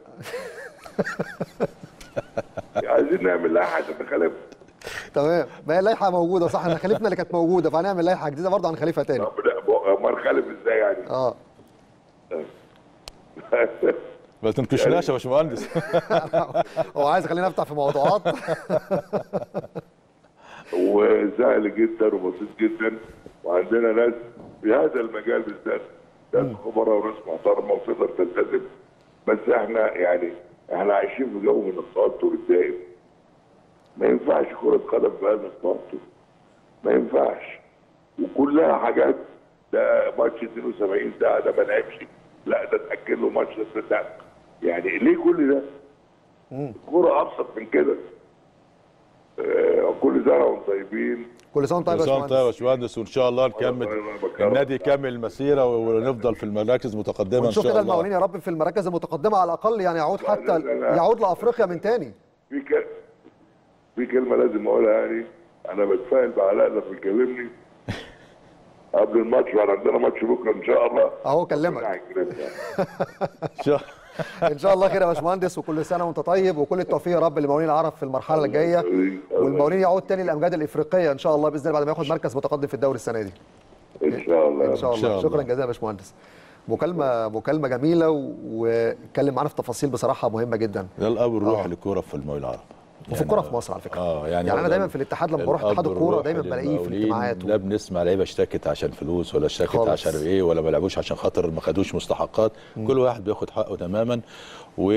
عايزين نعمل لائحه عشان نخالفها. تمام، ما هي اللائحه موجوده صح، احنا خالفنا اللي كانت موجوده، فهنعمل لائحه جديده برضه هنخالفها تاني. طب امال نخالف ازاي يعني؟ اه ما تنكشناش يا باشمهندس. هو عايز خلينا افتح في موضوعات. وسهل جدا وبسيط جدا، وعندنا ناس في هذا المجال بالذات ناس خبراء وناس محترمه وتقدر تلتزم. بس احنا يعني احنا عايشين في جو من التوتر الدائم. ما ينفعش كرة قدم بهذا التوتر، ما ينفعش. وكلها حاجات، ده ماتش اثنين وسبعين ساعه، ده ما لعبش، لا ده اتاكد له ماتش، ده ده يعني ليه كل ده؟ الكوره ابسط من كده. آه كل سنه وانتم طيبين. كل سنه وانتم طيب يا باشمهندس. يا باشمهندس، وان شاء الله نكمل النادي يكمل المسيره ونفضل في المراكز متقدمه ان شاء الله. ونشوف كده المقاولين يا رب في المراكز المتقدمه على الاقل، يعني يعود حتى يعود لافريقيا من تاني. في ك... في كلمه لازم اقولها، يعني انا بتفائل بعلاء لما بيكلمني قبل الماتش، وانا عندنا ماتش بكره ان شاء الله. اهو كلمك. ان شاء الله خير يا باشمهندس، وكل سنه وانت طيب، وكل التوفيق يا رب للمقاولين العرب في المرحله الجايه، والمقاولين يعود تاني للامجاد الافريقيه ان شاء الله باذن الله بعد ما ياخد مركز متقدم في الدوري السنه دي. ان شاء الله ان شاء الله. شكرا جزيلا يا باشمهندس. مكالمه مكالمه جميله، واتكلم معانا في تفاصيل بصراحه مهمه جدا. ده الاب الروحي للكوره في المقاولين العرب. وفي الكوره في مصر على فكره. اه يعني, يعني انا دايما في الاتحاد لما بروح اتحاد الكوره دايما بلاقيه في الاجتماعات. لا بنسمع لعيبه اشتكت عشان فلوس، ولا اشتكت عشان ايه، ولا ما لعبوش عشان خاطر ما خدوش مستحقات. م. كل واحد بياخد حقه تماما. و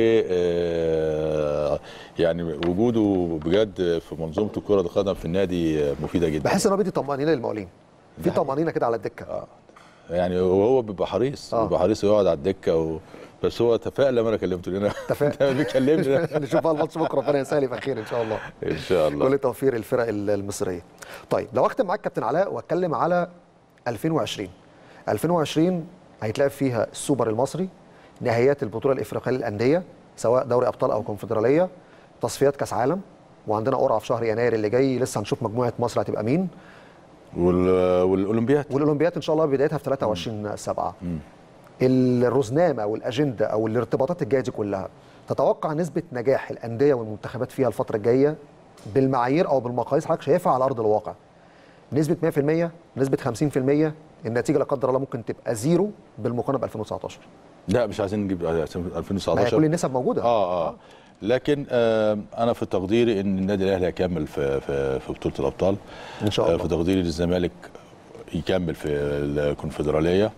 يعني وجوده بجد في منظومه الكره القدم في النادي مفيده جدا. بحس ان هو بيدي طمانينه للمقاولين، في طمانينه كده على الدكه. اه يعني وهو بيبقى حريص آه. بيبقى حريص يقعد على الدكه و... بس هو تفائل لما انا كلمته لنا. تفائل بيكلمني. نشوف بقى الماتش بكره، ربنا يسهل يبقى خير ان شاء الله. ان شاء الله. كل توفيق الفرق المصريه. طيب لو اختم معاك كابتن علاء واتكلم على ألفين وعشرين. ألفين وعشرين هيتلعب فيها السوبر المصري، نهائيات البطوله الافريقيه للانديه سواء دوري ابطال او كونفدراليه، تصفيات كاس عالم، وعندنا قرعه في شهر يناير اللي جاي، لسه هنشوف مجموعه مصر هتبقى مين. والاولمبياد والاولمبياد ان شاء الله بدايتها في ثلاثة وعشرين سبعة. الرزنامه او الاجنده او الارتباطات الجايه دي كلها، تتوقع نسبه نجاح الانديه والمنتخبات فيها الفتره الجايه بالمعايير او بالمقاييس حضرتك شايفها على ارض الواقع؟ نسبه مية في المية، نسبه خمسين في المية، النتيجه لا قدر الله ممكن تبقى زيرو بالمقارنه ب ألفين وتسعتاشر. لا مش عايزين نجيب ألفين وتسعتاشر. ما هي كل النسب موجوده. اه اه لكن آه انا في تقديري ان النادي الاهلي هيكمل في في في بطوله الابطال ان شاء الله. آه في تقديري للزمالك يكمل في الكونفدراليه.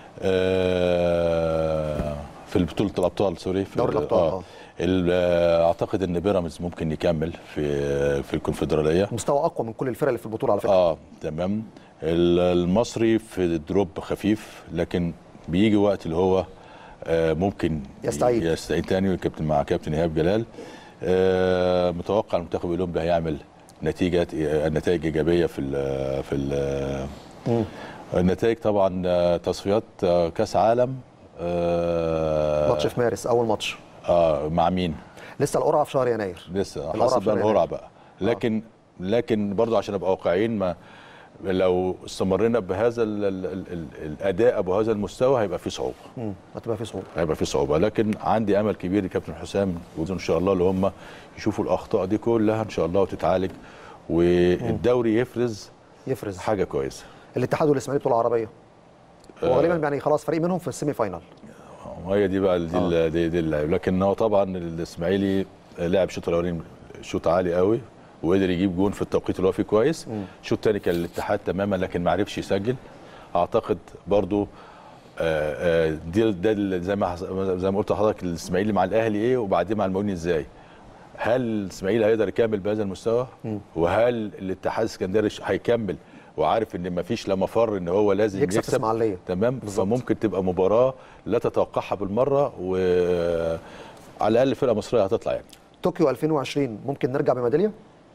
آه في بطوله الابطال سوري في دوري الابطال. اه اعتقد ان بيراميدز ممكن يكمل في في الكونفدراليه، مستوى اقوى من كل الفرق اللي في البطوله على فكره. اه تمام. المصري في دروب خفيف، لكن بيجي وقت اللي هو آه ممكن يستعيد يستعيد تاني كابتن مع كابتن ايهاب جلال. آه متوقع المنتخب الاولمبي هيعمل نتيجه نتائج ايجابيه في ال في ال النتائج طبعا. تصفيات كاس عالم آه ماتش في مارس، اول ماتش. اه مع مين؟ لسه القرعه في شهر يناير. لسه حسب بقى القرعه بقى، لكن آه. لكن برضو عشان ابقى واقعيين، ما لو استمرنا بهذا ال ال ال ال الاداء بهذا المستوى هيبقى في صعوبه. امم هتبقى في صعوبه. هيبقى في صعوبه، لكن عندي امل كبير لكابتن حسام وان شاء الله اللي هم يشوفوا الاخطاء دي كلها ان شاء الله وتتعالج والدوري يفرز يفرز حاجه كويسه. الاتحاد والاسماعيلي بطوله عربيه. وغالبا يعني خلاص فريق منهم في السيمي فاينال. هي دي بقى دي آه. دي, دي اللعب. لكن هو طبعا الاسماعيلي لعب الشوط الاولاني شوط عالي قوي وقدر يجيب جون في التوقيت اللي هو فيه كويس. الشوط الثاني كان الاتحاد تماما لكن ما عرفش يسجل. اعتقد برضو آآ آآ دي ده زي ما زي ما قلت لحضرتك الاسماعيلي مع الاهلي ايه وبعدين مع المقاولين ازاي. هل الاسماعيلي هيقدر يكمل بهذا المستوى؟ مم. وهل الاتحاد السكندري هيكمل وعارف ان مفيش لا مفر ان هو لازم يكسب, يكسب اسماعيليه تمام بالزبط. فممكن تبقى مباراه لا تتوقعها بالمره وعلى الاقل فرقه مصريه هتطلع يعني. طوكيو ألفين وعشرين ممكن نرجع بميداليه؟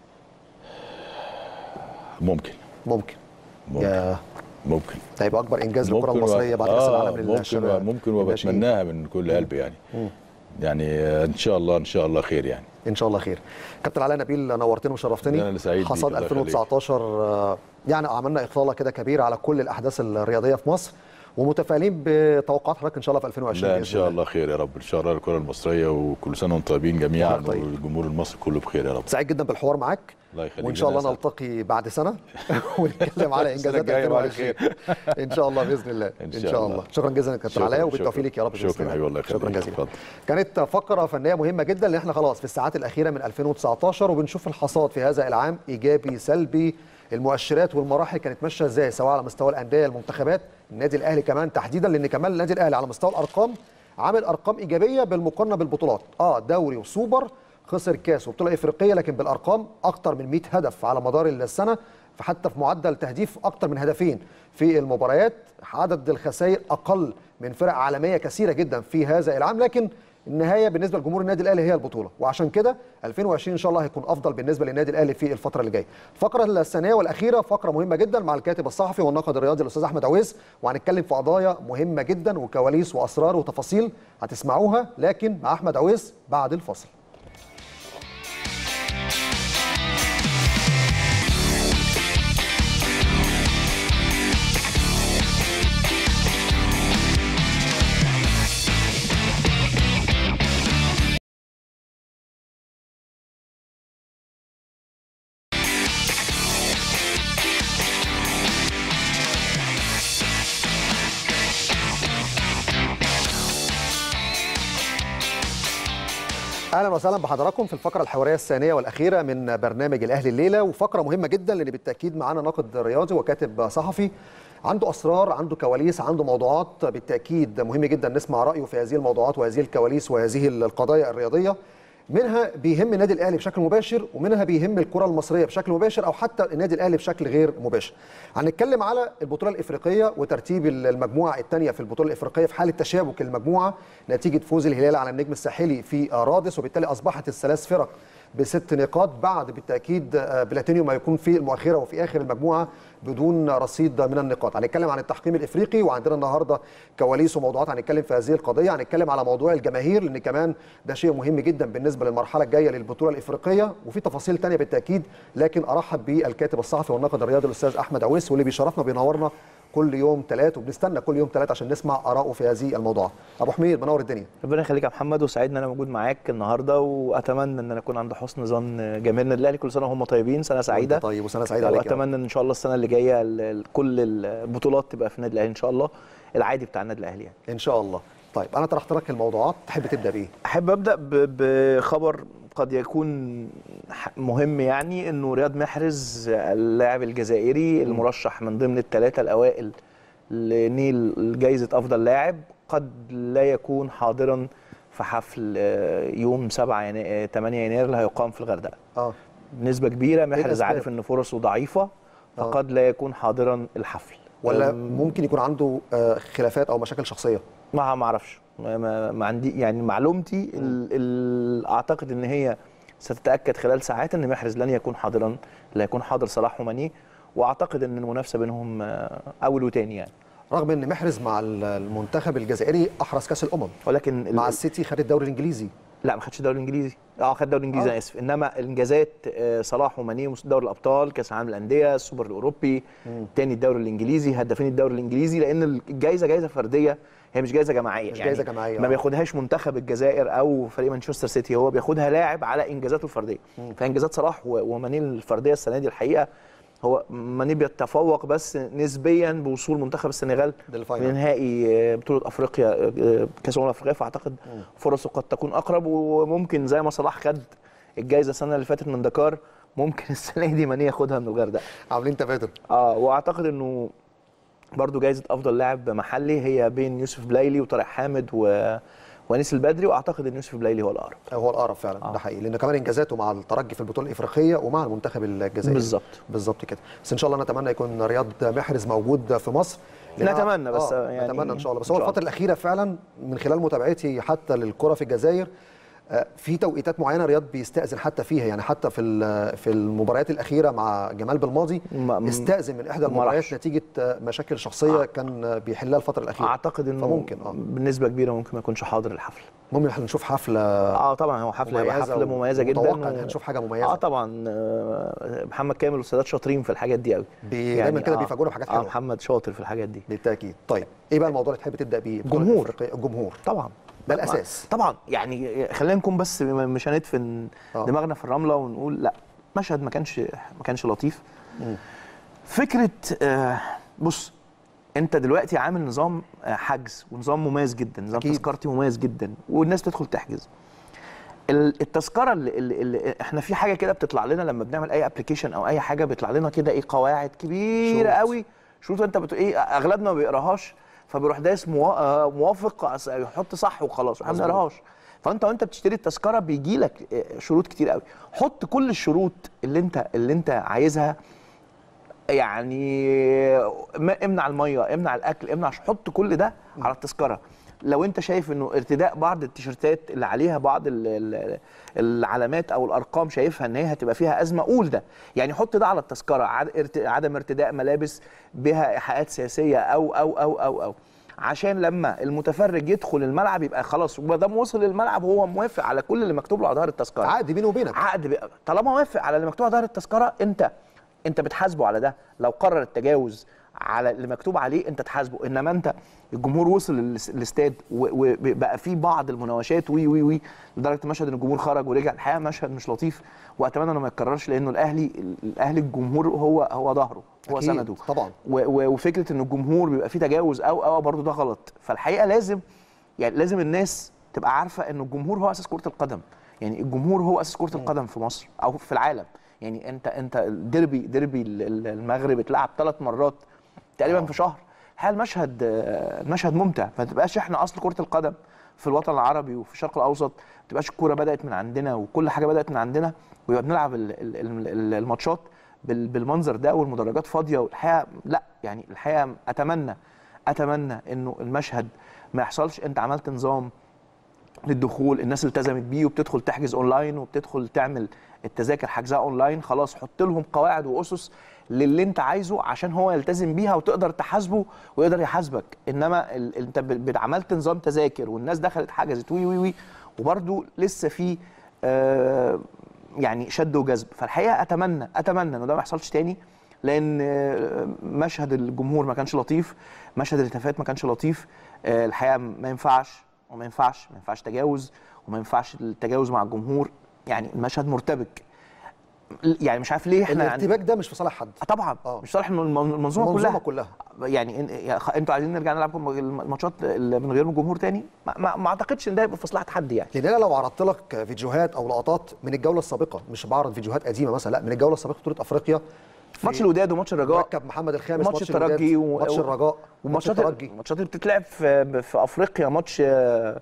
ممكن ممكن ممكن يا ممكن ده يبقى اكبر انجاز للكره المصريه بعد كاس آه العالم للشباب. ممكن ممكن وبتمناها من كل قلبي يعني. مم. يعني ان شاء الله ان شاء الله خير يعني. ان شاء الله خير. كابتن علاء نبيل نورتني وشرفتني. انا سعيد حصاد ألفين وتسعتاشر يعني عملنا اطلاله كده كبيره على كل الاحداث الرياضيه في مصر ومتفائلين بتوقعات حضرتك ان شاء الله في ألفين وعشرين. لا ان شاء الله خير يا رب ان شاء الله الكره المصريه وكل سنه وانتم طيبين جميعا طيب. والجمهور المصري كله بخير يا رب. سعيد جدا بالحوار معاك. الله يخليك وان شاء الله نلتقي بعد سنه ونتكلم على انجازات ألفين وعشرين ان شاء الله باذن الله. ان شاء, إن شاء الله. الله شكرا جزيلا كابتن علاء وبالتوفيق لك يا رب. شكرا حبيبي الله يخليك. شكرا جزيلا. كانت فقره فنيه مهمه جدا اللي احنا خلاص في الساعات الاخيره من ألفين وتسعتاشر وبنشوف الحصاد في هذا العام ايجابي سلبي. المؤشرات والمراحل كانت ماشيه ازاي سواء على مستوى الانديه المنتخبات النادي الاهلي كمان تحديدا لان كمان النادي الاهلي على مستوى الارقام عامل ارقام ايجابيه بالمقارنه بالبطولات. اه دوري وسوبر خسر كاس وبطوله افريقيه لكن بالارقام اكتر من مئة هدف على مدار السنه فحتى في معدل تهديف اكتر من هدفين في المباريات. عدد الخسائر اقل من فرق عالميه كثيره جدا في هذا العام لكن النهايه بالنسبه لجمهور النادي الاهلي هي البطوله وعشان كده ألفين وعشرين ان شاء الله هيكون افضل بالنسبه للنادي الاهلي في الفتره اللي جايه. الفقره الثانيه والاخيره فقره مهمه جدا مع الكاتب الصحفي والناقد الرياضي الاستاذ احمد عويس وهنتكلم في قضايا مهمه جدا وكواليس واسرار وتفاصيل هتسمعوها لكن مع احمد عويس بعد الفاصل. اهلا وسهلا بحضراتكم في الفقره الحواريه الثانيه والاخيره من برنامج الاهلي الليله وفقره مهمه جدا لان بالتاكيد معانا ناقد رياضي وكاتب صحفي عنده اسرار عنده كواليس عنده موضوعات بالتاكيد مهم جدا نسمع رايه في هذه الموضوعات وهذه الكواليس وهذه القضايا الرياضيه. منها بيهم النادي الاهلي بشكل مباشر ومنها بيهم الكره المصريه بشكل مباشر او حتى النادي الاهلي بشكل غير مباشر. هنتكلم على البطوله الافريقيه وترتيب المجموعه الثانيه في البطوله الافريقيه في حاله تشابك المجموعه نتيجه فوز الهلال على النجم الساحلي في رادس وبالتالي اصبحت الثلاث فرق بست نقاط بعد بالتاكيد بلاتينيوم ما يكون في المؤخره وفي اخر المجموعه بدون رصيد من النقاط. هنتكلم عن التحكيم الافريقي وعندنا النهارده كواليس وموضوعات هنتكلم في هذه القضيه. هنتكلم على موضوع الجماهير لان كمان ده شيء مهم جدا بالنسبه للمرحله الجايه للبطوله الافريقيه وفي تفاصيل ثانيه بالتاكيد لكن ارحب بالكاتب الصحفي والناقد الرياضي الاستاذ احمد عويس واللي بيشرفنا بينورنا كل يوم ثلاث وبنستنى كل يوم ثلاث عشان نسمع اراءه في هذه الموضوعات. ابو حميد منور الدنيا. ربنا يخليك يا محمد وسعيد ان انا موجود معاك النهارده واتمنى ان انا اكون عند حسن ظن جماهير النادي الاهلي. كل سنه وهم طيبين سنه سعيده. طيب وسنه سعيده عليك. واتمنى ان شاء الله السنه اللي جايه كل البطولات تبقى في النادي الاهلي ان شاء الله العادي بتاع النادي الاهلي يعني. ان شاء الله. طيب انا طرحت لك الموضوعات تحب تبدا بايه؟ احب ابدا بخبر قد يكون مهم يعني انه رياض محرز اللاعب الجزائري المرشح من ضمن الثلاثه الاوائل لنيل جائزه افضل لاعب قد لا يكون حاضرا في حفل يوم سبعة يناير ثمانية يناير اللي هيقام في الغردقه. اه بنسبه كبيره محرز عارف ان فرصه ضعيفه فقد لا يكون حاضرا الحفل. ولا ممكن يكون عنده خلافات او مشاكل شخصيه؟ ما ما اعرفش ما, ما عندي يعني معلومتي ال ال اعتقد ان هي ستتاكد خلال ساعات ان محرز لن يكون حاضرا لا يكون حاضر صلاح وماني واعتقد ان المنافسه بينهم اول وثاني يعني. رغم ان محرز مع المنتخب الجزائري احرز كاس الامم ولكن مع السيتي خد الدوري الانجليزي لا ما خدش الدوري الانجليزي. اه خد الدوري الانجليزي، انا اسف. انما الانجازات آه، صلاح وماني، دوري الابطال، كاس العالم للانديه، السوبر الاوروبي، تاني الدوري الانجليزي، هدافين الدوري الانجليزي، لان الجائزه جائزه فرديه، هي مش جائزه جماعيه. مش يعني جايزة جماعية، ما آه. بياخدهاش منتخب الجزائر او فريق مانشستر سيتي، هو بياخدها لاعب على انجازاته الفرديه. فانجازات صلاح و- وماني الفرديه السنه دي الحقيقه، هو ماني بيتفوق بس نسبيا بوصول منتخب السنغال للفاينل. لنهائي بطوله افريقيا، كاس الامم الافريقيه، فاعتقد فرصه قد تكون اقرب. وممكن زي ما صلاح خد الجائزه السنه اللي فاتت من دكار، ممكن السنه دي ماني ياخدها من الغردقه. عاملين تبادل. اه واعتقد انه برضو جائزه افضل لاعب محلي هي بين يوسف بلايلي وطارق حامد و... وانيس البدري، واعتقد ان يوسف بلايلي هو الاقرب. هو الاقرب فعلا، آه. ده حقيقي، لان كمان انجازاته مع الترجي في البطوله الافريقيه ومع المنتخب الجزائري. بالظبط. بالظبط كده. بس ان شاء الله نتمنى يكون رياض محرز موجود في مصر. لأن- نتمنى بس آه يعني نتمنى ان شاء الله. بس إن هو شاء الفتره الاخيره فعلا من خلال متابعتي حتى للكره في الجزائر، آه، في توقيتات معينه رياض بيستأذن حتى فيها، يعني حتى في ال- في المباريات الاخيره مع جمال بالماضي ما- استأذن من احدى ما المباريات راحش. نتيجه آه، مشاكل شخصيه آه. كان آه، بيحلها الفتره الاخيره. اعتقد انه فممكن اه بنسبه كبيره ممكن ما يكونش حاضر الحفله. المهم احنا نشوف حفله اه طبعا هو حفله هيبقى مميزة حفله مميزه جدا. ومتوقع ان هنشوف حاجه مميزه. اه طبعا آه، محمد كامل والسادات شاطرين في الحاجات دي قوي. بي- دايما كده بيفاجئونا بحاجات اه حلوه. محمد شاطر في الحاجات دي بالتاكيد. طيب ايه بقى الموضوع اللي تحب تبدا بيه؟ بطولة جمهور. أفريقيا. الجمهور طبعا ده الاساس. طبعا يعني خلينا نكون بس مش هندفن آه. دماغنا في الرمله ونقول لا، مشهد ما كانش ما كانش لطيف. فكره آه بص، انت دلوقتي عامل نظام آه، حجز، ونظام مميز جدا، نظام أكيد. تذكرتي مميز جدا، والناس تدخل تحجز. ال- التذكره اللي, اللي, اللي احنا في حاجه كده بتطلع لنا لما بنعمل اي ابلكيشن او اي حاجه، بيطلع لنا كده ايه قواعد كبيره شروط. قوي، شروط انت بتقول ايه، اغلبنا ما بيقراهاش، فبيروح دايس موا- آه، موافق، أس- يحط صح وخلاص، احنا ما مظبوط. بنقراهاش. فانت وانت بتشتري التذكره بيجي لك آه، شروط كتير قوي، حط كل الشروط اللي انت اللي انت عايزها. يعني ما- امنع الميه، امنع الاكل، امنع، حط كل ده على التذكره. لو انت شايف انه ارتداء بعض التيشيرتات اللي عليها بعض ال- ال- العلامات او الارقام شايفها ان هي هتبقى فيها ازمه، قول ده. يعني حط ده على التذكره، عد- ارت- عدم ارتداء ملابس بها ايحاءات سياسيه او او او او او عشان لما المتفرج يدخل الملعب يبقى خلاص، ما دام وصل الملعب هو موافق على كل اللي مكتوب له على ظهر التذكره. عقد بينه وبينك. عقد بقى. طالما وافق على اللي مكتوب على ظهر التذكره، انت انت بتحاسبه على ده. لو قرر التجاوز على اللي مكتوب عليه انت تحاسبه. انما انت الجمهور وصل للاس- للاستاد و- وبقى في بعض المناوشات وي وي وي لدرجه مشهد ان الجمهور خرج ورجع، الحقيقه مشهد مش لطيف، واتمنى انه ما يتكررش، لانه الاهلي الاهلي الجمهور هو هو ظهره، هو أكيد، سنده طبعا. و- و- وفكره ان الجمهور بيبقى فيه تجاوز او او برضه ده غلط. فالحقيقه لازم يعني لازم الناس تبقى عارفه ان الجمهور هو اساس كره القدم. يعني الجمهور هو اساس كره القدم في مصر او في العالم. يعني انت انت ديربي ديربي ال- ال- المغرب اتلعب ثلاث مرات تقريبا في شهر. الحقيقه المشهد آه، المشهد ممتع. ما تبقاش احنا اصل كره القدم في الوطن العربي وفي الشرق الاوسط، ما تبقاش الكوره بدات من عندنا وكل حاجه بدات من عندنا، ويبقى بنلعب ال- ال- ال- الماتشات بال- بالمنظر ده والمدرجات فاضيه. والحقيقه لا، يعني الحقيقه اتمنى اتمنى انه المشهد ما يحصلش. انت عملت نظام للدخول، الناس التزمت بيه وبتدخل تحجز اونلاين وبتدخل تعمل التذاكر حجزها اونلاين، خلاص حط لهم قواعد واسس للي انت عايزه عشان هو يلتزم بيها وتقدر تحاسبه ويقدر يحاسبك. انما ال... انت ب... ب- عملت نظام تذاكر والناس دخلت حجزت وي وي وي وبرده لسه في آه يعني شد وجذب. فالحقيقه اتمنى اتمنى انه ده ما يحصلش تاني، لان آه، مشهد الجمهور ما كانش لطيف، مشهد الهتافات ما كانش لطيف. آه، الحقيقه ما ينفعش وما ينفعش ما ينفعش تجاوز، وما ينفعش التجاوز مع الجمهور. يعني المشهد مرتبك، يعني مش عارف ليه احنا يعني الارتباك ده مش في صالح حد. آه طبعا آه. مش صالح الم- المنظومه, المنظومة كلها كلها. يعني إن- يا أخ- انتوا عايزين نرجع نلعب الماتشات اللي من غير الجمهور تاني؟ ما, ما, ما اعتقدش ان ده يبقى في مصلحه حد يعني. لان انا لو عرضت لك فيديوهات او لقطات من الجوله السابقه، مش بعرض فيديوهات قديمه مثلا، لا من الجوله السابقه بطوله افريقيا، ماتش الوداد وماتش الرجاء، مركب محمد الخامس، ماتش ماتش الترجي الوداد، و- ماتش الرجاء، ماتش وماتشات الترجي. الماتشات اللي بتتلعب في في افريقيا، ماتش آه،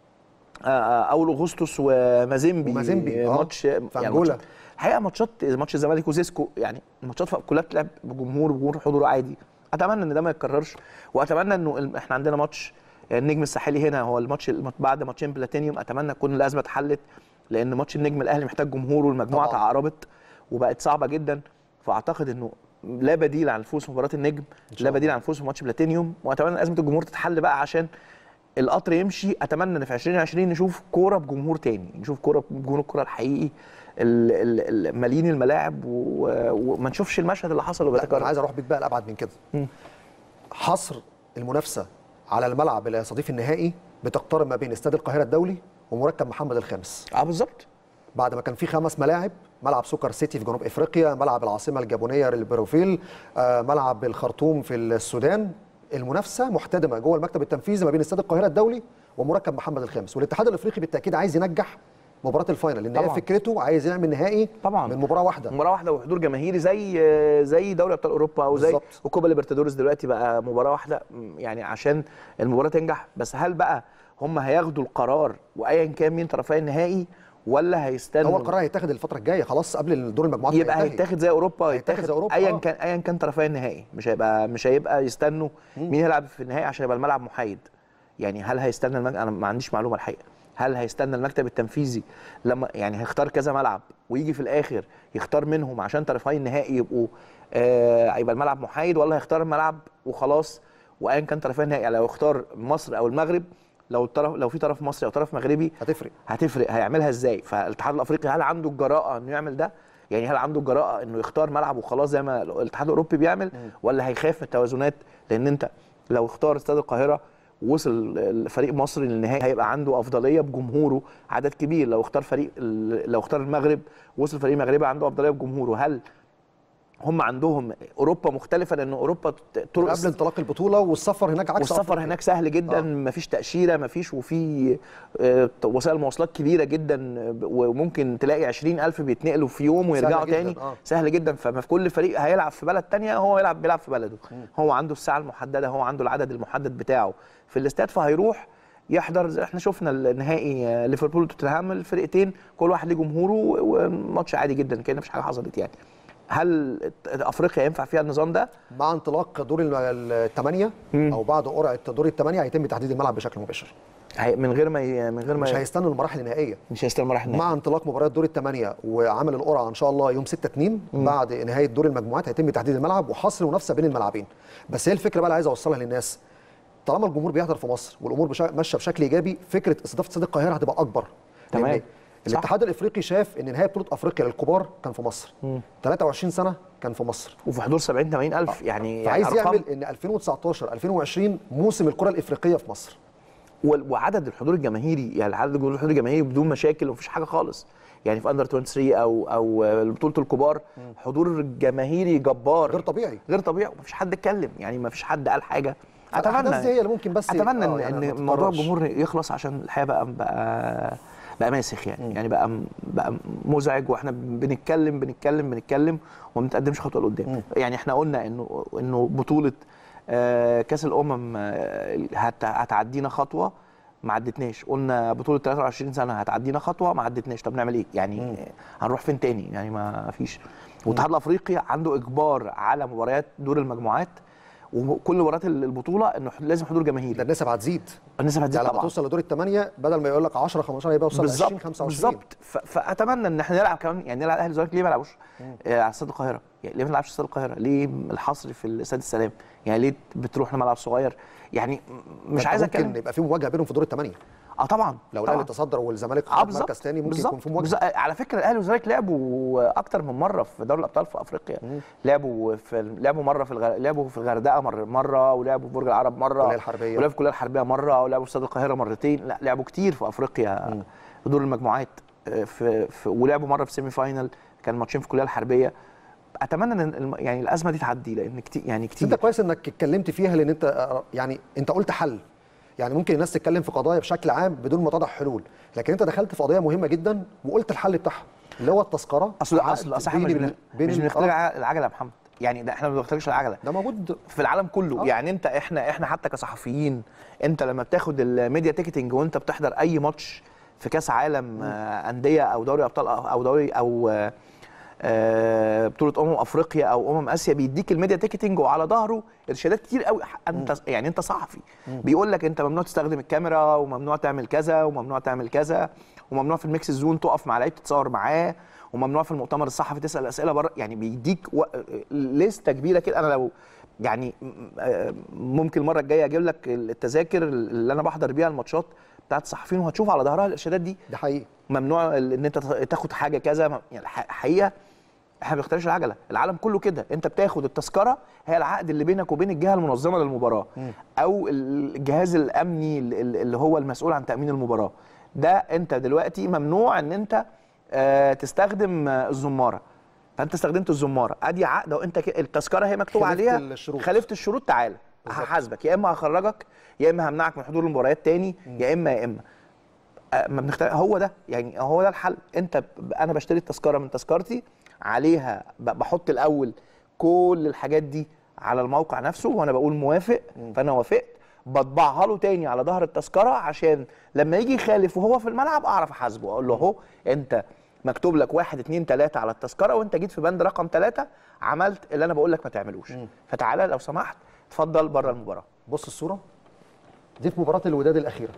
آه، اول اغسطس ومازيمبي، ومازيمبي، آه، ماتش في أنجولا. ماتشات- الحقيقه ماتشات ماتش الزمالك وزيسكو، يعني الماتشات كلها بتلعب بجمهور وجمهور حضور عادي. اتمنى ان ده ما يتكررش، واتمنى انه ال- احنا عندنا ماتش النجم الساحلي هنا، هو الماتش الم- بعد ماتشين بلاتينيوم، اتمنى تكون الازمه اتحلت، لان ماتش النجم الاهلي محتاج جمهور، والمجموعه طبعاً. تعاربت وبقت صعبه جدا. فاعتقد انه لا بديل عن الفوز في مباراه النجم، لا الله. بديل عن الفوز في ماتش بلاتينيوم، واتمنى ازمه الجمهور تتحل بقى عشان القطر يمشي، اتمنى ان في ألفين وعشرين نشوف كوره بجمهور تاني، نشوف كوره بجمهور الكوره الحقيقي مالين الملاعب، وما نشوفش المشهد اللي حصل وبيتكرر. انا عايز اروح بيك بقى لابعد من كده. م. حصر المنافسه على الملعب اللي هيستضيف النهائي بتقترب ما بين استاد القاهره الدولي ومركب محمد الخامس. اه بالظبط. بعد ما كان في خمس ملاعب، ملعب سوكر سيتي في جنوب افريقيا، ملعب العاصمه الجابونيه البروفيل، آه ملعب الخرطوم في السودان، المنافسه محتدمه جوه المكتب التنفيذي ما بين استاد القاهره الدولي ومركب محمد الخامس. والاتحاد الافريقي بالتاكيد عايز ينجح مباراه الفاينل، لان هي فكرته عايز يعمل نهائي طبعا من مباراه واحده مباراه واحده وحضور جماهيري زي زي دوري ابطال اوروبا او زي وكوبا ليبرتادوريس دلوقتي بقى مباراه واحده، يعني عشان المباراه تنجح. بس هل بقى هم هياخدوا القرار وايا كان مين طرفي النهائي ولا هيستنوا؟ هو القرار هيتاخد الفتره الجايه خلاص قبل دور المجموعات، يبقى هيتاخد زي اوروبا، هيتاخد زي اوروبا ايا كان ايا كان طرفي النهائي. مش هيبقى مش هيبقى يستنوا مين هيلعب في النهائي عشان يبقى الملعب محايد. يعني هل هيستنى المج... انا ما عنديش معلومه الحقيقه، هل هيستنى المكتب التنفيذي لما يعني هيختار كذا ملعب ويجي في الاخر يختار منهم عشان طرفي النهائي يبقوا آه يبقى الملعب محايد، ولا هيختار الملعب وخلاص وايا كان طرفي النهائي؟ يعني لو اختار مصر او المغرب، لو الطرف لو في طرف مصري او طرف مغربي هتفرق هتفرق هيعملها ازاي؟ فالاتحاد الافريقي هل عنده الجراءه انه يعمل ده؟ يعني هل عنده الجراءه انه يختار ملعب وخلاص زي ما الاتحاد الاوروبي بيعمل، م. ولا هيخاف من التوازنات؟ لان انت لو اختار استاد القاهره وصل الفريق مصري للنهائي هيبقى عنده افضليه بجمهوره عدد كبير، لو اختار فريق لو اختار المغرب وصل فريق مغربي عنده افضليه بجمهوره. هل هم عندهم اوروبا مختلفه؟ لان اوروبا طرق قبل انطلاق البطوله والسفر هناك عكس والسفر أفريقيا. هناك سهل جدا، آه. مفيش تاشيره مفيش، وفي وسائل مواصلات كبيره جدا، وممكن تلاقي عشرين ألف بيتنقلوا في يوم ويرجعوا سهل تاني آه. سهل جدا. فما في كل فريق هيلعب في بلد ثانيه هو يلعب بيلعب في بلده، م. هو عنده الساعه المحدده، هو عنده العدد المحدد بتاعه في الاستاد، فهيروح يحضر. زي احنا شفنا النهائي ليفربول وتوتنهام، الفرقتين كل واحد ليه جمهوره وماتش عادي جدا كأن مفيش حاجه حصلت. يعني هل افريقيا ينفع فيها النظام ده؟ مع انطلاق دور الثمانيه او بعد قرعه دور الثمانيه هيتم تحديد الملعب بشكل مباشر، من غير ما من غير ما مش هيستنوا المراحل النهائيه، مش هيستنوا المراحل النهائيه. مع انطلاق مباريات دور الثمانيه وعمل القرعه ان شاء الله يوم ستة اتنين بعد نهايه دور المجموعات هيتم تحديد الملعب وحصر منافسه بين الملعبين. بس هي الفكره بقى اللي عايز اوصلها للناس، طالما الجمهور بيحضر في مصر والامور ماشيه بشكل ايجابي، فكره استضافه استاد القاهره هتبقى اكبر. تمام. الاتحاد الافريقي شاف ان نهائي بطوله افريقيا للكبار كان في مصر، مم. ثلاثة وعشرين سنه كان في مصر وفي حضور سبعين ثمانين الف، يعني فعايز يعني يعمل ان ألفين وتسعتاشر ألفين وعشرين موسم الكره الافريقيه في مصر، وعدد الحضور الجماهيري، يعني عدد الحضور الجماهيري بدون مشاكل ومفيش حاجه خالص. يعني في اندر ثلاثة وعشرين او او بطوله الكبار حضور جماهيري جبار غير طبيعي غير طبيعي ومفيش حد اتكلم، يعني مفيش حد قال حاجه. اتمنى هي اللي ممكن بس اتمنى ان, يعني إن موضوع الجمهور يخلص عشان الحقيقه بقى بقى بقى ماسخ، يعني م. يعني بقى بقى مزعج، واحنا بنتكلم بنتكلم بنتكلم وما بنتقدمش خطوه لقدام. يعني احنا قلنا انه انه بطوله آه كاس الامم آه هتعدينا خطوه ما عدتناش، قلنا بطوله ثلاثة وعشرين سنه هتعدينا خطوه ما عدتناش، طب نعمل ايه؟ يعني م. هنروح فين تاني؟ يعني ما فيش. والاتحاد الافريقي عنده اجبار على مباريات دور المجموعات وكل مباريات البطوله انه لازم حضور جماهيري. ده النسب هتزيد، النسب هتزيد يعني طبعا. لما توصل لدور الثمانيه بدل ما يقول لك عشرة خمستاشر هيبقى يوصل ل عشرين خمسة وعشرين بالظبط. فاتمنى ان احنا نلعب كمان، يعني نلعب اهلي والزمالك ليه ما يلعبوش آه على استاد القاهره؟ يعني ليه ما نلعبش استاد القاهره؟ ليه الحصر في استاد السلام؟ يعني ليه بتروح لملعب صغير؟ يعني مش عايز اتكلم. ممكن يبقى في مواجهه بينهم في دور الثمانيه. اه طبعا لو الاهلي تصدر والزمالك خد مركز ثاني ممكن يكون في مواجهه. على فكره الاهلي والزمالك لعبوا اكتر من مره في دوري الابطال في افريقيا، مم. لعبوا في لعبوا مره في الغ... لعبوا في الغردقه مره مره ولعبوا في برج العرب مره، الكليه الحربيه ولعبوا في الكليه الحربيه مره، ولعبوا في استاد القاهره مرتين. لا لعبوا كتير في افريقيا مم. في دور المجموعات، في, في ولعبوا مره في سيمي فاينل، كان ماتشين في الكليه الحربيه. اتمنى ان يعني الازمه دي تعدي، لان كتير يعني كتير. انت كويس انك اتكلمت فيها، لان انت يعني انت قلت حل. يعني ممكن الناس تتكلم في قضايا بشكل عام بدون ما تضع حلول، لكن انت دخلت في قضيه مهمه جدا وقلت الحل بتاعها اللي هو التذكره. اصل اصل اصل احنا مش مش بنخترع العجله يا محمد، يعني ده احنا ما بنخترعش العجله، ده موجود في العالم كله. آه. يعني انت احنا احنا حتى كصحفيين، انت لما بتاخد الميديا تيكتنج وانت بتحضر اي ماتش في كاس عالم آه انديه او دوري ابطال او دوري او آه آه بطوله امم افريقيا او امم اسيا، بيديك الميديا تيكتنج وعلى ظهره ارشادات كتير قوي. انت م. يعني انت صحفي، بيقول لك انت ممنوع تستخدم الكاميرا وممنوع تعمل كذا وممنوع تعمل كذا، وممنوع في الميكس الزون تقف مع لعيب تتصور معاه، وممنوع في المؤتمر الصحفي تسال اسئله بره. يعني بيديك و... لسته كبيره كده. انا لو يعني ممكن المره الجايه اجيب لك التذاكر اللي انا بحضر بيها الماتشات بتاعت الصحفيين، وهتشوف على ظهرها الارشادات دي. ده حقيقي. ممنوع ان انت تاخد حاجه كذا، يعني حقيقه احنا ما بنختارش العجله، العالم كله كده. انت بتاخد التذكره، هي العقد اللي بينك وبين الجهه المنظمه للمباراه م. او الجهاز الامني اللي هو المسؤول عن تامين المباراه. ده انت دلوقتي ممنوع ان انت آه تستخدم الزماره، فانت استخدمت الزماره، ادي عقد، وانت التذكره هي مكتوب عليها الشروط. خالفت الشروط، تعالى هحاسبك، يا اما هخرجك يا اما همنعك من حضور المباريات تاني، يا اما يا اما ما بنختار. هو ده يعني هو ده الحل. انت انا بشتري التذكره من تذكرتي، عليها بحط الاول كل الحاجات دي على الموقع نفسه، وانا بقول موافق، فانا وافقت، بطبعها له تاني على ظهر التذكره عشان لما يجي يخالف وهو في الملعب اعرف احاسبه، اقول له اهو انت مكتوب لك واحد اتنين تلاته على التذكره، وانت جيت في بند رقم تلاته عملت اللي انا بقول لك ما تعملوش، فتعالى لو سمحت اتفضل بره المباراه. بص الصوره دي في مباراه الوداد الاخيره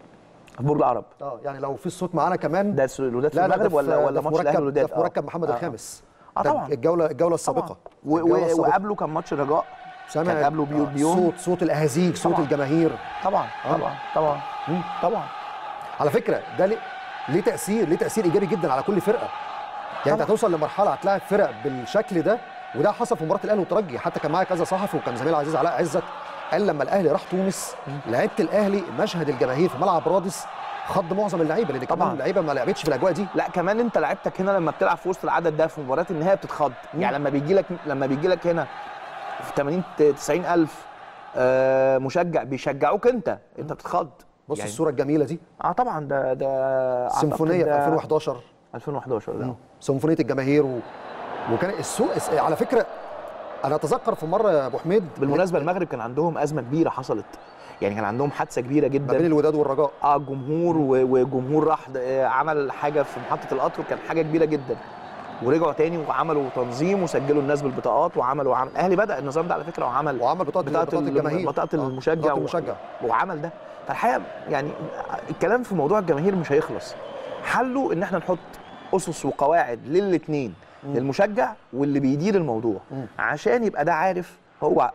في برج العرب. اه يعني لو في الصوت معانا كمان. ده الوداد في المغرب ولا ولا ماتش الاهلي والوداد؟ في مركب محمد آه. الخامس. اه طبعا الجوله الجوله السابقه. وقبله كان ماتش الرجاء، كان قبله بيوم بيوم صوت صوت الاهازيج، صوت طبعًا. الجماهير. طبعا طبعا طبعا طبعا. على فكره ده ليه ليه تاثير ليه تاثير ايجابي جدا على كل فرقه. يعني انت هتوصل لمرحله هتلاعب فرق بالشكل ده، وده حصل في مباراه الاهلي والترجي. حتى كان معايا كذا صحفي وكان زميل عزيز علاء عزت قال لما الاهلي راح تونس لعيبه الاهلي مشهد الجماهير في ملعب رادس خض معظم اللعيبه، لان كمان اللعيبه ما لعبتش في الاجواء دي. لا كمان انت لعيبتك هنا لما بتلعب في وسط العدد ده في مباريات النهائي بتتخض. يعني لما بيجي لك لما بيجي لك هنا في ثمانين تسعين الف آه مشجع بيشجعوك، انت انت بتتخض. بص يعني الصوره الجميله دي. اه طبعا ده ده سيمفونيه في ألفين وحداشر ألفين وحداشر ده سيمفونيه الجماهير و... وكان السوق على فكره انا اتذكر في مره يا ابو حميد بالمناسبه المغرب كان عندهم ازمه كبيره حصلت، يعني كان عندهم حادثه كبيره جدا ما بين الوداد والرجاء. اه الجمهور وجمهور راح عمل حاجه في محطه القطر، كان حاجه كبيره جدا، ورجعوا تاني وعملوا تنظيم وسجلوا الناس بالبطاقات وعملوا عمل الاهلي بدا النظام ده على فكره، وعمل وعمل بطاقه بطاقه الجماهير، بطاقه المشجع, و... المشجع. وعمل ده. فالحقيقه يعني الكلام في موضوع الجماهير مش هيخلص، حله ان احنا نحط اسس وقواعد للاثنين، للمشجع واللي بيدير الموضوع، م. عشان يبقى ده عارف هو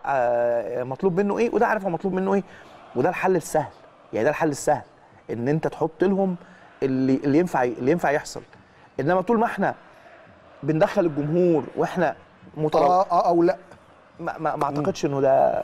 مطلوب منه ايه، وده عارف هو مطلوب منه ايه، وده الحل السهل. يعني ده الحل السهل ان انت تحط لهم اللي اللي ينفع اللي ينفع يحصل. انما طول ما احنا بندخل الجمهور واحنا متراجع اه اه او لا، ما, ما, ما اعتقدش انه ده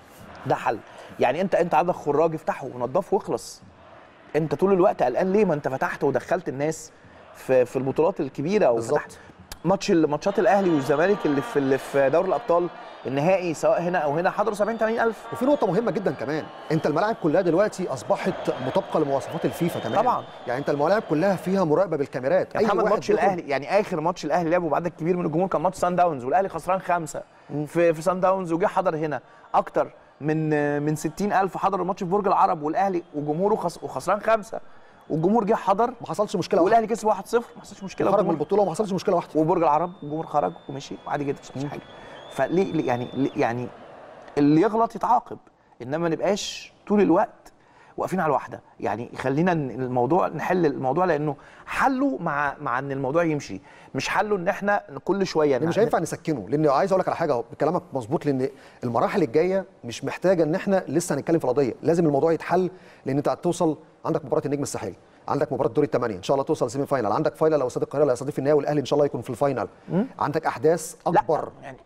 ده حل. يعني انت انت عندك خراج افتحه ونضفه واخلص. انت طول الوقت قلقان ليه؟ ما انت فتحت ودخلت الناس في في البطولات الكبيره، وفتحت ماتش ماتشات الاهلي والزمالك اللي في اللي في دوري الابطال النهائي سواء هنا او هنا حضروا سبعين ثمانين الف. وفي نقطه مهمه جدا كمان، انت الملاعب كلها دلوقتي اصبحت مطابقه لمواصفات الفيفا كمان طبعا. يعني انت الملاعب كلها فيها مراقبه بالكاميرات. يعني محمد ماتش الاهلي، يعني اخر ماتش الاهلي لعبه بعدد كبير من الجمهور كان ماتش سان داونز، والاهلي خسران خمسه في في سان داونز، وجه حضر هنا اكتر من من ستين الف حضروا الماتش في برج العرب، والاهلي وجمهوره خس وخسران خمسه، والجمهور جه حضر ما حصلش مشكله، والاهلي كسب واحد صفر ما حصلش مشكله، خرج من البطوله وما حصلش مشكله واحده، وبرج العرب الجمهور خرج ومشي وعادي جدا مش حاجه. فليه يعني يعني اللي يغلط يتعاقب، انما ما نبقاش طول الوقت واقفين على الواحده. يعني خلينا الموضوع نحل الموضوع، لانه حله مع مع ان الموضوع يمشي، مش حله ان احنا كل شويه مش هينفع نسكنه. لان عايز اقول لك على حاجه، كلامك مظبوط، لان المراحل الجايه مش محتاجه ان احنا لسه هنتكلم في القضيه، لازم الموضوع يتحل. لان انت هتوصل عندك مباراه النجم الساحلي، عندك مباراه دور الثمانيه ان شاء الله توصل سيمي فاينال، عندك فاينال لو استاد القاهره لا يستضيف النهائي والاهلي ان شاء الله يكون في الفاينال، عندك احداث اكبر. لا يعني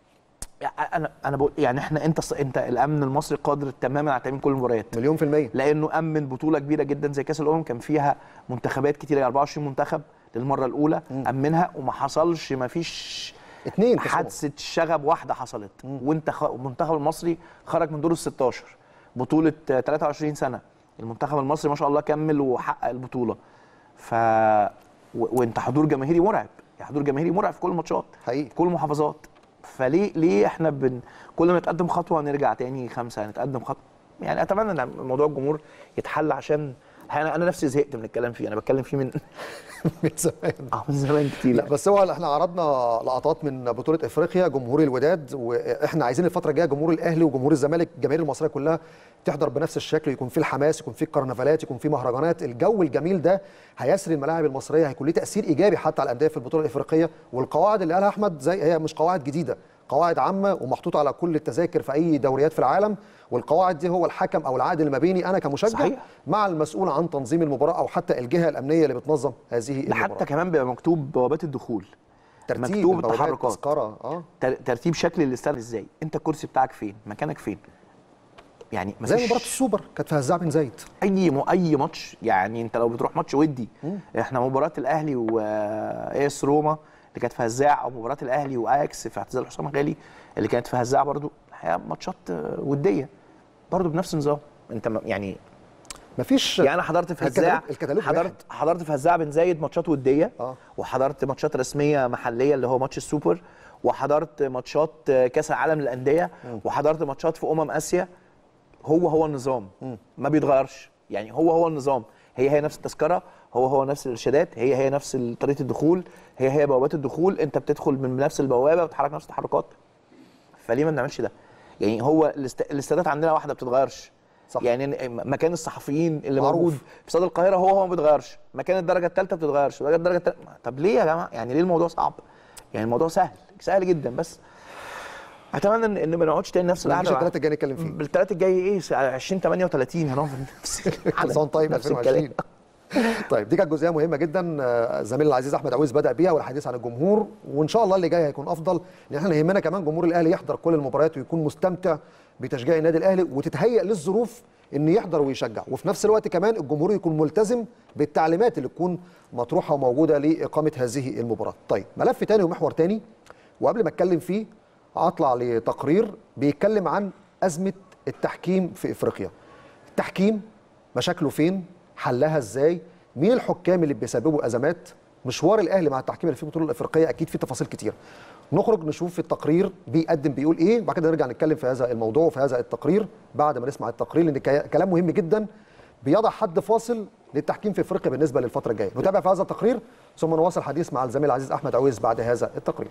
انا انا بقول يعني احنا انت انت الامن المصري قادر تماما على تامين كل المباريات مليون في الميه، لانه امن بطوله كبيره جدا زي كاس الامم كان فيها منتخبات كتير، أربعة وعشرين منتخب للمره الاولى م. امنها، وما حصلش ما فيش اتنين حادثه شغب واحده حصلت، م. وانت خ... المنتخب المصري خرج من دور ال ستاشر بطوله ثلاثة وعشرين سنه، المنتخب المصري ما شاء الله كمل وحقق البطوله. ف و... وانت حضور جماهيري مرعب، يعني حضور جماهيري مرعب في كل الماتشات حقيقي في كل المحافظات. فليه ليه احنا بن كل ما نتقدم خطوه نرجع تاني خمسه، نتقدم خطوه. يعني اتمنى ان موضوع الجمهور يتحل، عشان انا انا نفسي زهقت من الكلام فيه، انا بتكلم فيه من من زمان اه من زمان كتير. لا بس هو احنا عرضنا لقطات من بطوله افريقيا، جمهور الوداد، واحنا عايزين الفتره الجايه جمهور الاهلي وجمهور الزمالك، الجماهير المصريه كلها تحضر بنفس الشكل، يكون في الحماس، يكون في الكرنفالات، يكون في مهرجانات. الجو الجميل ده هيسري الملاعب المصريه، هيكون له تاثير ايجابي حتى على الانديه في البطوله الافريقيه. والقواعد اللي قالها احمد زي هي مش قواعد جديده، قواعد عامه ومحطوطه على كل التذاكر في اي دوريات في العالم، والقواعد دي هو الحكم او العقد اللي ما بيني انا كمشجع صحيح. مع المسؤول عن تنظيم المباراه او حتى الجهه الامنيه اللي بتنظم هذه المباراه. حتى كمان بيبقى مكتوب بوابات الدخول، ترتيب مكتوب التحركات، اه ترتيب شكل الاستاد ازاي، انت الكرسي بتاعك فين، مكانك فين. يعني زي مباراه السوبر كانت في هزاع بن زايد. اي م... اي ماتش، يعني انت لو بتروح ماتش ودي مم. احنا مباراه الاهلي وايس روما اللي كانت في هزاع، او مباراه الاهلي واياكس في اعتزال حسام غالي اللي كانت في هزاع، برضو الحقيقه ماتشات وديه برضو بنفس النظام. انت م... يعني مفيش يعني انا حضرت في هزاع، الكتالوج حضرت واحد. حضرت في هزاع بن زايد ماتشات وديه آه. وحضرت ماتشات رسميه محليه اللي هو ماتش السوبر، وحضرت ماتشات كاس العالم للانديه، وحضرت ماتشات في امم اسيا. هو هو النظام م. ما بيتغيرش، يعني هو هو النظام، هي هي نفس التذكره، هو هو نفس الارشادات، هي هي نفس طريقه الدخول، هي هي بوابات الدخول، انت بتدخل من نفس البوابه وبتتحرك نفس التحركات. فليه ما بنعملش ده؟ يعني هو الاستادات عندنا واحده ما بتتغيرش. صح. يعني مكان الصحفيين اللي معروف. موجود في استاد القاهره هو هو ما بيتغيرش، مكان الدرجه الثالثه ما بتتغيرش، درجه الدرجه الثالثه. طب ليه يا جماعه؟ يعني ليه الموضوع صعب؟ يعني الموضوع سهل سهل جدا، بس اتمنى ان ان ما نقعدش تاني نفس القعده. الثلاثه الجاي نتكلم فيه. بالثلاثه الجاي ايه ألفين وثمانية وثلاثين هنقعد نفس كل سنه طيب ألفين وعشرين. طيب دي كانت جزئيه مهمه جدا زميلنا العزيز احمد عويس بدا بيها، والحديث عن الجمهور، وان شاء الله اللي جاي هيكون افضل، لان احنا يهمنا كمان جمهور الاهلي يحضر كل المباريات ويكون مستمتع بتشجيع النادي الاهلي، وتتهيأ للظروف ان يحضر ويشجع، وفي نفس الوقت كمان الجمهور يكون ملتزم بالتعليمات اللي تكون مطروحه وموجوده لاقامه هذه المباراه. طيب ملف تاني ومحور تاني، وقبل ما اتكلم فيه اطلع لتقرير بيتكلم عن ازمه التحكيم في افريقيا. التحكيم مشاكله فين؟ حلها ازاي؟ مين الحكام اللي بيسببوا ازمات؟ مشوار الاهلي مع التحكيم اللي في البطوله الافريقيه اكيد فيه تفاصيل كتير. نخرج نشوف في التقرير بيقدم بيقول ايه، وبعد كده نرجع نتكلم في هذا الموضوع وفي هذا التقرير بعد ما نسمع التقرير، لان كلام مهم جدا بيضع حد فاصل للتحكيم في افريقيا بالنسبه للفتره الجايه. نتابع في هذا التقرير ثم نواصل الحديث مع الزميل العزيز احمد عويس بعد هذا التقرير.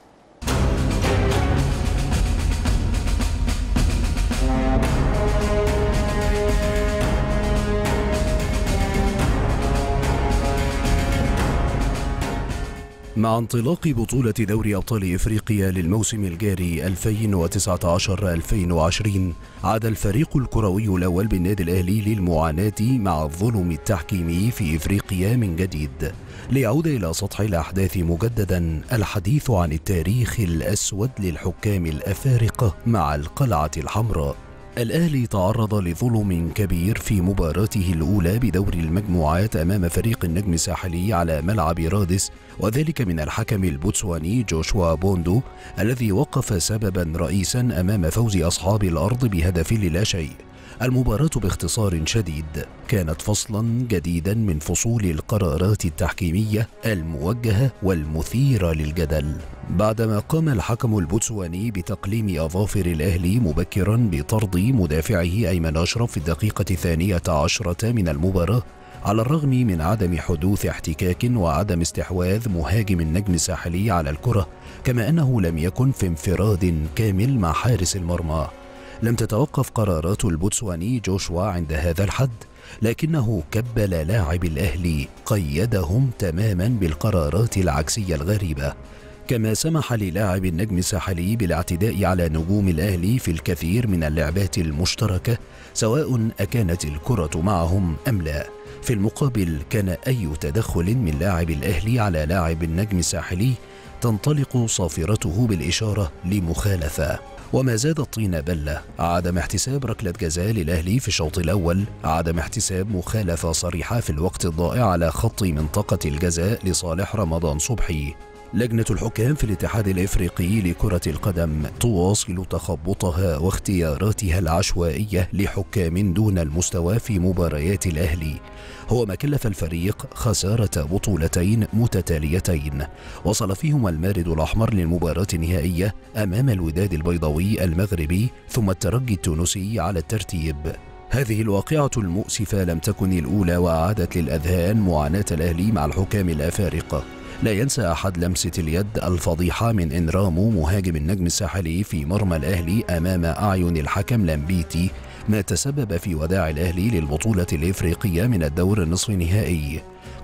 مع انطلاق بطولة دوري أبطال إفريقيا للموسم الجاري ألفين وتسعة عشر ألفين وعشرين، عاد الفريق الكروي الأول بالنادي الأهلي للمعاناة مع الظلم التحكيمي في إفريقيا من جديد. ليعود إلى سطح الأحداث مجددا الحديث عن التاريخ الأسود للحكام الأفارقة مع القلعة الحمراء. الأهلي تعرض لظلم كبير في مباراته الأولى بدوري المجموعات أمام فريق النجم الساحلي على ملعب رادس، وذلك من الحكم البوتسواني جوشوا بوندو الذي وقف سببا رئيسا أمام فوز أصحاب الأرض بهدف للا شيء. المباراة باختصار شديد كانت فصلا جديدا من فصول القرارات التحكيمية الموجهة والمثيرة للجدل، بعدما قام الحكم البوتسواني بتقليم أظافر الأهلي مبكرا بطرد مدافعه أيمن أشرف في الدقيقة الثانية عشرة من المباراة، على الرغم من عدم حدوث احتكاك وعدم استحواذ مهاجم النجم الساحلي على الكرة، كما أنه لم يكن في انفراد كامل مع حارس المرمى. لم تتوقف قرارات البوتسواني جوشوا عند هذا الحد، لكنه كبل لاعب الأهلي قيدهم تماما بالقرارات العكسية الغريبة، كما سمح للاعب النجم الساحلي بالاعتداء على نجوم الأهلي في الكثير من اللعبات المشتركة سواء أكانت الكرة معهم أم لا. في المقابل كان أي تدخل من لاعب الأهلي على لاعب النجم الساحلي تنطلق صافرته بالإشارة لمخالفة. وما زاد الطين بلة عدم احتساب ركلة جزاء للأهلي في الشوط الأول، عدم احتساب مخالفة صريحة في الوقت الضائع على خط منطقة الجزاء لصالح رمضان صبحي. لجنة الحكام في الاتحاد الإفريقي لكرة القدم تواصل تخبطها واختياراتها العشوائية لحكام دون المستوى في مباريات الأهلي، هو ما كلف الفريق خسارة بطولتين متتاليتين وصل فيهما المارد الأحمر للمباراة النهائية أمام الوداد البيضاوي المغربي ثم الترجي التونسي على الترتيب. هذه الواقعة المؤسفة لم تكن الأولى وأعادت للأذهان معاناة الأهلي مع الحكام الأفارقة. لا ينسى أحد لمسة اليد الفضيحة من إنرامو مهاجم النجم الساحلي في مرمى الأهلي أمام أعين الحكم لامبيتي، ما تسبب في وداع الأهلي للبطولة الإفريقية من الدور النصف النهائي.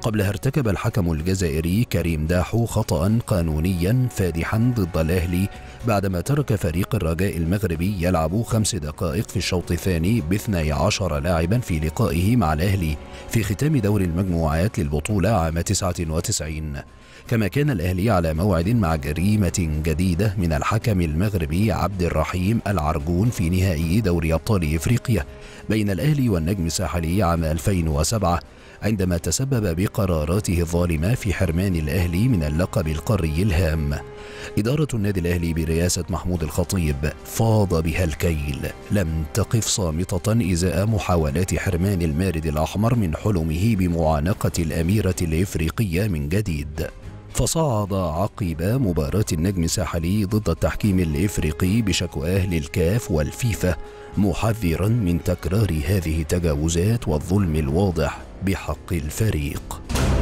قبلها ارتكب الحكم الجزائري كريم داحو خطأ قانونيا فادحا ضد الأهلي بعدما ترك فريق الرجاء المغربي يلعب خمس دقائق في الشوط الثاني باثني عشر لاعبا في لقائه مع الأهلي في ختام دور المجموعات للبطولة عام تسعة وتسعين. كما كان الأهلي على موعد مع جريمة جديدة من الحكم المغربي عبد الرحيم العرجون في نهائي دوري أبطال إفريقيا بين الأهلي والنجم الساحلي عام ألفين وسبعة، عندما تسبب بقراراته الظالمة في حرمان الأهلي من اللقب القاري الهام. إدارة النادي الأهلي برئاسة محمود الخطيب فاض بها الكيل، لم تقف صامتة إزاء محاولات حرمان المارد الأحمر من حلمه بمعانقة الأميرة الإفريقية من جديد. فصعد عقب مباراة النجم الساحلي ضد التحكيم الإفريقي بشكواه للكاف والفيفا، محذرا من تكرار هذه التجاوزات والظلم الواضح بحق الفريق.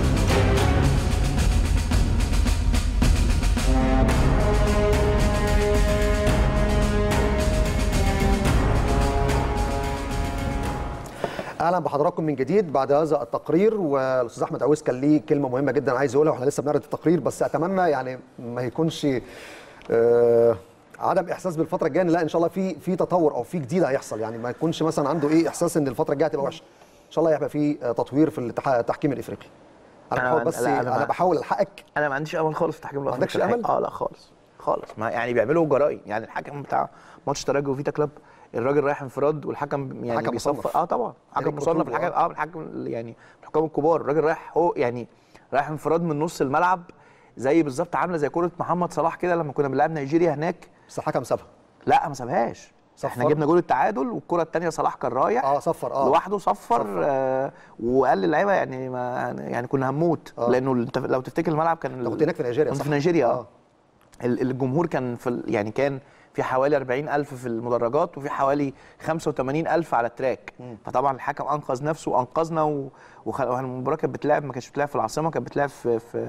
اهلا بحضراتكم من جديد بعد هذا التقرير، والاستاذ احمد عويس كان ليه كلمه مهمه جدا عايز يقولها واحنا لسه بنعرض التقرير، بس اتمنى يعني ما يكونش آه عدم احساس بالفتره الجايه، لا ان شاء الله في في تطور او في جديد هيحصل، يعني ما يكونش مثلا عنده ايه احساس ان الفتره الجايه هتبقى وحشه. ان شاء الله هيبقى في تطوير في التحكيم الافريقي. انا بحاول بس لا انا, أنا بحاول الحقك. انا ما عنديش امل خالص في التحكيم الافريقي. ما عندكش امل؟ اه لا خالص خالص، ما يعني بيعملوا جرائم. يعني الحكم بتاع ماتش ترجي وفيتا كلوب الراجل رايح انفراد والحكم يعني بيصفر. اه طبعا حكم مصنف، الحكم اه الحكم يعني الحكام الكبار، الراجل رايح هو يعني رايح انفراد من نص الملعب، زي بالظبط عامله زي كره محمد صلاح كده لما كنا بنلعب نيجيريا هناك، بس الحكم سابها. لا ما سابهاش، احنا جبنا جول التعادل والكره الثانيه صلاح كان رايح اه صفر اه لوحده صفر, صفر. آه وقال للعيبه يعني ما يعني كنا هنموت آه. لانه لو تفتكر الملعب كان كنت هناك في نيجيريا صح؟ في نيجيريا اه, آه. الجمهور كان في يعني كان في حوالي أربعين ألف في المدرجات وفي حوالي خمسة وثمانين ألف على التراك. م. فطبعا الحكم انقذ نفسه وانقذنا و... والمباراه كانت بتلعب، ما كانتش بتلعب في العاصمه، كانت بتلعب في في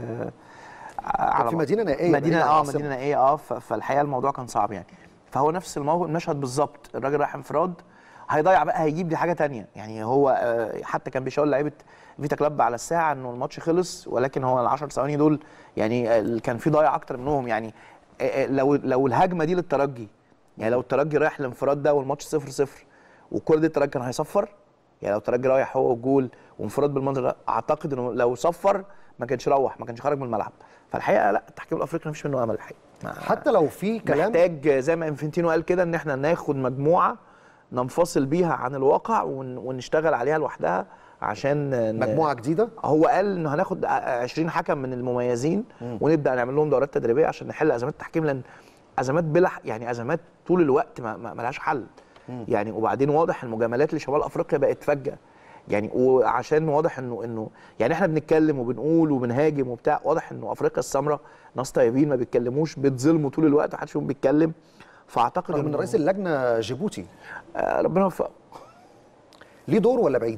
على في مدينه نائيه مدينه اه مدينه نائيه اه فالحقيقه الموضوع كان صعب يعني. فهو نفس الموضوع المشهد بالظبط، الراجل رايح انفراد هيضيع بقى، هيجيب دي حاجه ثانيه يعني. هو حتى كان بيشاور لعيبه فيتا كلوب على الساعه انه الماتش خلص، ولكن هو العشر ثواني دول يعني كان في ضايع اكتر منهم يعني. لو لو الهجمه دي للترجي، يعني لو الترجي رايح الانفراد ده والماتش صفر صفر والكره دي الترجي كان هيصفر. يعني لو الترجي رايح هو الجول وانفراد بالمنظر ده، اعتقد انه لو صفر ما كانش روح، ما كانش خرج من الملعب. فالحقيقه لا، التحكيم الافريقي مفيش منه امل الحقيقه. حتى لو في كلام محتاج زي ما انفنتينو قال كده ان احنا ناخد مجموعه ننفصل بيها عن الواقع ونشتغل عليها لوحدها عشان مجموعه جديده. هو قال انه هناخد عشرين حكم من المميزين م. ونبدا نعمل لهم دورات تدريبيه عشان نحل ازمات التحكيم، لان ازمات بلا يعني ازمات طول الوقت ما, ما لهاش حل. م. يعني وبعدين واضح المجاملات لشمال افريقيا بقت فجه يعني، وعشان واضح انه انه يعني احنا بنتكلم وبنقول وبنهاجم وبتاع، واضح انه افريقيا السمراء ناس طيبين ما بيتكلموش، بيتظلموا طول الوقت ومحدش فيهم بيتكلم. فاعتقد من رئيس اللجنه جيبوتي آه ربنا يوفقه. ليه دور ولا بعيد؟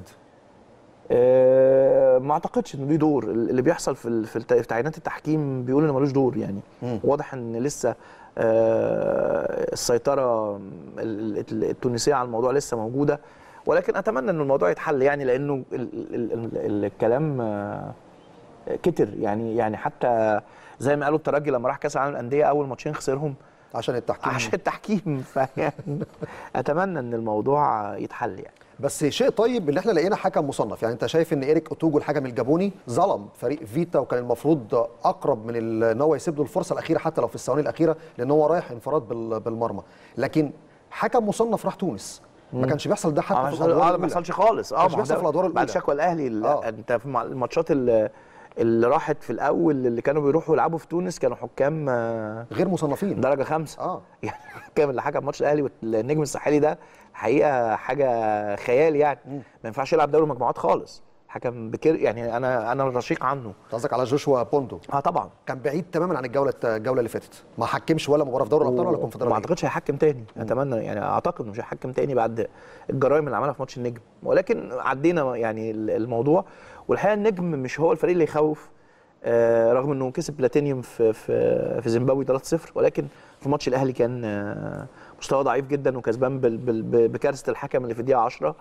آه ما اعتقدش انه ليه دور. اللي بيحصل في في تعيينات التحكيم بيقول انه ملوش دور يعني. م. واضح ان لسه آه السيطره التونسيه على الموضوع لسه موجوده، ولكن اتمنى ان الموضوع يتحل يعني، لانه ال ال ال الكلام آه كتر يعني. يعني حتى زي ما قالوا الترجي لما راح كاس العالم للانديه اول ماتشين خسرهم عشان التحكيم عشان التحكيم فيعني اتمنى ان الموضوع يتحل يعني. بس شيء طيب ان احنا لقينا حكم مصنف. يعني انت شايف ان إيريك أوتوجو الحكم الجابوني ظلم فريق فيتا، وكان المفروض اقرب من ان هو يسيب له الفرصه الاخيره حتى لو في الثواني الاخيره، لان هو رايح انفراد بالمرمى. لكن حكم مصنف راح تونس، ما كانش بيحصل ده حتى آه في الادوار الاولى. ما بيحصلش خالص. اه مش بيحصل في الادوار الاولى بعد شكوى الاهلي. آه. انت في الماتشات اللي اللي راحت في الاول اللي كانوا بيروحوا يلعبوا في تونس كانوا حكام غير مصنفين درجه خمسه. اه يعني الحكام اللي حكم ماتش الاهلي والنجم الساحلي ده حقيقه حاجه خيال يعني. م. ما ينفعش يلعب دوري مجموعات خالص. حكم بكر يعني انا انا رشيق عنه. قصدك على جوشوا بوندو؟ اه طبعا كان بعيد تماما عن الجوله الجوله اللي فاتت، ما حكمش ولا مباراه في دوري الابطال ولا كونفدراليه. ما اعتقدش هيحكم تاني. م. اتمنى يعني اعتقد انه مش هيحكم تاني بعد الجرائم اللي عملها في ماتش النجم، ولكن عدينا يعني الموضوع. والحقيقه النجم مش هو الفريق اللي يخوف، آه رغم انه كسب بلاتينيوم في في في زيمبابوي ثلاثة صفر، ولكن في ماتش الاهلي كان آه مستوى ضعيف جدا وكسبان بكارثه الحكم اللي في الدقيقه عشرة.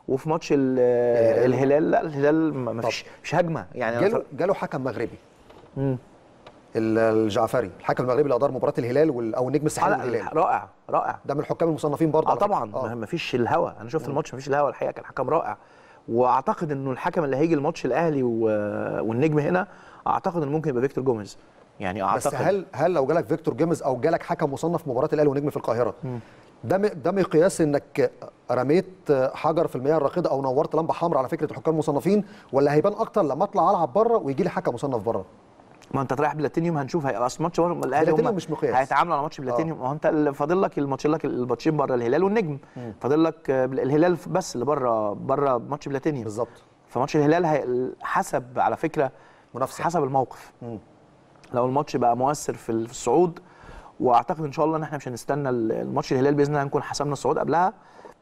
وفي ماتش الهلال لا الهلال ما فيش مش هجمه يعني. جاله جاله حكم مغربي امم الجعفري، الحكم المغربي اللي ادار مباراه الهلال او النجم الساحلي الهلال، رائع رائع، ده من الحكام المصنفين برضه. اه طبعا آه. ما فيش الهوا، انا شفت الماتش ما فيش الهوا الحقيقه، كان حكم رائع. واعتقد انه الحكم اللي هيجي الماتش الاهلي والنجم هنا اعتقد انه ممكن يبقى فيكتور جوميز يعني. اعتقد بس هل هل لو جالك فيكتور جوميز او جالك حكم مصنف مباراه الاهلي والنجم في القاهره، م. ده ده مقياس انك رميت حجر في المياه الراكده او نورت لمبه حمراء على فكره الحكام المصنفين، ولا هيبان اكتر لما اطلع العب بره ويجي لي حكم مصنف بره؟ ما انت رايح بلاتينيوم هنشوف هيبقى اصل ماتش الاهلي هم مش مقياس، هيتعاملوا على ماتش بلاتينيوم. ما هو انت فاضل لك الماتش لك الماتشين بره الهلال والنجم، فاضل لك الهلال بس اللي بره بره ماتش بلاتينيوم بالظبط. فماتش الهلال هي حسب على فكره منافسه حسب الموقف. مم. لو الماتش بقى مؤثر في الصعود، واعتقد ان شاء الله ان احنا مش هنستنى الماتش الهلال باذن الله نكون حسمنا الصعود قبلها،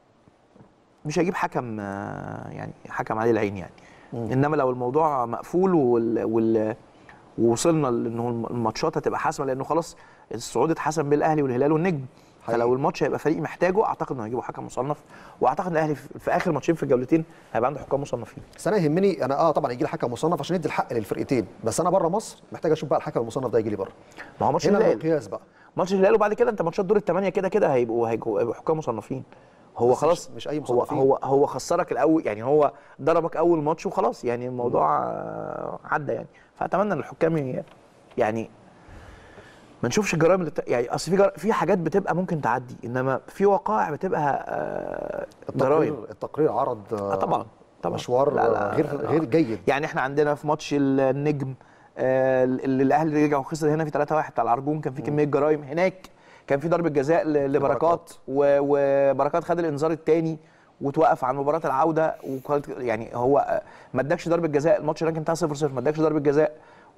مش هجيب حكم يعني حكم عليه العين يعني. مم. انما لو الموضوع مقفول وال, وال ووصلنا لانه الماتشات هتبقى حاسمه، لانه خلاص الصعود اتحسم بين الاهلي والهلال والنجم، فلو الماتش هيبقى فريق محتاجه اعتقد انه هيجيبوا حكم مصنف، واعتقد الاهلي في اخر ماتشين في الجولتين هيبقى عنده حكام مصنفين. بس انا يهمني انا اه طبعا يجي لي حكم مصنف عشان يدي الحق للفرقتين، بس انا بره مصر محتاج اشوف بقى الحكم المصنف ده يجي لي بره. ما هو ماتش الهلال المقياس بقى ماتش الهلال، وبعد كده انت ماتشات دور الثمانيه كده كده هيبقوا هيبقوا حكام مصنفين. هو خلاص مش اي مصنفين، هو هو هو خسرك الاول يعني، هو ضربك اول ماتش وخلاص يعني الموضوع عدى يعني. فاتمنى ان الحكام يعني ما نشوفش الجرائم اللي يعني اصل في في حاجات بتبقى ممكن تعدي، انما في وقائع بتبقى آه جرائم. التقرير عرض آه طبعا طبعا مشوار لا لا غير لا غير جيد يعني. احنا عندنا في ماتش النجم آه اللي الاهلي رجع وخسر هنا في ثلاثة واحد بتاع العرجون، كان في كميه جرائم. هناك كان في ضربه جزاء لبركات، وبركات خد الانذار الثاني وتوقف عن مباراه العوده، يعني هو ما ادكش ضربه جزاء، الماتش هناك انتهى صفر صفر ما ادكش ضربه جزاء،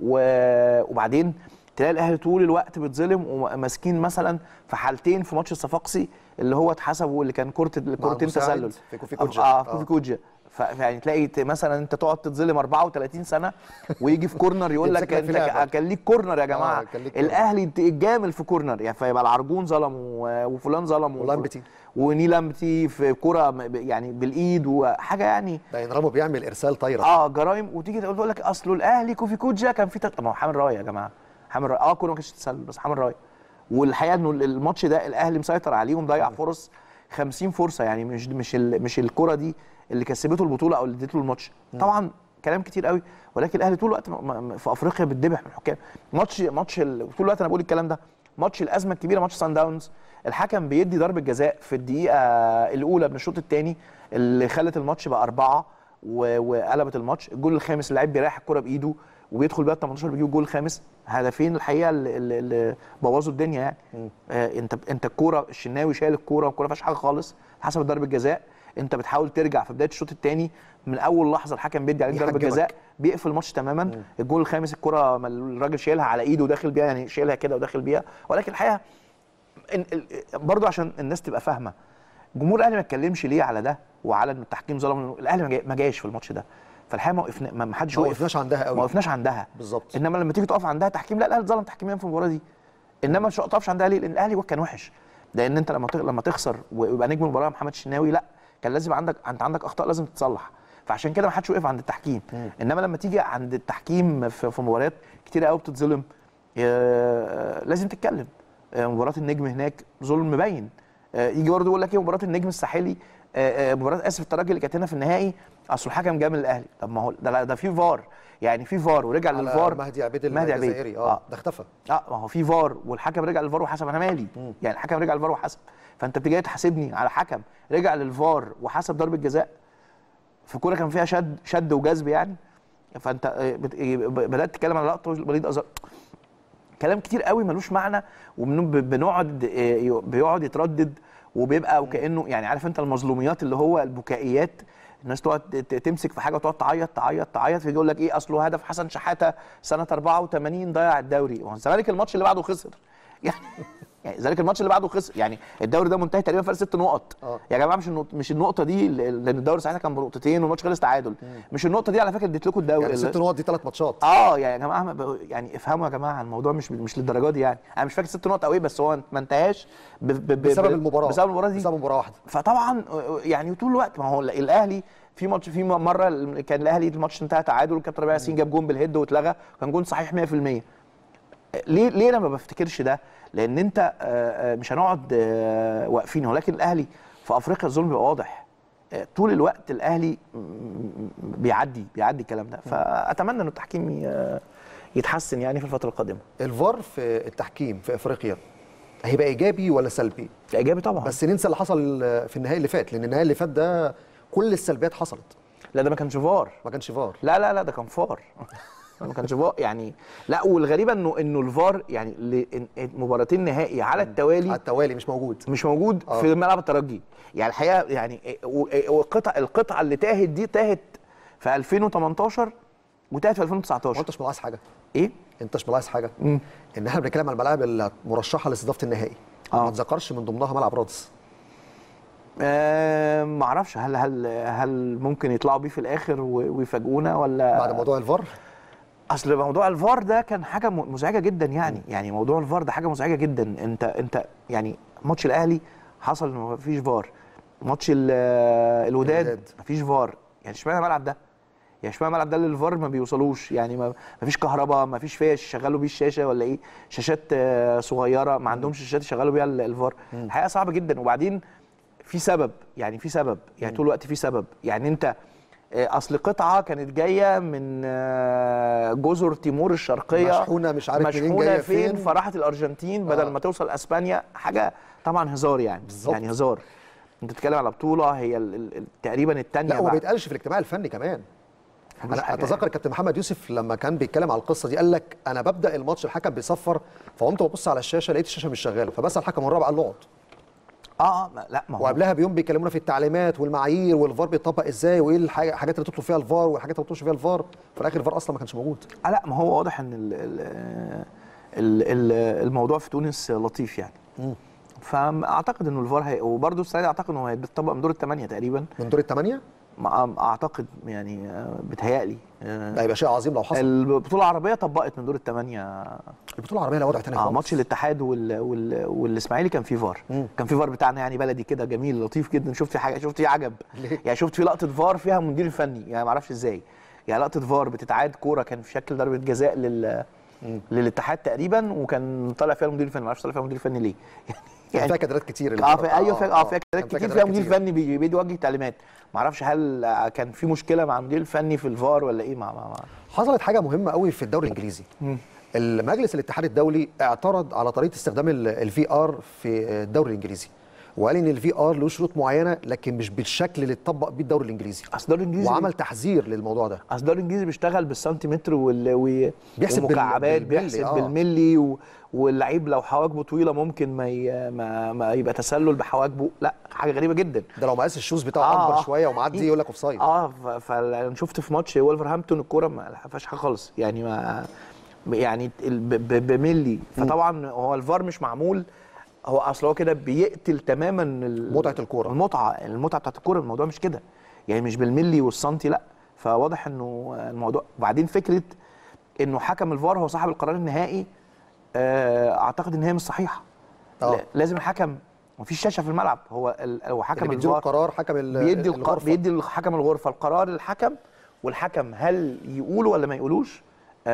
وبعدين تلاقي الاهلي طول الوقت بيتظلم وماسكين مثلا في حالتين في ماتش الصفاقسي اللي هو اتحسب واللي كان كره الكورتين تسلل في كوفي كوجا اه كوفي كوجا. فيعني تلاقي مثلا انت تقعد تتظلم أربعة وثلاثين سنه ويجي في كورنر يقول لك انت كان ليك كورنر يا جماعه. آه الاهلي اتجامل في كورنر يعني، فيبقى العرجون ظلم وفلان ظلم ولامبتي ونيلامبتي في كوره يعني بالايد وحاجه يعني. ده ينرمو بيعمل ارسال طايره اه جرايم، وتيجي تقول لك اصله الاهلي كوفي كوجا كان في تت... ما هو حامل رايه يا جماعه، حامل رايه اه كوره ما كانتش تتسلل بس حامل رايه. والحقيقه انه الماتش ده الاهلي مسيطر عليه ومضيع فرص خمسين فرصه يعني، مش مش ال... مش الكوره دي اللي كسبته البطوله او اللي اديته له الماتش. طبعا كلام كتير قوي، ولكن الاهلي طول الوقت في افريقيا بيتذبح من الحكام. ماتش ماتش ال... طول الوقت انا بقول الكلام ده. ماتش الازمه الكبيره ماتش سان داونز، الحكم بيدي ضربه جزاء في الدقيقه الاولى من الشوط الثاني اللي خلت الماتش بقى اربعه وقلبت الماتش. الجول الخامس اللاعب بيريح الكره بايده وبيدخل بقى تمنتاشر بيجيب الجول الخامس. هدفين الحقيقه اللي, اللي بوظوا الدنيا يعني. آه انت انت الكوره الشناوي شايل الكوره والكوره ما فيهاش حاجه خالص حسب ضربه جزاء، انت بتحاول ترجع في بدايه الشوط الثاني من اول لحظه الحكم بيدي عليك ضربه جزاء بيقفل الماتش تماما. مم. الجول الخامس الكره الراجل شايلها على ايده وداخل بيها يعني، شايلها كده وداخل بيها. ولكن الحقيقه برضو عشان الناس تبقى فاهمه، جمهور الاهلي ما اتكلمش ليه على ده وعلى ان التحكيم ظلم. الاهلي ما جاش في الماتش ده، فالحقيقه ما وقفنا ما حدش ما وقفناش عندها قوي ما وقفناش عندها بالظبط. انما لما تيجي تقف عندها تحكيم، لا الاهلي ظلم تحكيميا في المباراه دي. انما مش هتقفش عندها ليه؟ لان الاهلي كان وحش. لان انت لما لما تخسر ويبقى نجم المباراه محمد الشناوي، لا كان لازم عندك انت عندك اخطاء لازم تتصلح، فعشان كده ما حدش وقف عند التحكيم. مم. انما لما تيجي عند التحكيم في, في مباريات كتيره قوي بتتظلم لازم تتكلم. مباراه النجم هناك ظلم مبين. يجي برضه يقول لك ايه مباراه النجم الساحلي، مباراه اسف الترجي اللي كانت هنا في النهائي اصل الحكم جامل الاهلي. طب ما هو ده ده في فار يعني، في فار ورجع للفار. مهدي عبيد الجزائري اه ده اختفى. اه ما هو في فار والحكم رجع للفار وحسب. انا مالي مم. يعني الحكم رجع للفار وحسب، فانت بتيجي تحاسبني على حكم رجع للفار وحسب ضربه جزاء في كوره كان فيها شد شد وجذب يعني. فانت بدات تتكلم على لقطه وليد ازار، كلام كتير قوي ملوش معنى، وبنقعد بيقعد يتردد وبيبقى وكانه يعني عارف انت المظلوميات اللي هو البكائيات. الناس تقعد تمسك في حاجه وتقعد تعيط تعيط تعيط فيجي يقول لك ايه اصله هدف حسن شحاته سنه أربعة وثمانين ضيع الدوري. هو الزمالك الماتش اللي بعده خسر يعني يعني ذلك الماتش اللي بعده خسر، يعني الدوري ده منتهي تقريبا فرق ست نقط. أوه. يا جماعه مش النقطة مش النقطه دي، لان الدوري ساعتها كان بنقطتين والماتش خلص تعادل. مم. مش النقطه دي على فكره اديت لكم الدوري، يعني ست نقط دي ثلاث ماتشات. اه يعني يا جماعه يعني افهموا يا جماعه الموضوع مش مش للدرجه دي، يعني انا مش فاكر ست نقط او ايه، بس هو ما انتهاش ب ب ب بسبب المباراه بسبب المباراه دي، بسبب مباراه واحده. فطبعا يعني طول الوقت ما هو الاهلي في ماتش، في مره كان الاهلي الماتش انتهى تعادل والكابتن ربيع ياسين جاب جون بالهيد واتلغى، كان جون صحيح مية في المية. ليه ليه انا ما بفتكرش ده؟ لان انت مش هنقعد واقفين، ولكن الاهلي في افريقيا الظلم بيبقى واضح طول الوقت. الاهلي بيعدي بيعدي الكلام ده، فاتمنى ان التحكيم يتحسن يعني في الفتره القادمه. الفار في التحكيم في افريقيا هيبقى ايجابي ولا سلبي؟ ايجابي طبعا، بس ننسى اللي حصل في النهائي اللي فات، لان النهائي اللي فات ده كل السلبيات حصلت. لا ده ما كانش فار، ما كانش فار، لا لا لا ده كان فار ما كانش فار يعني. لا والغريبه انه انه الفار يعني مباراتين نهائي على التوالي على التوالي مش موجود مش موجود آه. في ملعب الترجي. يعني الحقيقه يعني القطع القطعه اللي تاهت دي تاهت في ألفين وتمنتاشر وتاهت في ألفين وتسعتاشر. وانت مش ملاحظ حاجه؟ ايه؟ انت مش ملاحظ حاجه؟ مم. ان احنا بنتكلم على الملاعب المرشحه لاستضافه النهائي، آه. ما تذكرش من ضمنها ملعب رادس. أه ما اعرفش هل هل هل ممكن يطلعوا بيه في الاخر ويفاجئونا ولا بعد موضوع الفار؟ اصل موضوع الفار ده كان حاجه مزعجه جدا يعني. م. يعني موضوع الفار ده حاجه مزعجه جدا. انت انت يعني ماتش الاهلي حصل انه ما فيش فار، ماتش الوداد ما فيش فار، يعني اشمعنى الملعب ده؟ يعني اشمعنى الملعب ده اللي الفار ما بيوصلوش؟ يعني ما فيش كهرباء، ما فيش فيش يشغلوا بيه الشاشه ولا ايه؟ شاشات صغيره ما عندهمش شاشات يشغلوا بيها الفار. الحقيقه صعبه جدا. وبعدين في سبب، يعني في سبب، يعني طول الوقت في سبب. يعني انت اصل قطعه كانت جايه من جزر تيمور الشرقيه مشحونه مش عارف منين جايه فين, فين فراحت الارجنتين بدل آه. ما توصل اسبانيا. حاجه طبعا هزار يعني بالزبط. يعني هزار. انت بتتكلم على بطوله هي تقريبا الثانيه. لا وما بيتقالش في الاجتماع الفني كمان. انا اتذكر كابتن محمد يوسف لما كان بيتكلم على القصه دي قال لك انا ببدا الماتش الحكم بيصفر، فقمت ببص على الشاشه لقيت الشاشه مش شغاله، فبسال الحكم الرابع قال له اقعد. اه لا ما هو وقبلها بيوم بيكلمونا في التعليمات والمعايير والفار بيطبق ازاي وايه الحاجات اللي تطلب فيها الفار والحاجات اللي ما تطلبش فيها الفار، في الاخر الفار اصلا ما كانش موجود. آه لا ما هو واضح ان ال ال ال الموضوع في تونس لطيف يعني. م. فاعتقد انه الفار هي... وبرده السنه دي اعتقد انه هيتطبق من دور الثمانيه تقريبا. من دور الثمانيه؟ اعتقد يعني بتهيألي ده يبقى شيء عظيم لو حصل. البطوله العربيه طبقت من دور الثمانيه. البطوله العربيه لها وضع ثاني خالص. اه ماتش الاتحاد وال... وال... والاسماعيلي كان فيه فار. مم. كان فيه فار بتاعنا يعني بلدي كده جميل لطيف جدا. شفت فيه حاجه، شفت فيه عجب. يعني شفت فيه لقطه فار فيها مدير الفني، يعني ما اعرفش ازاي. يعني لقطه فار بتتعاد كوره كان في شكل ضربه جزاء لل مم. للاتحاد تقريبا، وكان طالع فيها المدير الفني، ما اعرفش طالع فيها المدير الفني ليه. يعني فيها كادرات كتير. اه في ايوه فيها اه فيها كادرات كتير، فيها مدير فني بيوجه تعليمات. ما اعرفش هل كان في مشكله مع المدير الفني في الفار ولا ايه. مع, مع حصلت حاجه مهمه قوي في الدوري الانجليزي. م. المجلس الاتحاد الدولي اعترض على طريقه استخدام الفي ار في الدوري الانجليزي، وقال ان الفي ار له شروط معينه لكن مش بالشكل اللي اتطبق بيه الدوري الانجليزي. اصل الدوري الانجليزي وعمل تحذير للموضوع ده. اصل الدوري الانجليزي بيشتغل بالسنتيمتر وال و... بيحسب بالمكعبات، بيحسب آه. بالملي و... واللعيب لو حواجبه طويله ممكن ما, ي... ما ما يبقى تسلل بحواجبه. لا حاجه غريبه جدا. ده لو مقاس الشوز بتاعه آه. اكبر شويه ومعدي يقول لك اوف سايد. اه فانا شفت في ماتش وولفرهامبتون الكوره ما فيهاش حاجه خالص يعني ما يعني ب... بملي. فطبعا هو الفار مش معمول، هو اصل هو كده بيقتل تماما متعه الكوره، المتعه المتعه بتاعت الكوره. الموضوع مش كده يعني، مش بالملي والسنتي لا. فواضح انه الموضوع. وبعدين فكره انه حكم الفار هو صاحب القرار النهائي اعتقد ان هي مش صحيحه. أوه. لازم الحكم، مفيش شاشه في الملعب، هو هو حكم الفار بيدي القرار، حكم بيدي الغرفه بيدي الحكم الغرفه القرار للحكم، والحكم هل يقولوا ولا ما يقولوش.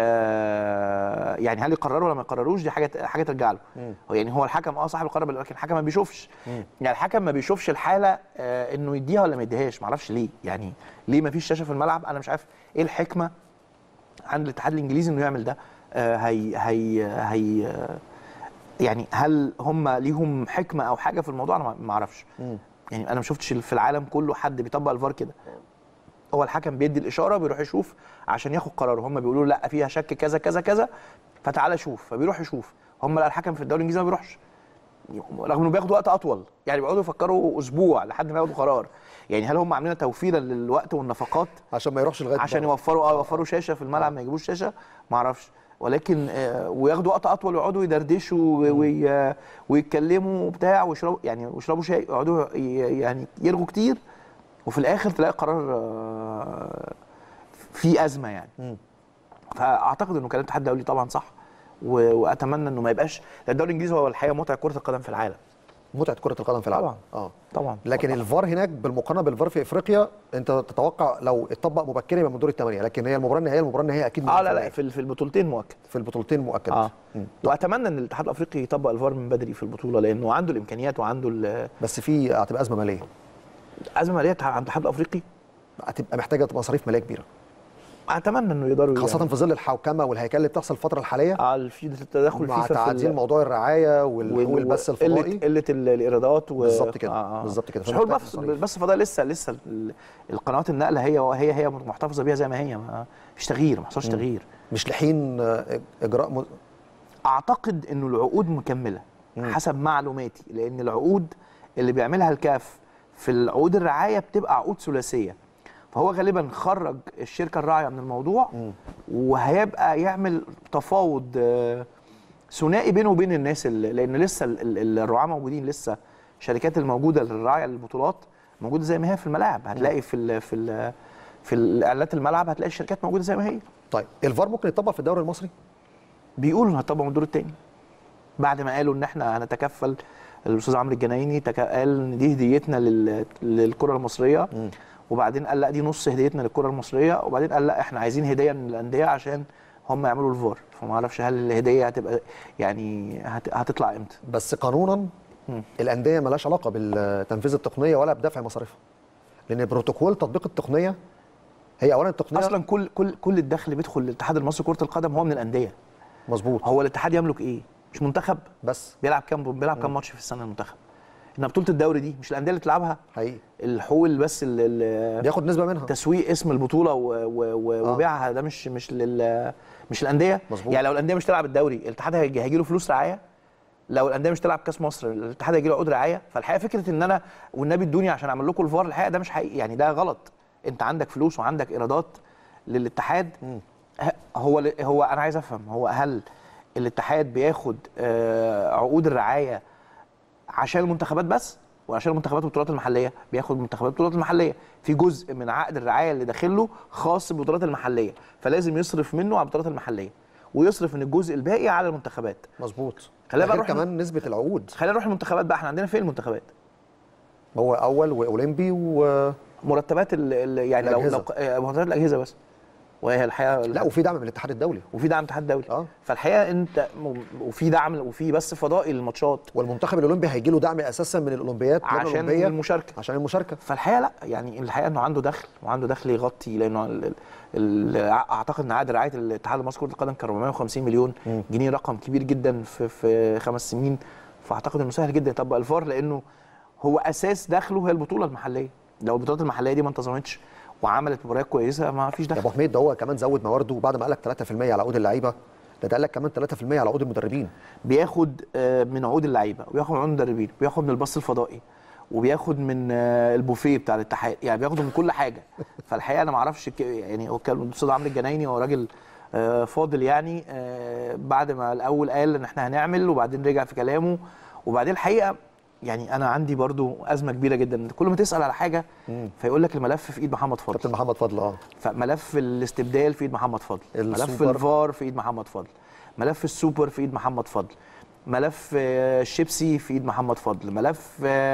آه يعني هل يقرروا ولا ما يقرروش دي حاجه حاجه ترجع له. يعني هو الحكم اه صاحب القرار، لكن الحكم ما بيشوفش. مم. يعني الحكم ما بيشوفش الحاله آه انه يديها ولا ما يديهاش. ما اعرفش ليه، يعني ليه ما فيش شاشه في الملعب. انا مش عارف ايه الحكمه عند الاتحاد الانجليزي انه يعمل ده. آه هي هي هي آه يعني هل هم ليهم حكمه او حاجه في الموضوع؟ انا ما اعرفش. يعني انا ما شفتش في العالم كله حد بيطبق الفار كده. هو الحكم بيدي الاشاره بيروح يشوف عشان ياخد قراره. هم بيقولوا لا فيها شك كذا كذا كذا فتعالى شوف، فبيروح يشوف. هم لا، الحكم في الدوري الانجليزي ما بيروحش، رغم انه بياخد وقت اطول. يعني بيقعدوا يفكروا اسبوع لحد ما ياخدوا قرار. يعني هل هم عاملينها توفيرا للوقت والنفقات عشان ما يروحش لغايه عشان يوفروا اه يوفروا شاشه في الملعب، ما يجيبوش شاشه؟ ما اعرفش. ولكن آه وياخدوا وقت اطول ويقعدوا يدردشوا وي ويتكلموا وبتاع ويشربوا يعني ويشربوا شاي يقعدوا يعني يرغوا كتير، وفي الاخر تلاقي قرار آه في ازمه يعني. م. فاعتقد انه كلام الاتحاد الدولي طبعا صح، واتمنى انه ما يبقاش، لان الدوري الانجليزي هو الحقيقه متعه كره القدم في العالم. متعه كره القدم في العالم طبعا اه طبعا. لكن طبعا. الفار هناك بالمقارنه بالفار في افريقيا، انت تتوقع لو اتطبق مبكرا يبقى من دور الثمانيه، لكن هي المباراه النهائيه المباراه النهائيه اكيد اه لا لا في في البطولتين مؤكد، في البطولتين مؤكد. اه م. واتمنى ان الاتحاد الافريقي يطبق الفار من بدري في البطوله، لانه عنده الامكانيات وعنده بس في هتبقى ازمه ماليه. ازمه ماليه عند الاتحاد الافريقي هتبقى محتاجه مصاريف ماليه كبيره. اتمنى انه يقدروا خاصه يعني. في ظل الحوكمه والهيكله اللي بتحصل الفتره الحاليه، اه في تدخل مع تعديل موضوع الرعايه والبث الفضائي، قله الايرادات و... بالظبط كده آه. بالظبط كده. مش هقول بس البث الفضائي لسه لسه القنوات النقله هي هي هي محتفظه بيها زي ما هي، ما فيش تغيير، ما حصلش تغيير. مش لحين اجراء م... اعتقد انه العقود مكمله مم. حسب معلوماتي، لان العقود اللي بيعملها الكاف في العقود الرعايه بتبقى عقود ثلاثيه، فهو غالبا خرج الشركه الراعيه من الموضوع م. وهيبقى يعمل تفاوض ثنائي بينه وبين الناس اللي لان لسه الرعاه موجودين، لسه الشركات الموجوده الراعيه للبطولات موجوده زي ما هي في الملاعب، هتلاقي في ال في ال في الاعلانات الملعب هتلاقي الشركات موجوده زي ما هي. طيب الفار ممكن يطبق في الدوري المصري؟ بيقولوا انه هيطبق من الدور الثاني، بعد ما قالوا ان احنا هنتكفل، الاستاذ عمرو الجنايني قال ان دي هديتنا للكره المصريه م. وبعدين قال لا دي نص هديتنا للكره المصريه، وبعدين قال لا احنا عايزين هديه من الانديه عشان هم يعملوا الفار، فما اعرفش هل الهديه هتبقى يعني هتطلع امتى. بس قانونا م. الانديه مالهاش علاقه بالتنفيذ التقنيه ولا بدفع مصاريفها، لان بروتوكول تطبيق التقنيه هي اولا التقنيه اصلا كل كل كل الدخل بيدخل للاتحاد المصري لكره القدم هو من الانديه. مظبوط. هو الاتحاد يملك ايه؟ مش منتخب بس بيلعب كام بيلعب كام ماتش في السنه المنتخب؟ ان بطوله الدوري دي مش الانديه اللي تلعبها حقيقي، الحقوق بس اللي بياخد نسبه منها، تسويق اسم البطوله وبيعها، ده مش مش لل مش الانديه. يعني لو الانديه مش تلعب الدوري الاتحاد هيجي له فلوس رعايه، لو الانديه مش تلعب كاس مصر الاتحاد هيجي له عقود رعايه. فالحقيقه فكره ان انا والنبي ادوني عشان اعمل لكم الفار، الحقيقه ده مش حقيقي، يعني ده غلط. انت عندك فلوس وعندك ايرادات للاتحاد. م. هو هو انا عايز افهم، هو هل الاتحاد بياخد عقود الرعايه عشان المنتخبات بس وعشان المنتخبات والبطولات المحليه؟ بياخد منتخبات والبطولات المحليه، في جزء من عقد الرعايه اللي داخله خاص بالبطولات المحليه، فلازم يصرف منه على البطولات المحليه ويصرف من الجزء الباقي على المنتخبات. مظبوط. خلينا بقى نروح كمان نسبه العقود، خلينا نروح المنتخبات بقى. احنا عندنا فين المنتخبات؟ هو اول واولمبي ومرتبات ال يعني الأجهزة. لو مرتبات الاجهزه بس، وهي الحقيقه لا وفي دعم من الاتحاد الدولي وفي دعم من الاتحاد الدولي اه فالحقيقه انت وفي دعم وفي بس فضائي للماتشات، والمنتخب الاولمبي هيجي له دعم اساسا من الاولمبيات عشان المشاركه عشان المشاركه فالحقيقه لا يعني الحقيقه انه عنده دخل وعنده دخل يغطي، لانه ال ال اعتقد ان عقد رعايه الاتحاد المصري لكره القدم كان أربعمائة وخمسين مليون م. جنيه، رقم كبير جدا في في خمس سنين. فاعتقد انه سهل جدا يطبق الفار، لانه هو اساس دخله هي البطوله المحليه. لو البطولات المحليه دي ما انتظمتش وعملت مباريات كويسه ما فيش دخل. يا ابو حميد ده هو كمان زود موارده بعد ما قال لك ثلاثة في المية على عقود اللعيبه، ده قال لك كمان ثلاثة في المية على عقود المدربين. بياخد من عقود اللعيبه وبياخد من عقود المدربين وبياخد من البث الفضائي وبياخد من البوفيه بتاع الاتحاد، يعني بياخد من كل حاجه. فالحقيقه انا ما اعرفش يعني هو كان الاستاذ عمرو الجنايني هو راجل فاضل يعني، بعد ما الاول قال ان احنا هنعمل وبعدين رجع في كلامه، وبعدين الحقيقه يعني انا عندي برضو ازمه كبيره جدا. كل ما تسال على حاجه فيقول لك الملف في ايد محمد فضل، كابتن محمد فضل اه فملف الاستبدال في ايد محمد فضل، ملف الفار في ايد محمد فضل، ملف السوبر في ايد محمد فضل، ملف الشيبسي في ايد محمد فضل، ملف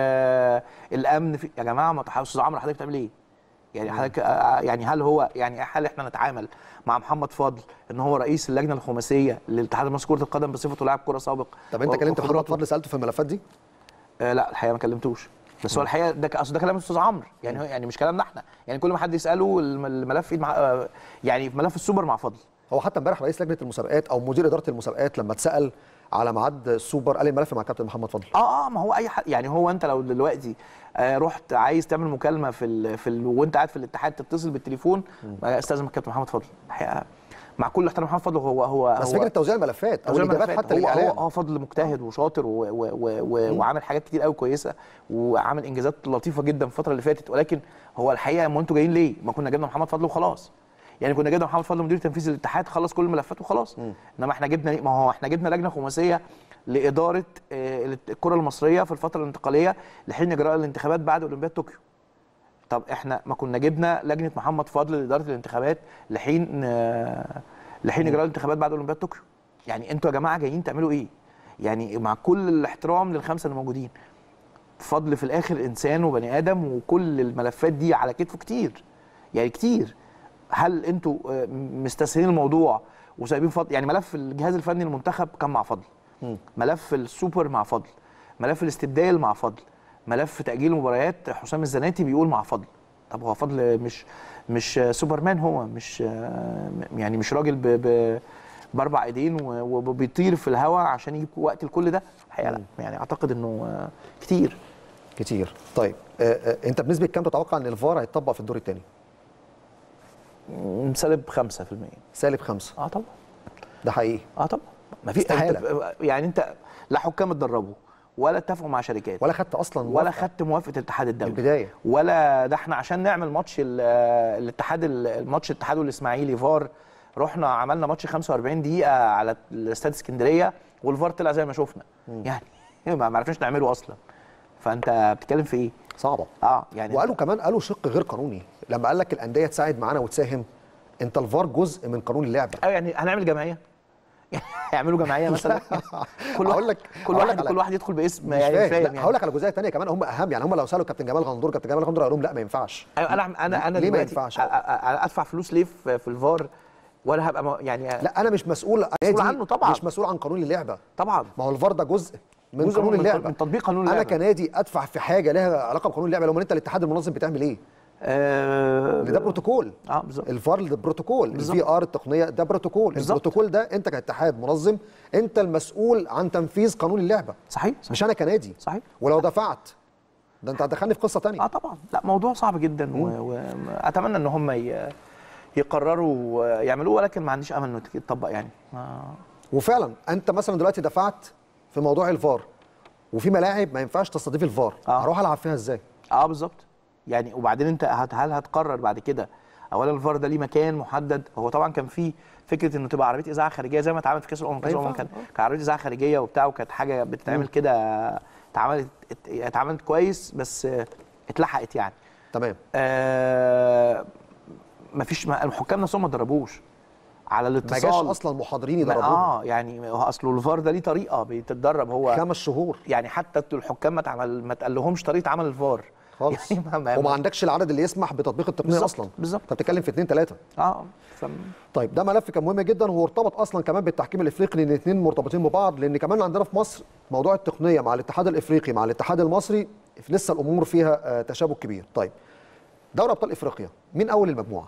الامن في... يا جماعه ما استاذ عمرو حضرتك بتعمل ايه؟ يعني حضرتك يعني هل هو يعني هل احنا نتعامل مع محمد فضل ان هو رئيس اللجنه الخماسيه للاتحاد المصري لكره القدم بصفته لاعب كره سابق؟ طب انت كلمت محمد فضل سالته في الملفات دي؟ آه لا الحقيقه ما كلمتوش، بس هو الحقيقه ده اصل ده كلام الاستاذ عمرو، يعني هو يعني مش كلامنا احنا، يعني كل ما حد يساله الملف في مع يعني في ملف السوبر مع فضل. هو حتى امبارح رئيس لجنه المسابقات او مدير اداره المسابقات لما اتسال على ميعاد السوبر قال الملف مع كابتن محمد فضل. اه اه ما هو اي حد يعني، هو انت لو دلوقتي آه رحت عايز تعمل مكالمه في ال في ال وانت قاعد في الاتحاد تتصل بالتليفون استاذن الكابتن محمد فضل. الحقيقه مع كل احترام محمد فضل هو هو بس فكره توزيع الملفات او الاجابات حتى هو هو هو فضل مجتهد وشاطر و و و وعامل حاجات كتير قوي كويسه وعامل انجازات لطيفه جدا في الفتره اللي فاتت، ولكن هو الحقيقه ما انتوا جايين ليه؟ ما كنا جبنا محمد فضل وخلاص. يعني كنا جبنا محمد فضل مدير تنفيذي للاتحاد خلص كل الملفات وخلاص. انما احنا جبنا، ما هو احنا جبنا لجنه خماسيه لاداره الكره المصريه في الفتره الانتقاليه لحين اجراء الانتخابات بعد اولمبياد طوكيو. طب احنا ما كنا جبنا لجنه محمد فضل لاداره الانتخابات لحين لحين اجراء الانتخابات بعد اولمبياد طوكيو. يعني انتوا يا جماعه جايين تعملوا ايه؟ يعني مع كل الاحترام للخمسه اللي موجودين، فضل في الاخر انسان وبني ادم، وكل الملفات دي على كتفه كتير، يعني كتير. هل انتوا مستسهلين الموضوع وسايبين فضل؟ يعني ملف الجهاز الفني للمنتخب كان مع فضل، ملف السوبر مع فضل، ملف الاستبدال مع فضل، ملف تاجيل المباريات حسام الزناتي بيقول مع فضل. طب هو فضل مش مش سوبرمان، هو مش يعني مش راجل ب ب باربع ايدين وبيطير في الهواء عشان يجيب وقت لكل ده. الحقيقه لا، يعني اعتقد انه كتير كتير. طيب انت بنسبه كام تتوقع ان الفار هيتطبق في الدور الثاني؟ سالب خمسة في المية. سالب خمسة؟ اه طبعا. ده حقيقي؟ اه طبعا. ما في استحاله. يعني انت لا حكام اتدربوا ولا اتفقوا مع شركات ولا خدت اصلا موافقة. ولا خدت موافقه الاتحاد الدولي في البدايه، ولا ده احنا عشان نعمل ماتش الاتحاد الماتش الاتحاد والاسماعيلي فار رحنا عملنا ماتش خمسة وأربعين دقيقه على الاستاد اسكندريه والفار طلع زي ما شفنا. م. يعني ما عرفناش نعمله اصلا. فانت بتتكلم في ايه؟ صعبه. اه يعني وقالوا كمان قالوا شق غير قانوني لما قال لك الانديه تساعد معانا وتساهم. انت الفار جزء من قانون اللعبه. اه يعني هنعمل جمعيه؟ يعملوا جمعيه مثلا؟ كل واحد لك كل واحد كل واحد يدخل باسم يعني فاهم. يعني هقول لك على جزئيه ثانيه كمان هم اهم. يعني هم لو سالوا كابتن جمال غندور كابتن جمال غندور قال لهم لا ما ينفعش. ايوه انا انا انا ليه ما ينفعش؟ ادفع فلوس ليه في الفار ولا هبقى يعني؟ لا انا مش مسؤول مسؤول عنه طبعا، مش مسؤول عن قانون اللعبه طبعا. ما هو الفار ده جزء من جزء قانون من اللعبه، من تطبيق قانون اللعبه. انا كنادي ادفع في حاجه لها علاقه بقانون اللعبه. لو انت الاتحاد المنظم بتعمل ايه؟ آه ده بروتوكول. اه بالظبط. الفار ده بروتوكول، الفي ار التقنيه ده بروتوكول. بالزبط. البروتوكول ده انت كاتحاد منظم انت المسؤول عن تنفيذ قانون اللعبه. صحيح, صحيح. مش انا كنادي. صحيح. ولو دفعت ده انت هتدخلني في قصه ثانيه. اه طبعا. لا موضوع صعب جدا واتمنى ان هم يقرروا يعملوه، ولكن ما عنديش امل انه يتطبق يعني. ما... وفعلا انت مثلا دلوقتي دفعت في موضوع الفار وفي ملاعب ما ينفعش تستضيف الفار، آه. هروح العب فيها ازاي؟ اه بالظبط. يعني وبعدين انت هل هتقرر بعد كده اولا الفار ده ليه مكان محدد؟ هو طبعا كان في فكره انه تبقى عربيه اذاعه خارجيه زي ما اتعملت في كاس الامم. كاس الامم كان كان عربيه اذاعه خارجيه وبتاع، وكانت حاجه بتتعمل كده، اتعملت اتعملت كويس بس اتلحقت يعني. تمام. آه مفيش الحكام نفسهم ما اتدربوش على الاتصال. ما جاش اصلا محاضرين يدربوهم. اه يعني هو اصله الفار ده ليه طريقه بيتدرب هو خمس شهور يعني. حتى الحكام ما تعمل ما تقلهمش طريقه عمل الفار خالص. يعني وما عندكش العدد اللي يسمح بتطبيق التقنيه بالزبط. اصلا بالظبط. انت بتتكلم في اثنين ثلاثه. اه ف... طيب ده ملف كان مهم جدا، وهو ارتبط اصلا كمان بالتحكيم الافريقي لان الاثنين مرتبطين ببعض. لان كمان عندنا في مصر موضوع التقنيه مع الاتحاد الافريقي مع الاتحاد المصري لسه الامور فيها تشابك كبير. طيب دوري ابطال افريقيا مين اول المجموعه؟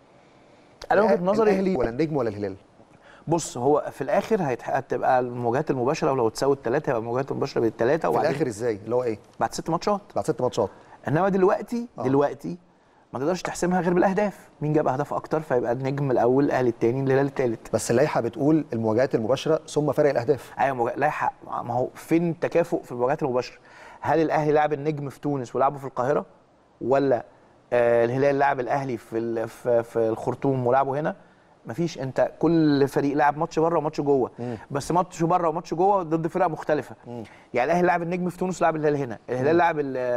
انا وجهه نظري الاهلي ولا النجم ولا الهلال؟ بص هو في الاخر هتبقى المواجهات المباشره، ولو تساوي الثلاثه يبقى المواجهات المباشره بالثلاثه. في الاخر ازاي؟ اللي هو ايه؟ بعد ست ماتشات. بعد ست ماتشات. انما دلوقتي آه. دلوقتي ما تقدرش تحسمها غير بالاهداف، مين جاب اهداف اكتر فيبقى النجم الاول، الاهلي الثاني، الهلال الثالث. بس اللائحه بتقول المواجهات المباشره ثم فرق الاهداف. ايوه اللائحه، ما هو فين التكافؤ في المواجهات المباشره؟ هل الاهلي لعب النجم في تونس ولعبه في القاهره، ولا آه الهلال لعب الاهلي في في, في الخرطوم ولعبه هنا؟ مفيش. انت كل فريق لعب ماتش بره وماتش جوه، بس ماتش بره وماتش جوه ضد فرق مختلفه. مم. يعني الاهلي لعب النجم في تونس ولعب الهلال هنا، الهلال لعب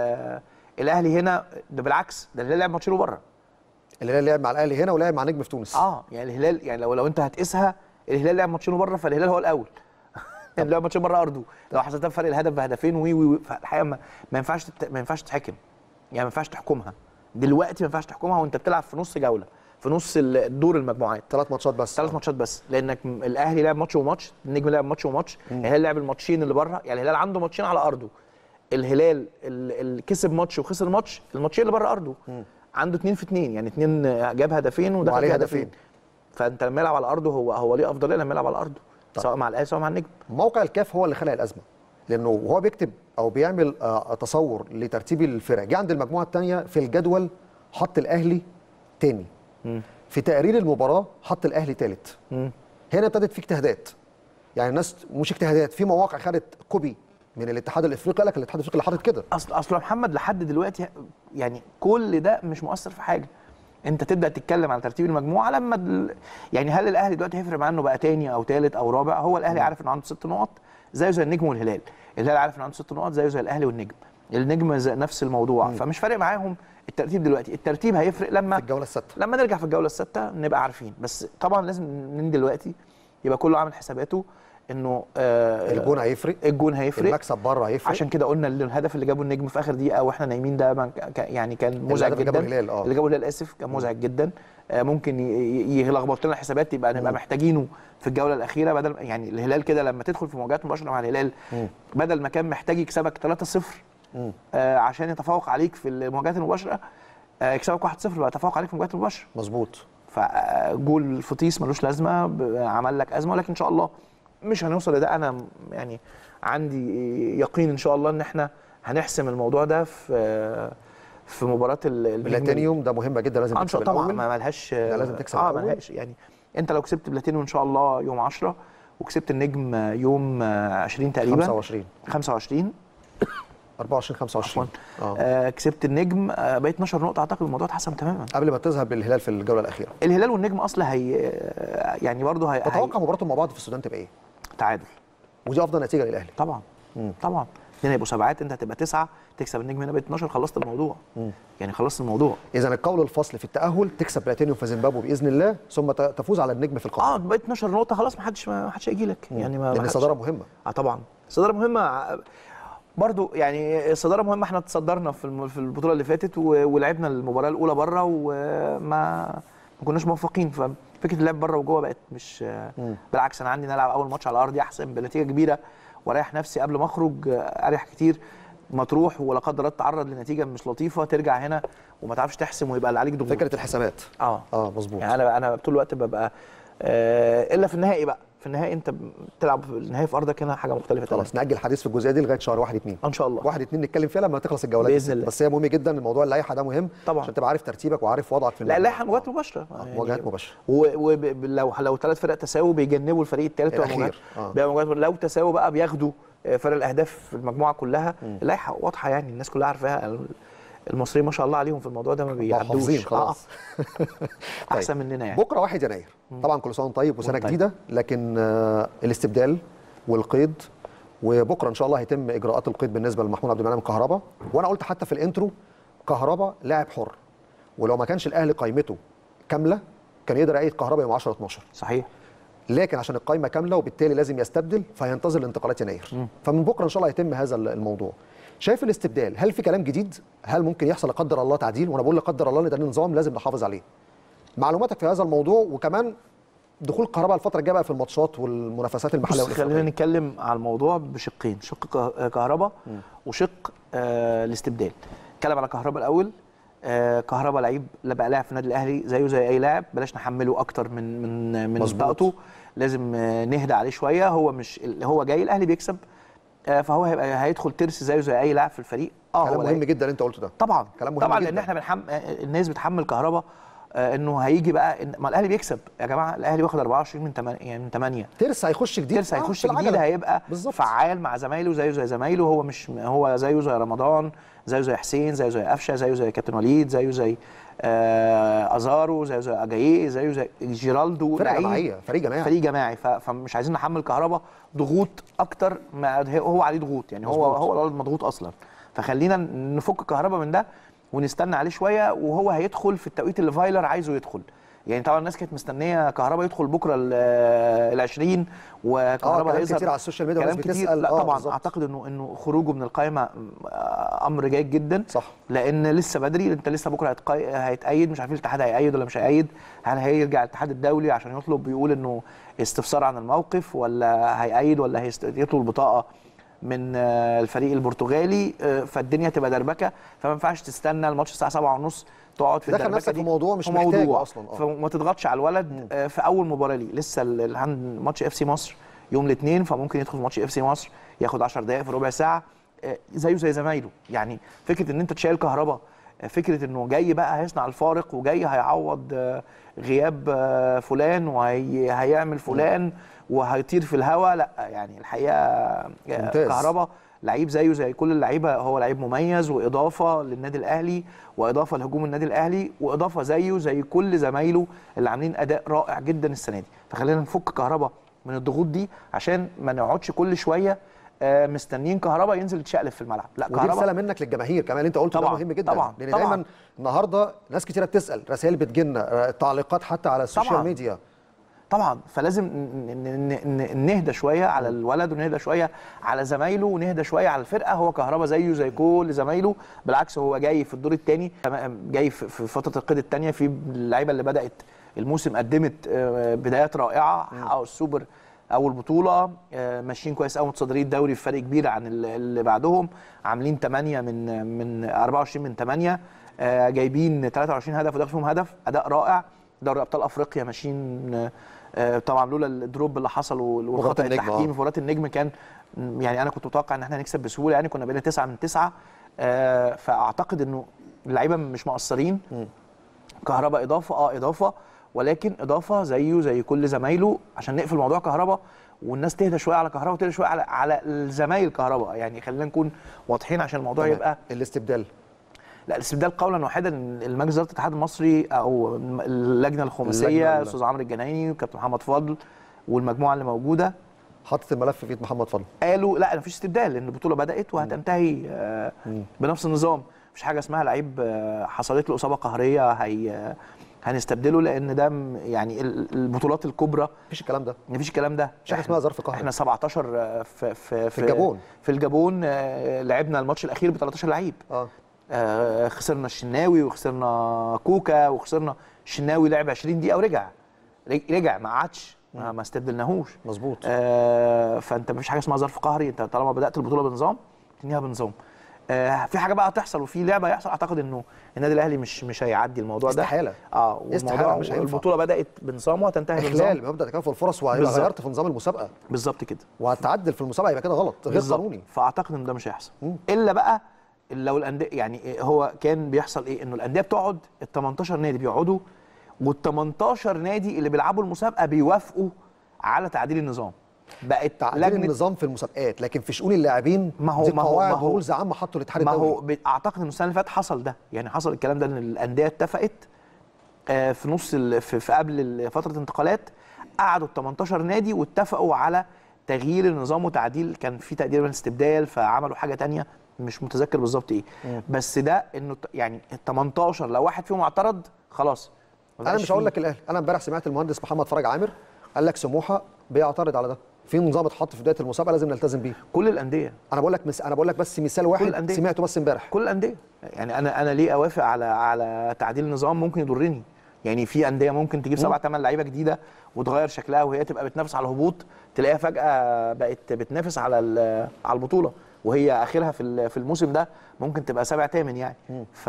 الاهلي هنا، ده بالعكس ده الهلال لعب ماتشين بره. الهلال لعب مع الاهلي هنا ولعب مع نجم في تونس. اه يعني الهلال يعني لو لو انت هتقيسها الهلال لعب ماتشين بره فالهلال هو الاول. يعني لعب ماتشين بره ارضه، لو حسبتها فرق الهدف بهدفين وي وي فالحقيقه ما, ما ينفعش ما ينفعش تتحكم، يعني ما ينفعش تحكمها دلوقتي، ما ينفعش تحكمها وانت بتلعب في نص جوله، في نص الدور المجموعات. ثلاث ماتشات بس. ثلاث ماتشات بس، لانك الاهلي لعب ماتش وماتش، النجم لعب ماتش وماتش، الهلال لعب الماتشين اللي بره، يعني الهلال عنده ماتشين على ارضه. الهلال اللي كسب ماتش وخسر ماتش، الماتشين اللي بره ارضه مم. عنده اتنين في اتنين، يعني اتنين جاب هدفين ودخل عليه هدفين. فانت لما يلعب على ارضه هو هو ليه افضليه لما يلعب على ارضه. طيب. سواء مع الاهلي سواء مع النجم. موقع الكاف هو اللي خلق الازمه، لانه وهو بيكتب او بيعمل آه تصور لترتيب الفرق، جه عند المجموعه الثانيه في الجدول حط الاهلي ثاني، في تقرير المباراه حط الاهلي ثالث. هنا ابتدت في اجتهادات، يعني الناس مش اجتهادات، في مواقع خدت كوبي من الاتحاد الافريقي، قال لك الاتحاد الافريقي اللي حاطط كده. اصل اصل محمد لحد دلوقتي يعني كل ده مش مؤثر في حاجه. انت تبدا تتكلم على ترتيب المجموعه لما دل... يعني هل الاهلي دلوقتي هيفرق معاه انه بقى تاني او ثالث او رابع؟ هو الاهلي عارف انه عنده ست نقط زيه زي النجم والهلال، الهلال عارف انه عنده ست نقط زيه زي الاهلي والنجم، النجم نفس الموضوع. مم. فمش فارق معاهم الترتيب دلوقتي، الترتيب هيفرق لما في الجوله السادسه، لما نرجع في الجوله السادسه نبقى عارفين. بس طبعا لازم من دلوقتي يبقى كله عامل حساباته انه آه الجون هيفرق، الجون هيفرق، المكسب بره هيفرق. عشان كده قلنا الهدف اللي جابه النجم في اخر دقيقه واحنا نايمين ده يعني كان مزعج جدا. اللي جابه الهلال اه اللي جابه الهلال اسف كان مزعج جدا، آه ممكن يلخبط لنا الحسابات، يبقى نبقى محتاجينه في الجوله الاخيره. بدل يعني الهلال كده لما تدخل في مواجهات مباشره مع الهلال م. بدل ما كان محتاج يكسبك ثلاثة صفر آه عشان يتفوق عليك في المواجهات المباشره، آه يكسبك واحد صفر بقى يتفوق عليك في المواجهات المباشره. مظبوط. فجول فطيس ملوش لازمه، عمل لك ازمه، ولكن ان شاء الله مش هنوصل لده. انا يعني عندي يقين ان شاء الله ان احنا هنحسم الموضوع ده في في مباراه بلاتينيوم. ده مهمه جدا، لازم تكسب طبعا الاول. ما ملهاش ده لازم تكسب اه الاول. ملهاش يعني. انت لو كسبت بلاتينيوم ان شاء الله يوم عشرة وكسبت النجم يوم عشرين تقريبا خمسة وعشرين خمسة وعشرين أربعة وعشرين خمسة وعشرين آه. آه كسبت النجم آه بقيت اتناشر نقطه، اعتقد الموضوع اتحسم تماما قبل ما تذهب بالهلال في الجوله الاخيره. الهلال والنجم اصلا هي يعني برضه هي تتوقع مباراتهم مع بعض في السودان تبقى ايه؟ تعادل، ودي افضل نتيجه للاهلي طبعا. مم. طبعا اثنين هيبقوا سبعات، انت هتبقى تسعه تكسب النجم هنا بقت اتناشر، خلصت الموضوع. مم. يعني خلصت الموضوع. اذا القول الفصل في التاهل تكسب بلاتينيوم في زيمبابوي باذن الله، ثم تفوز على النجم في القاهره. اه بقت اتناشر نقطه خلاص، ما حدش ما حدش هيجي لك يعني. ما لان الصداره مهمه. اه طبعا الصداره مهمه برضو يعني. الصداره مهمه، احنا تصدرنا في في البطوله اللي فاتت ولعبنا المباراه الاولى بره وما ما كناش موفقين، ففكره اللعب بره وجوه بقت مش مم. بالعكس انا عندي نلعب اول ماتش على ارضي احسن بنتيجه كبيره واريح نفسي قبل ما اخرج، اريح كتير ما تروح ولا قدر الله تتعرض لنتيجه مش لطيفه ترجع هنا وما تعرفش تحسم ويبقى اللي عليك ضغوط. فكره الحسابات اه اه مظبوط. يعني انا انا طول الوقت ببقى آه الا في النهائي بقى، في النهائي انت بتلعب في النهائي في ارضك هنا حاجه مختلفه تماما. خلاص ناجل الحديث في الجزئيه دي لغايه شهر واحد اتنين ان شاء الله. واحد اتنين نتكلم فيها لما تخلص الجولات باذن الله. بس هي مهم جدا الموضوع اللائحه ده مهم طبعا عشان تبقى عارف ترتيبك وعارف وضعك في لا اللائحه مواجهات مباشره آه. يعني مواجهات مباشره ولو لو ثلاث فرق تساووا بيجنبوا الفريق الثالث الاخير آه. لو تساووا بقى بياخدوا فرق الاهداف في المجموعه كلها. اللائحه واضحه يعني الناس كلها عارفاها، المصريين ما شاء الله عليهم في الموضوع ده ما بيعدوش خلاص. آه. احسن طيب. مننا يعني. بكره واحد يناير طبعا كل سنه طيب وسنه طيب. جديده، لكن آه الاستبدال والقيد، وبكره ان شاء الله هيتم اجراءات القيد بالنسبه لمحمود عبد المنعم كهربا. وانا قلت حتى في الانترو كهربا لاعب حر، ولو ما كانش الاهلي قائمته كامله كان يقدر يعيد كهربا يوم عشرة اتناشر صحيح، لكن عشان القائمه كامله وبالتالي لازم يستبدل فهينتظر الانتقالات يناير. م. فمن بكره ان شاء الله هيتم هذا الموضوع. شايف الاستبدال هل في كلام جديد؟ هل ممكن يحصل لا قدر الله تعديل؟ وانا بقول لا قدر الله لان ده نظام لازم نحافظ عليه. معلوماتك في هذا الموضوع، وكمان دخول كهرباء الفتره الجايه بقى في الماتشات والمنافسات المحليه والافريقيه. خلينا نتكلم على الموضوع بشقين، شق كهرباء وشق آه الاستبدال. نتكلم على كهرباء الاول. آه كهرباء لعيب بقى لاعب في النادي الاهلي زيه زي اي لاعب، بلاش نحمله اكتر من من من طاقته، لازم آه نهدى عليه شويه. هو مش هو جاي الاهلي بيكسب، آه فهو هيبقى هيدخل ترس زيه زي اي لاعب في الفريق. اه كلام مهم جدا انت قلته ده. طبعا كلام مهم طبعا جداً. لان احنا بنحم... الناس بتحمل كهرباء آه انه هيجي بقى إن... ما الاهلي بيكسب يا جماعه، الاهلي واخد أربعة وعشرين من تمانية يعني من تمانية ترس هيخش جديد، ترس هيخش آه جديد هيبقى بالزبط. فعال مع زمايله زيه زي زمايله، هو مش هو زيه زي رمضان، زيه زي حسين، زيه زي قفشه، زيه زي كابتن وليد، زيه زي آه ازارو، زيه زي اجاييه، زيه زي جيرالدو. فريق جماعيه، فريق جماعي فريق جماعي ف... فمش عايزين نحمل كهرباء ضغوط اكتر ما هو عليه ضغوط يعني. هو مزبوط. هو مضغوط اصلا، فخلينا نفك كهرباء من ده ونستنى عليه شويه، وهو هيدخل في التوقيت اللي فايلر عايزه يدخل. يعني طبعا الناس كانت مستنيه كهرباء يدخل بكره ال عشرين وكهرباء هيظهر كتير على السوشيال ميديا كلام كتير. لا آه طبعا بالزبط. اعتقد انه انه خروجه من القائمه امر جيد جدا، صح، لان لسه بدري، انت لسه بكره هتقي... هيتأيد، مش عارفين الاتحاد هيأيد ولا مش هيأيد، هل هيرجع الاتحاد الدولي عشان يطلب بيقول انه استفسار عن الموقف، ولا هيأيد ولا هيست... يطلب البطاقه من الفريق البرتغالي، فالدنيا تبقى دربكه، فما ينفعش تستنى الماتش الساعه سبعة ونص تقعد في دخل نفسك في موضوع مش محتاج اصلا. اه فما تضغطش على الولد مم. في اول مباراه ليه، لسه عند ماتش اف سي مصر يوم الاثنين، فممكن يدخل في ماتش اف سي مصر ياخد عشر دقائق في ربع ساعه زيه زي زمايله. يعني فكره ان انت تشيل كهرباء، فكره انه جاي بقى هيصنع الفارق وجاي هيعوض غياب فلان وهيعمل فلان وهيطير في الهواء، لا يعني الحقيقه كهرباء لعيب زيه زي كل اللعيبه، هو لعيب مميز واضافه للنادي الاهلي واضافه لهجوم النادي الاهلي واضافه زيه زي كل زمايله اللي عاملين اداء رائع جدا السنه دي. فخلينا نفك كهربا من الضغوط دي عشان ما نقعدش كل شويه آه مستنيين كهربا ينزل يتشقلب في الملعب. لا ودي رساله منك للجماهير كمان اللي انت قلته ده مهم جدا. طبعا لان طبعا دايما النهارده ناس كتيره بتسال، رسائل بتجيلنا، تعليقات حتى على السوشيال طبعا ميديا. طبعا فلازم نهدى شويه على الولد ونهدى شويه على زمايله ونهدى شويه على الفرقه. هو كهربا زيه زي كل زمايله، بالعكس هو جاي في الدور الثاني، جاي في فتره القيد الثانيه. في اللعيبه اللي بدات الموسم قدمت بدايات رائعه، حققوا السوبر اول بطوله، ماشيين كويس قوي، متصدرين الدوري بفرق كبير عن اللي بعدهم، عاملين ثمانية من من أربعة وعشرين من ثمانية، جايبين ثلاثة وعشرين هدف وداخل فيهم هدف، اداء رائع. دوري ابطال افريقيا ماشيين طبعا لولا الدروب اللي حصل والخطا التحكيمي في مباراه النجم كان يعني انا كنت متوقع ان احنا هنكسب بسهوله، يعني كنا بقينا تسعة من تسعة. فاعتقد انه اللعيبه مش مقصرين. كهربا اضافه اه اضافه ولكن اضافه زيه زي كل زمايله، عشان نقفل موضوع كهربا والناس تهدى شويه على كهربا وتهدى شويه على على الزمايل كهربا. يعني خلينا نكون واضحين عشان الموضوع يبقى الاستبدال. لا الاستبدال قولا واحدا، المجلس اداره الاتحاد المصري او اللجنه الخماسيه استاذ عمرو الجنايني وكابتن محمد فضل والمجموعه اللي موجوده حطت الملف في ايد محمد فضل، قالوا لا مفيش استبدال لان البطوله بدات وهتنتهي آه بنفس النظام. مفيش حاجه اسمها لعيب آه حصلت له اصابه قهريه هي آه هنستبدله، لان ده يعني البطولات الكبرى مفيش الكلام ده. مفيش الكلام ده. مش حاجه اسمها ظرف قهري. احنا سبعتاشر في في في الجابون في الجابون آه لعبنا الماتش الاخير ب تلتاشر لعيب. اه آه خسرنا الشناوي وخسرنا كوكا وخسرنا الشناوي لعب عشرين دقيقه ورجع رجع ما قعدش ما استبدلناهوش. مظبوط. آه فانت مفيش حاجه اسمها ظرف قهري، انت طالما بدات البطوله بنظام تنهيها بنظام. آه في حاجه بقى هتحصل وفي لعبه هيحصل، اعتقد انه النادي الاهلي مش مش هيعدي الموضوع ده استحاله. اه والموضوع مش البطوله بدات بنظام وهتنتهي بنظام اخلال مبدا تكافؤ الفرص، وهيبقى غيرت في نظام المسابقه بالظبط كده، وهتعدل في المسابقه يبقى كده غلط غير قانوني. فاعتقد ان ده مش هيحصل الا بقى لو الانديه، يعني هو كان بيحصل ايه انه الانديه بتقعد ال تمنتاشر نادي بيقعدوا وال تمنتاشر نادي اللي بيلعبوا المسابقه بيوافقوا على تعديل النظام. بقت تعديل النظام في المسابقات، لكن في شؤون اللاعبين ما هو دي ما هو قواعد ورولز عامه حطوا الاتحاد الدولي. ما الدولي. هو اعتقد ان السنه اللي فاتت حصل ده، يعني حصل الكلام ده ان الانديه اتفقت آه في نص في, في قبل فتره الانتقالات، قعدوا ال تمنتاشر نادي واتفقوا على تغيير النظام وتعديل، كان في تقدير استبدال فعملوا حاجه ثانيه مش متذكر بالظبط ايه. مم. بس ده انه يعني ال تمنتاشر لو واحد فيهم اعترض خلاص. انا مش هقول لك الاهلي، انا امبارح سمعت المهندس محمد فرج عامر قال لك سموحه بيعترض على ده، في نظام اتحط في بدايه المسابقه لازم نلتزم بيه. كل الانديه. انا بقول لك مس... انا بقول لك بس مثال واحد سمعته بس امبارح. كل الانديه، يعني انا انا ليه اوافق على على تعديل النظام ممكن يضرني؟ يعني في انديه ممكن تجيب سبع ثمان لعيبه جديده وتغير شكلها وهي تبقى بتنافس على الهبوط، تلاقيها فجاه بقت بتنافس على على البطوله وهي اخرها في في الموسم ده ممكن تبقى سابع ثامن يعني. ف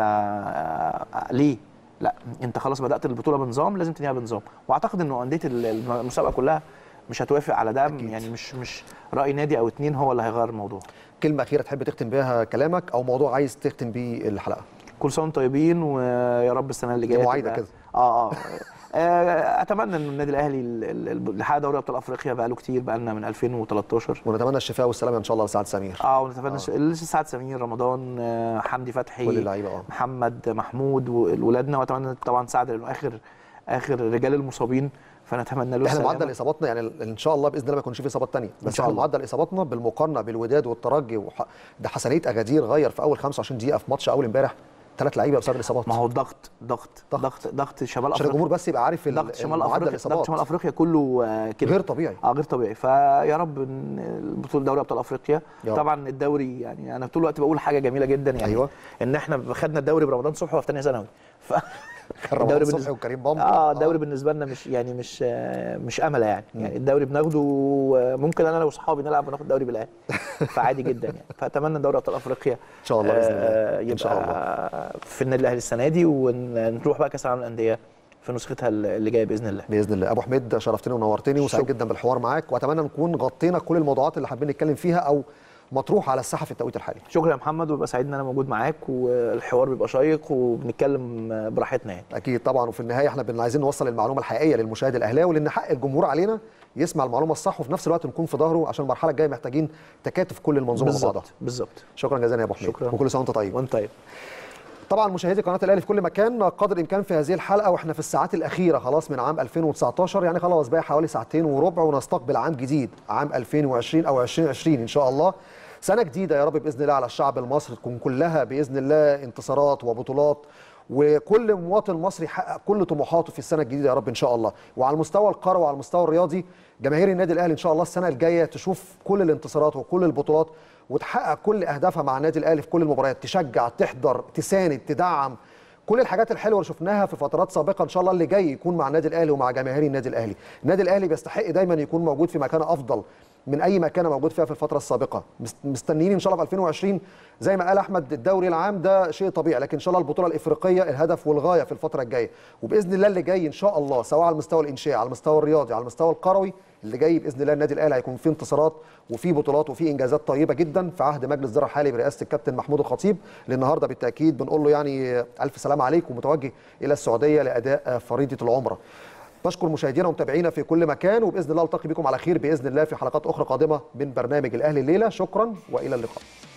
ليه؟ لا انت خلاص بدات البطوله بنظام لازم تنهيها بنظام، واعتقد انه انديه المسابقه كلها مش هتوافق على ده. أكيد. يعني مش مش راي نادي او اتنين هو اللي هيغير الموضوع. كلمه اخيره تحب تختم بيها كلامك او موضوع عايز تختم بيه الحلقه؟ كل سنه وانتم طيبين ويا رب السنه اللي جايه معايده كده. اه اه اتمنى ان النادي الاهلي اللي حقق دوري ابطال افريقيا بقى له كتير، بقى لنا من ألفين وتلتاشر، ونتمنى الشفاء والسلامه ان شاء الله لسعد سمير. اه ونتمنى آه. لسعد سمير، رمضان، حمدي فتحي، كل اللعيبه اه محمد محمود واولادنا، واتمنى طبعا سعد لانه اخر اخر رجال المصابين، فنتمنى له احنا معدل اصاباتنا يعني ان شاء الله باذن الله ما يكونش في اصابات ثانيه، بس احنا معدل اصاباتنا بالمقارنه بالوداد والترجي وح... ده حسنيه اجادير غير في اول خمسة وعشرين دقيقه في ماتش اول امبارح ثلاث لعيبه بسبب الاصابات. ما هو الضغط ضغط ضغط ضغط شمال افريقيا عشان الجمهور بس يبقى عارف ضغط شمال افريقيا ضغط شمال افريقيا كله كده غير طبيعي. اه غير طبيعي. فيا رب بطوله دوري ابطال افريقيا طبعا الدوري، يعني انا طول الوقت بقول حاجه جميله جدا يعني أيوة. ان احنا خدنا الدوري برمضان صبحي وفي ثانيه ثانوي. ف الدوري بالنسبه وكريم بامبو اه الدوري آه. بالنسبه لنا مش يعني مش مش امله يعني م. يعني الدوري بناخده ممكن انا واصحابي نلعب وناخد الدوري بالاهلي فعادي جدا يعني. فاتمنى دوري ابطال افريقيا ان شاء الله باذن الله يبقى ان شاء الله في النادي الاهلي السنه دي، ونروح بقى كاس العالم للانديه في نسختها اللي جايه باذن الله. باذن الله. ابو حميد شرفتني ونورتني وسعيد جدا بالحوار معاك، واتمنى نكون غطينا كل الموضوعات اللي حابين نتكلم فيها او مطروح على الساحه في التوقيت الحالي. شكرا يا محمد، وببقى سعيد ان انا موجود معاك والحوار بيبقى شيق وبنتكلم براحتنا يعني. اكيد طبعا، وفي النهايه احنا عايزين نوصل المعلومه الحقيقيه للمشاهد الاهلاوي، لان حق الجمهور علينا يسمع المعلومه الصح وفي نفس الوقت نكون في ظهره، عشان المرحله الجايه محتاجين تكاتف كل المنظومه مع بعضها. بالظبط. شكرا جزيلا يا ابو حميد، شكرا، وكل سنه وانت طيب. وانت طيب. طبعا مشاهدي قناه الاهلي في كل مكان، قدر الامكان في هذه الحلقه واحنا في الساعات الاخيره خلاص من عام ألفين وتسعتاشر، يعني خلاص باقي حوالي ساعتين وربع ونستقبل عام جديد، عام ألفين وعشرين او ألفين وعشرين ان شاء الله. سنه جديده يا رب باذن الله على الشعب المصري، تكون كلها باذن الله انتصارات وبطولات، وكل مواطن مصري يحقق كل طموحاته في السنه الجديده يا رب ان شاء الله. وعلى المستوى القروي وعلى المستوى الرياضي، جماهير النادي الاهلي ان شاء الله السنه الجايه تشوف كل الانتصارات وكل البطولات وتحقق كل اهدافها مع النادي الاهلي في كل المباريات، تشجع، تحضر، تساند، تدعم، كل الحاجات الحلوه اللي شفناها في فترات سابقه ان شاء الله اللي جاي يكون مع النادي الاهلي ومع جماهير النادي الاهلي. النادي الاهلي بيستحق دايما يكون موجود في مكان افضل من اي مكان موجود فيها في الفتره السابقه. مستنيين ان شاء الله في ألفين وعشرين زي ما قال احمد الدوري العام ده شيء طبيعي، لكن ان شاء الله البطوله الافريقيه الهدف والغايه في الفتره الجايه، وباذن الله اللي جاي ان شاء الله سواء على المستوى الانشائي على المستوى الرياضي على المستوى القروي، اللي جاي باذن الله النادي الاهلي هيكون فيه انتصارات وفيه بطولات وفيه انجازات طيبه جدا في عهد مجلس الاداره الحالي برئاسه الكابتن محمود الخطيب، اللي النهارده بالتاكيد بنقول له يعني الف سلام عليك ومتوجه الى السعوديه لاداء فريضه العمره. بشكر مشاهدينا ومتابعينا في كل مكان، وباذن الله التقي بكم على خير باذن الله في حلقات اخرى قادمه من برنامج الاهلي الليله. شكرا والى اللقاء.